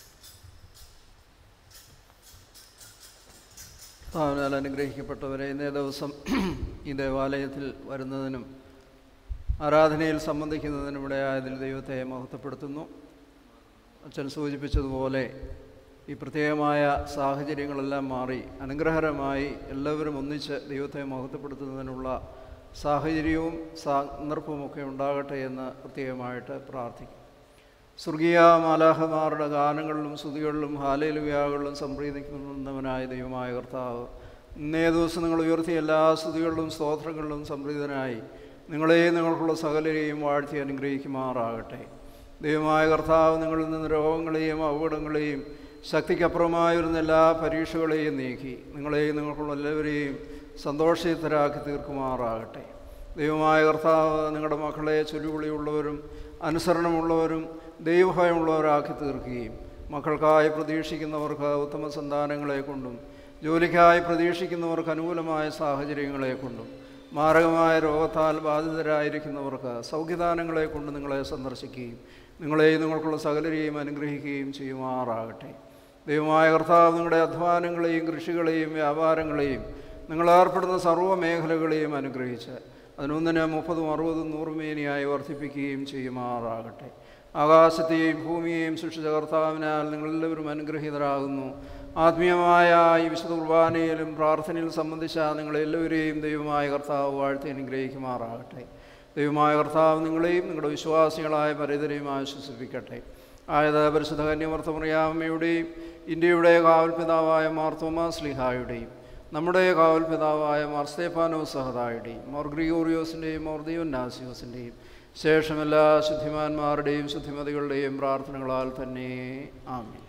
താവനാൽ അനുഗ്രഹിക്കപ്പെട്ടവരെ, ഇന്നേ ദിവസം ഈ ദേവാലയത്തിൽ വരുന്നതിനും ആരാധനയിൽ സംബന്ധിക്കുന്നതിനും ഇടയായതിൽ ദൈവത്തെ മഹത്വപ്പെടുത്തുന്നു. അച്ഛൻ സൂചിപ്പിച്ചതുപോലെ ഈ പ്രത്യേകമായ സാഹചര്യങ്ങളെല്ലാം മാറി അനുഗ്രഹകരമായി എല്ലാവരും ഒന്നിച്ച് ദൈവത്തെ മഹത്വപ്പെടുത്തുന്നതിനുള്ള സാഹചര്യവും സന്ദർഭവുമൊക്കെ ഉണ്ടാകട്ടെ എന്ന് പ്രത്യേകമായിട്ട് പ്രാർത്ഥിക്കും. സ്വർഗീയ മാലാഹമാരുടെ ഗാനങ്ങളിലും സ്തുതികളിലും ഹാലേലുയാകളിലും സംപ്രീതിക്കുന്നവനായ ദൈവമായ കർത്താവ്, ഇന്നേ ദിവസം നിങ്ങൾ ഉയർത്തിയ എല്ലാ സ്തുതികളിലും സ്തോത്രങ്ങളിലും സംപ്രീതനായി നിങ്ങളെയും നിങ്ങൾക്കുള്ള സകലരെയും വാഴ്ത്തി അനുഗ്രഹിക്കുമാറാകട്ടെ. ദൈവമായ കർത്താവ് നിങ്ങളിൽ നിന്ന് രോഗങ്ങളെയും അപകടങ്ങളെയും ശക്തിക്കപ്പുറമായിരുന്ന എല്ലാ പരീക്ഷകളെയും നീക്കി നിങ്ങളെയും നിങ്ങൾക്കുള്ള എല്ലാവരെയും സന്തോഷത്തരാക്കി തീർക്കുമാറാകട്ടെ. ദൈവമായ കർത്താവ് നിങ്ങളുടെ മക്കളെ ചൊല്ലുവിളിയുള്ളവരും അനുസരണമുള്ളവരും ദൈവഭയമുള്ളവരാക്കി തീർക്കുകയും മക്കൾക്കായി പ്രതീക്ഷിക്കുന്നവർക്ക് ഉത്തമ സന്താനങ്ങളെ കൊണ്ടും ജോലിക്കായി പ്രതീക്ഷിക്കുന്നവർക്ക് അനുകൂലമായ സാഹചര്യങ്ങളെ കൊണ്ടും മാരകമായ രോഗത്താൽ ബാധിതരായിരിക്കുന്നവർക്ക് സൗഖ്യദാനങ്ങളെ കൊണ്ട് നിങ്ങളെ സന്ദർശിക്കുകയും നിങ്ങളെയും നിങ്ങൾക്കുള്ള സകലരെയും അനുഗ്രഹിക്കുകയും ചെയ്യുമാറാകട്ടെ. ദൈവമായ കർത്താവ് നിങ്ങളുടെ അധ്വാനങ്ങളെയും കൃഷികളെയും വ്യാപാരങ്ങളെയും നിങ്ങളേർപ്പെടുന്ന സർവ്വ മേഖലകളെയും അനുഗ്രഹിച്ച് അതിനൊന്നിനെ 30, 60, 100 മേനിയായി വർദ്ധിപ്പിക്കുകയും ചെയ്യുമാറാകട്ടെ. ആകാശത്തെയും ഭൂമിയെയും സൃഷ്ടിച്ച കർത്താവിനാൽ നിങ്ങളെല്ലാവരും അനുഗ്രഹീതരാകുന്നു. ആത്മീയമായ ഈ വിശുദ്ധ കുർബാനയിലും പ്രാർത്ഥനയിൽ സംബന്ധിച്ച നിങ്ങളെല്ലാവരെയും ദൈവമായ കർത്താവ് വാഴ്ത്തി അനുഗ്രഹിക്കുമാറാകട്ടെ. ദൈവമായ കർത്താവ് നിങ്ങളെയും നിങ്ങളുടെ വിശ്വാസികളായ പരേതരെയും ആശ്വസിപ്പിക്കട്ടെ. ആയത് പരിശുദ്ധ കന്യമർത്തമറിയാമ്മയുടെയും ഇന്ത്യയുടെ കാവൽ പിതാവായ മാർ തോമാസ് ശ്ലീഹായുടെയും നമ്മുടെ കാവൽ പിതാവായ മാർ സ്തേഫാനോസ് സഹദായുടെയും മാർ ഗ്രിഗോറിയോസിൻ്റെയും മാർ ദിയോനാസിയോസിൻ്റെയും ശേഷം എല്ലാ ശുദ്ധിമാന്മാരുടെയും ശുദ്ധിമതികളുടെയും പ്രാർത്ഥനകളാൽ തന്നെ ആമേൻ.